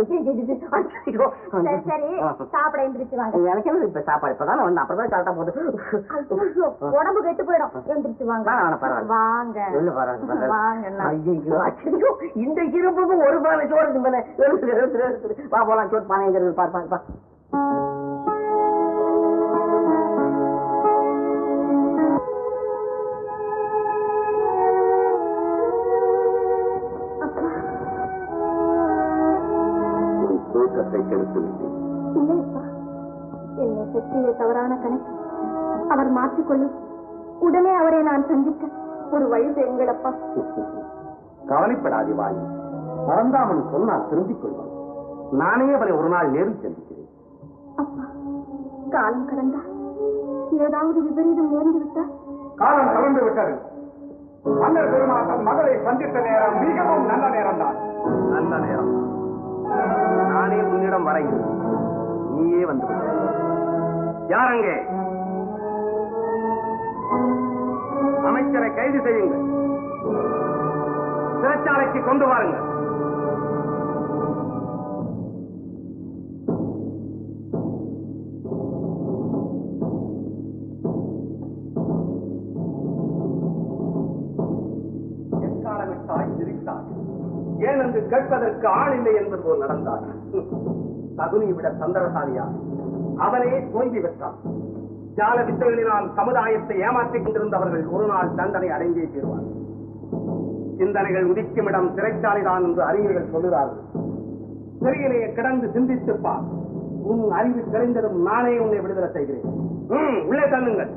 சாப்பிட எந்திரிச்சு வாங்க. எனக்கு இப்ப சாப்பாடு இப்பதான் வந்து அப்புறம் சாப்பிட்டா போது உடம்பு கெட்டு போயிடும். எந்திரிச்சு வாங்க. வாங்க வாங்க. இந்த இருப்புக்கு ஒரு பானை சோறு மேல வா போலாம். சோறு பானைங்கிறது பார்ப்பா. என்னை பற்றிய தவறான கணக்கு அவர் மாற்றிக்கொள்ளும். உடனே அவரை நான் சந்திக்க ஒரு வழி செய்யுங்களப்பா. கவலைப்படாதே வாயி, பரந்தாமன் சொன்னால் திரும்பிக் கொள்வான். நானே அவரை ஒரு நாள் நேரில் சந்திக்கிறேன். அப்பா, காலம் கடந்தா ஏதாவது விபரீதம் நேர்ந்து விட்டால்? காலம் கடந்து விட்டது. மன்னர் பெருமாள் மகளை சந்தித்த நேரம் மிகவும் நல்ல நேரம் தான். நல்ல நேரம். நானே உன்னிடம் வரைகிறேன், நீயே வந்து யாரங்கே? அமைச்சரை கைது செய்யுங்கள், சிறைச்சாலைக்கு கொண்டு வாருங்கள். எக்காலமிட்டாய் சிரித்தார், ஏனென்று கேட்பதற்கு ஆள் இல்லை என்பது போல் நடந்தார். தகுனி விட சந்திரசாலியா அவனே தோல்வி பெற்றான். ஜால வித்தைகளினால் சமுதாயத்தை ஏமாற்றிக் கொண்டிருந்தவர்கள் ஒரு நாள் தண்டனை அடைந்தே தீர்வார். சிந்தனைகள் உதிக்கும் இடம் சிறைச்சாலைதான் என்று அறிஞர்கள் சொல்லுகிறார்கள். சிறையிலேயே கிடந்து சிந்தித்துப்பார். உன் அறிவு தெரிந்ததும் நானே உன்னை விடுதலை செய்கிறேன். உள்ளே தள்ளுங்கள்.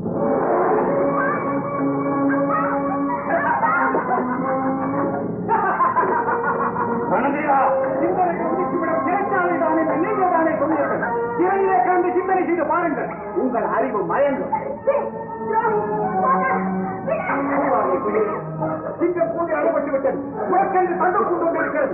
சிறையிலே கலந்து சிந்தனை செய்து பாருங்கள், உங்கள் அறிவு மயங்கும். சிங்கம் கூண்டி அடைபட்டு விட்டது, உனக்கென்று தண்டு கொண்டு கொண்டிருக்கிறது.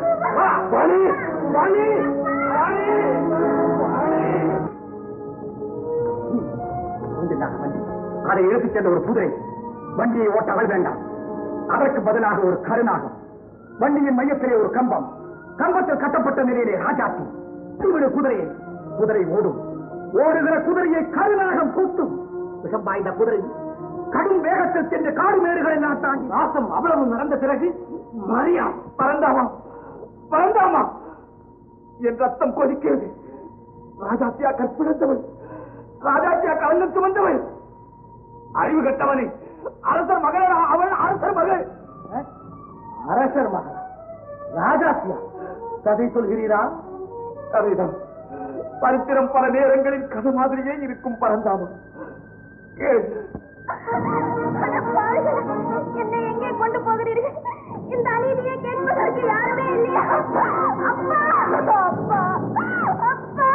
அதை இழுத்துச் சென்ற ஒரு குதிரை, வண்டியை ஓட்ட அவள் வேண்டாம். அதற்கு பதிலாக ஒரு கருநாகம், வண்டியின் மையத்திலே ஒரு கம்பம், கம்பத்தில் கட்டப்பட்ட நிலையிலே ராஜாத்தி. குதிரையை, குதிரை ஓடும், ஓடுகிற குதிரையை கருநாகம் கூட்டும். விஷம் வாய்ந்த குதிரை கடும் வேகத்தில் சென்று காடு மேடுகளை நான் தாண்டி நாசம் அவ்வளவு நடந்த பிறகு மரியா பறந்தாமா பறந்தாமா என் ரத்தம் கொதிக்கிறது. ராஜாத்தியா கற்பிழந்தவள், ராஜாத்தியா கலந்து சுமந்தவள், அறிவு கட்டவனை, அரசர் மகள், அவள் அரசர் மகள். அரசர் மகள் ராஜாத்தியா? கதை சொல்கிறீரா? கதைதான். சரித்திரம் பல நேரங்களில் கதை மாதிரியே இருக்கும். பரந்தாமம் என்னை எங்கே கொண்டு போகிறீர்கள்? இந்த அநீதியை கேட்பதற்கு யாருமே இல்லையா? அப்பா அப்பா அப்பா அப்பா.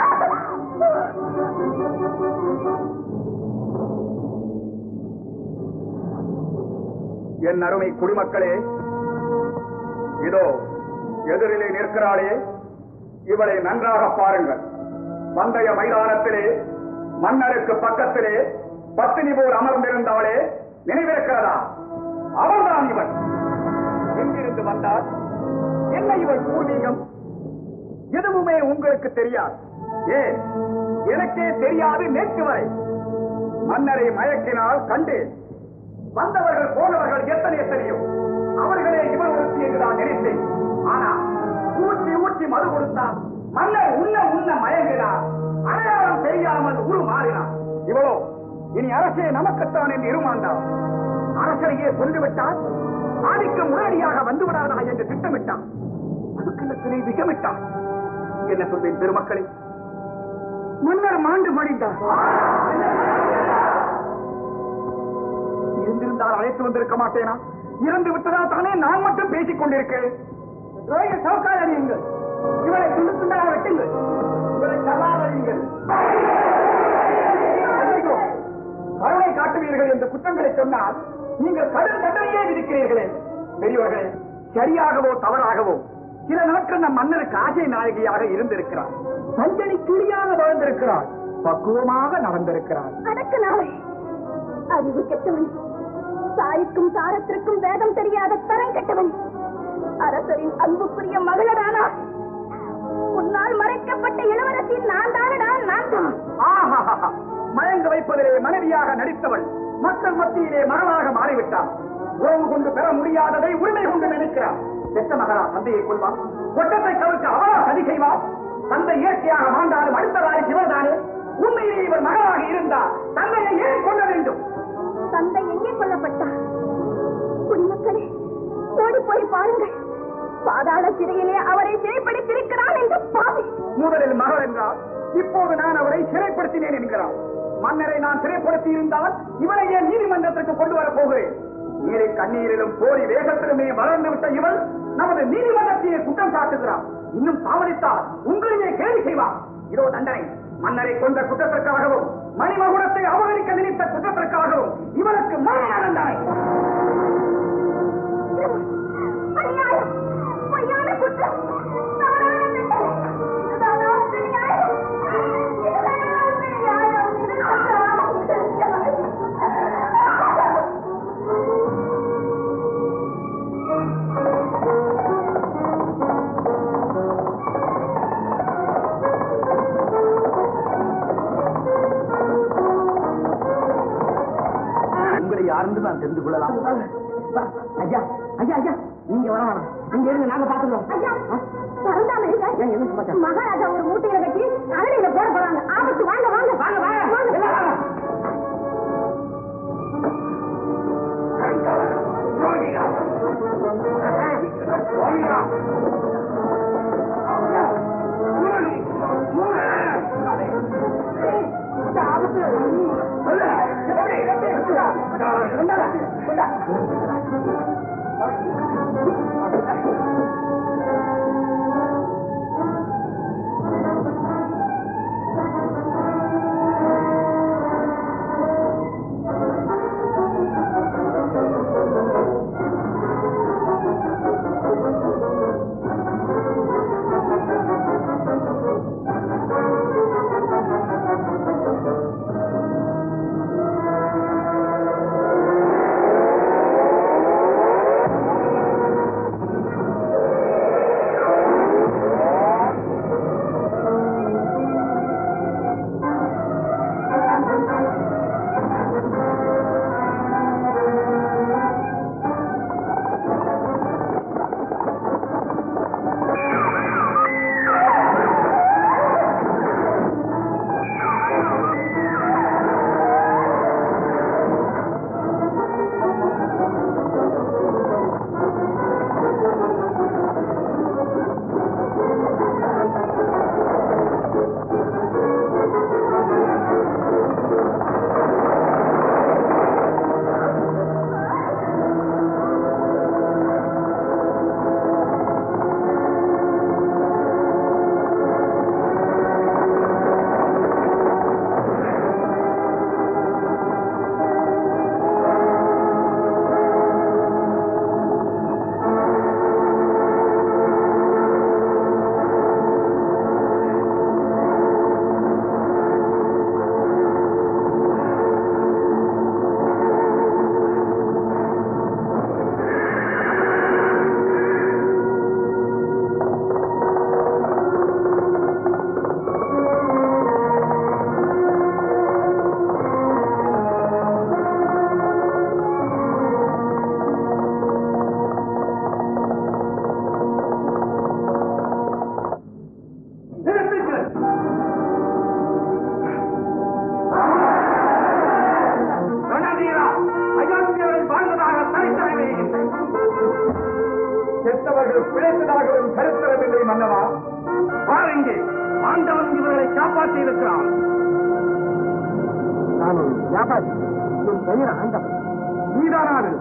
என் அருமை குடிமக்களே, இதோ எதிரிலே நிற்கிறாளே, இவளை நன்றாக பாருங்கள். பந்தய மைதானத்திலே மன்னருக்கு பக்கத்திலே பத்தினி போல் அமர்ந்திருந்தாளே, நினைவிருக்கிறதா? அவள்தான் இவள். எங்கிருந்து வந்தால் என்ன இவள் பூர்வீகம்? எதுவுமே உங்களுக்கு தெரியாது. ஏன், எனக்கே தெரியாது நேற்று வரை. மன்னரை மயக்கினால் கண்டேன். வந்தவர்கள் போனவர்கள் எத்தனையோ, அவர்களே இவள் ஒருத்தி என்று நான் நினைத்தேன். ஆனா ஊற்றி ஊற்றி மது கொடுத்தார். மன்னர் உண்ண மயங்கினார். அடையாளம் தெரியாமல் உருமாறினார். இவளோ இனி அரசே நமக்குத்தான் என்று இருமாண்டார். அரசரையே கொண்டுவிட்டார். ஆதிக்கம் உடனடியாக வந்துவிடாதா என்று திட்டமிட்டார். அதுக்கு விஷமிட்டார். என்ன சொல்வேன் பெருமக்களே, மன்னர் மாண்டு மடிந்தார். இருந்திருந்தால் அழைத்து வந்திருக்க மாட்டேனா? இறந்து விட்டதால் தானே நான் மட்டும் பேசிக் கொண்டிருக்கிறேன். சவுக்காரணியுங்கள், இவரை துண்டு துண்டாக வெட்டுங்கள், இவரை தள்ளாதீங்கள். கருணை காட்டுவீர்கள் என்று குற்றங்களை சொன்னால் நீங்கள் கடும் தண்டனையே விதிக்கிறீர்களே. பெரியவர்களே, சரியாகவோ தவறாகவோ சில நாட்கள் நம் மன்னருக்கு ஆசை நாயகியாக இருந்திருக்கிறார். சஞ்சனி கிளியாக வாழ்ந்திருக்கிறார். பக்குவமாக நடந்திருக்கிறார். அடக்கு நாளை அறிவு கெட்டவன், சாய்க்கும் சாரத்திற்கும் வேதம் தெரியாத தரம் கெட்டவன், அரசரின் அன்புக்குரிய மகளரானார். உன்னால் மறைக்கப்பட்ட இளவரசின் நான் தானடா, நான் தான். மயங்க வைப்பதிலே மனைவியாக நடித்தவள் மக்கள் மத்தியிலே மகளாக மாறிவிட்டார். உறவு கொண்டு பெற முடியாததை உரிமை கொண்டு நினைக்கிறார். பெற்ற மகளா தந்தையை கொள்வார். கொட்டத்தை கவிழ்க்க அவரா சதி செய்வார். தந்தை இயற்கையாக மாண்டாலும் அடுத்ததாய் சிவதானே. உண்மையிலே இவர் மகளாக இருந்தார். தந்தையை ஏன் கொள்ள வேண்டும்? தந்தை எங்கே கொல்லப்பட்டார்? குடிமக்களே, ஓடி போய் பாருங்கள். பாதாள சிறையிலே அவரை சிறைப்படுத்தியிருக்கிறார் என்று பாவி. முதலில் மகள் என்றார், இப்போது நான் அவரை சிறைப்படுத்தினேன் என்கிறார். மன்னரை நான் சிறைப்படுத்தி இருந்தால் இவளையே நீதிமன்றத்திற்கு கொண்டு வரப் போகிறேன். நீரை கண்ணீரிலும் போரி வேகத்திலுமே வளர்ந்து விட்ட இவள் நமது நீதிமன்றத்தையே குற்றம் சாட்டுகிறார். இன்னும் தாமதித்தால் உங்களையே கேள்வி செய்வார். இதோ தண்டனை. மன்னரை கொண்ட குற்றத்திற்காகவும் மணிமகுடத்தை அபகரிக்க நினைத்த குற்றத்திற்காகவும் இவளுக்கு மரண தண்டனை. குற்றம், உங்களை யாருன்னு நான் தெரிந்து கொள்ளலாம். ஐயா ஐயா ஐயா, நீங்க வர வேணாம். நீங்க இருங்க, நாங்க பாத்துக்கிறோம். மகாராஜா ஒரு மூட்டையில கட்டி அகலையில போட போறாங்க. ஆபத்து. வாங்க வாங்க வாங்க வாங்க வாங்க. பிழைத்ததாகவும் சரித்திரமில்லை மன்னவா. பாருங்கே, ஆண்டவன் இவர்களை காப்பாற்றி இருக்கிறான். நான் ஒரு வியாபாரி, என் பெயர் ஆண்டவன். நீதானாது